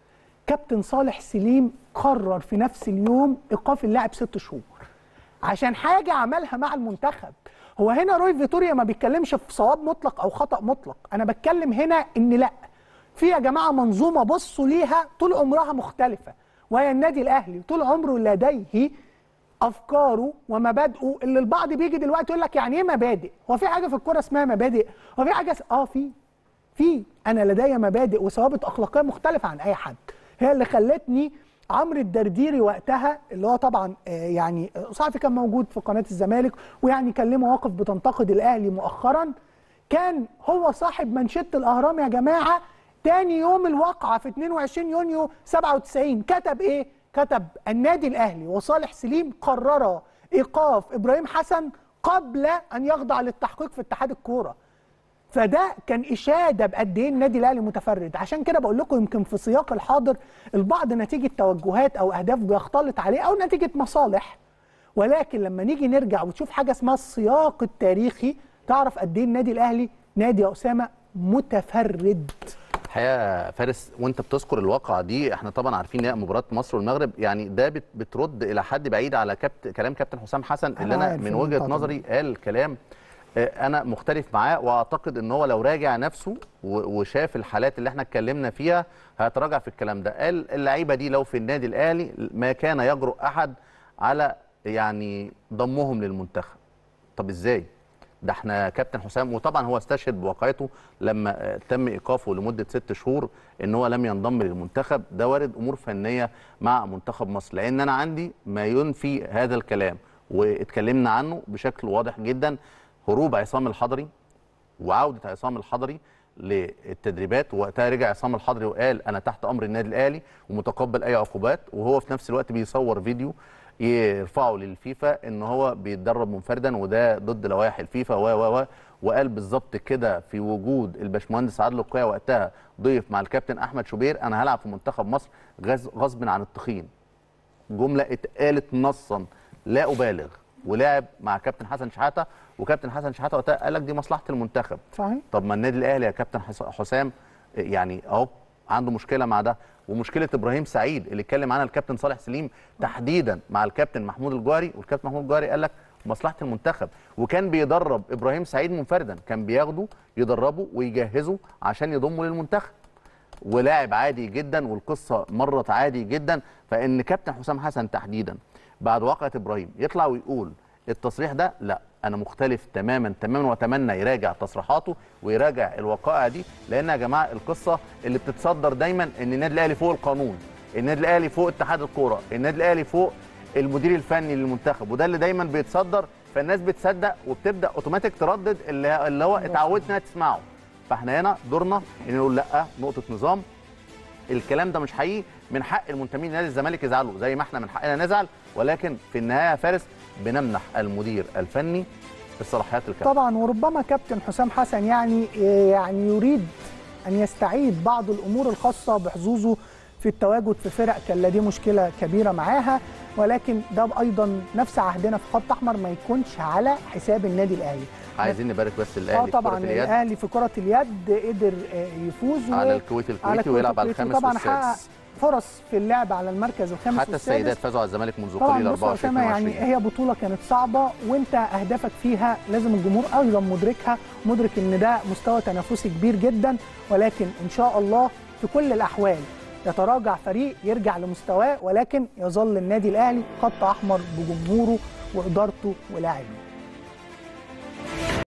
كابتن صالح سليم قرر في نفس اليوم ايقاف اللاعب 6 شهور عشان حاجه عملها مع المنتخب. هو هنا روي فيتوريا ما بيتكلمش في صواب مطلق او خطأ مطلق، انا بتكلم هنا ان لا، في يا جماعه منظومه بصوا ليها طول عمرها مختلفه، وهي النادي الاهلي طول عمره لديه افكاره ومبادئه اللي البعض بيجي دلوقتي يقول لك يعني ايه مبادئ؟ هو في حاجه في الكوره اسمها مبادئ؟ هو في حاجه في انا لدي مبادئ وثوابت اخلاقيه مختلفه عن اي حد، هي اللي خلتني عمرو الدرديري وقتها اللي هو طبعا يعني صحفي كان موجود في قناه الزمالك ويعني كان له مواقف بتنتقد الاهلي مؤخرا، كان هو صاحب منشده الاهرام يا جماعه تاني يوم الواقعه في 22 يونيو 97 كتب ايه؟ كتب النادي الاهلي وصالح سليم قرر ايقاف ابراهيم حسن قبل ان يخضع للتحقيق في اتحاد الكوره. فده كان اشاده بقد ايه النادي الاهلي متفرد. عشان كده بقول لكم يمكن في سياق الحاضر البعض نتيجه توجهات او اهداف بيختلط عليه او نتيجه مصالح، ولكن لما نيجي نرجع وتشوف حاجه اسمها السياق التاريخي تعرف قد ايه النادي الاهلي نادي يا اسامه متفرد. الحقيقه فارس وانت بتذكر الواقعه دي احنا طبعا عارفين ان مباراه مصر والمغرب يعني ده بترد الى حد بعيد على كلام كابتن حسام حسن اللي انا من وجهه نظري قال كلام انا مختلف معاه، واعتقد ان هو لو راجع نفسه وشاف الحالات اللي احنا اتكلمنا فيها هيتراجع في الكلام ده. قال اللعيبه دي لو في النادي الاهلي ما كان يجرؤ احد على يعني ضمهم للمنتخب. طب ازاي؟ ده احنا كابتن حسام، وطبعا هو استشهد بواقعته لما تم ايقافه لمده 6 شهور ان هو لم ينضم للمنتخب. ده وارد امور فنيه مع منتخب مصر، لان انا عندي ما ينفي هذا الكلام واتكلمنا عنه بشكل واضح جدا. هروب عصام الحضري وعوده عصام الحضري للتدريبات، وقتها رجع عصام الحضري وقال انا تحت امر النادي الاهلي ومتقبل اي عقوبات، وهو في نفس الوقت بيصور فيديو يرفعه للفيفا ان هو بيتدرب منفردا وده ضد لوائح الفيفا وقال بالظبط كده في وجود الباشمهندس عادل القيعي وقتها ضيف مع الكابتن احمد شوبير: انا هلعب في منتخب مصر غصب عن التخين. جمله اتقالت نصا لا ابالغ، ولعب مع كابتن حسن شحاته، وكابتن حسن شحاته وقتها قال لك دي مصلحه المنتخب. صحيح. طب ما النادي الاهلي يا كابتن حسام يعني اهو عنده مشكله مع ده، ومشكله ابراهيم سعيد اللي اتكلم عنها الكابتن صالح سليم تحديدا مع الكابتن محمود الجوهري، والكابتن محمود الجوهري قال لك مصلحه المنتخب، وكان بيدرب ابراهيم سعيد منفردا، كان بياخده يدربه ويجهزه عشان يضمه للمنتخب، ولاعب عادي جدا والقصه مرت عادي جدا. فان كابتن حسام حسن تحديدا بعد واقعه ابراهيم يطلع ويقول التصريح ده، لا انا مختلف تماما تماما، واتمنى يراجع تصريحاته ويراجع الوقائع دي، لان يا جماعه القصه اللي بتتصدر دايما ان النادي الاهلي فوق القانون، النادي الاهلي فوق اتحاد الكوره، النادي الاهلي فوق المدير الفني للمنتخب، وده اللي دايما بيتصدر، فالناس بتصدق وبتبدا اوتوماتيك تردد اللي هو اتعودنا تسمعه. فاحنا هنا دورنا ان نقول لا، نقطه نظام، الكلام ده مش حقيقي، من حق المنتمين لنادي الزمالك يزعلوا زي ما احنا من حقنا نزعل، ولكن في النهايه يا فارس بنمنح المدير الفني الصلاحيات الكامله. طبعا، وربما كابتن حسام حسن يعني يريد ان يستعيد بعض الامور الخاصه بحظوظه في التواجد في فرق كان لديه مشكله كبيره معاها، ولكن ده ايضا نفس عهدنا في خط احمر ما يكونش على حساب النادي الاهلي. عايزين نبارك بس الاهلي طبعا في كرة اليد. الاهلي في كرة اليد قدر يفوز على الكويت ويلعب على الخامس والسادس، فرص في اللعب على المركز الخامس حتى والسادس. السيدات فازوا على الزمالك منذ قليل 24 يعني هي بطوله كانت صعبه، وانت اهدافك فيها لازم الجمهور ايضا مدرك ان ده مستوى تنافسي كبير جدا، ولكن ان شاء الله في كل الاحوال يتراجع فريق يرجع لمستواه، ولكن يظل النادي الاهلي خط احمر بجمهوره وادارته ولاعبيه.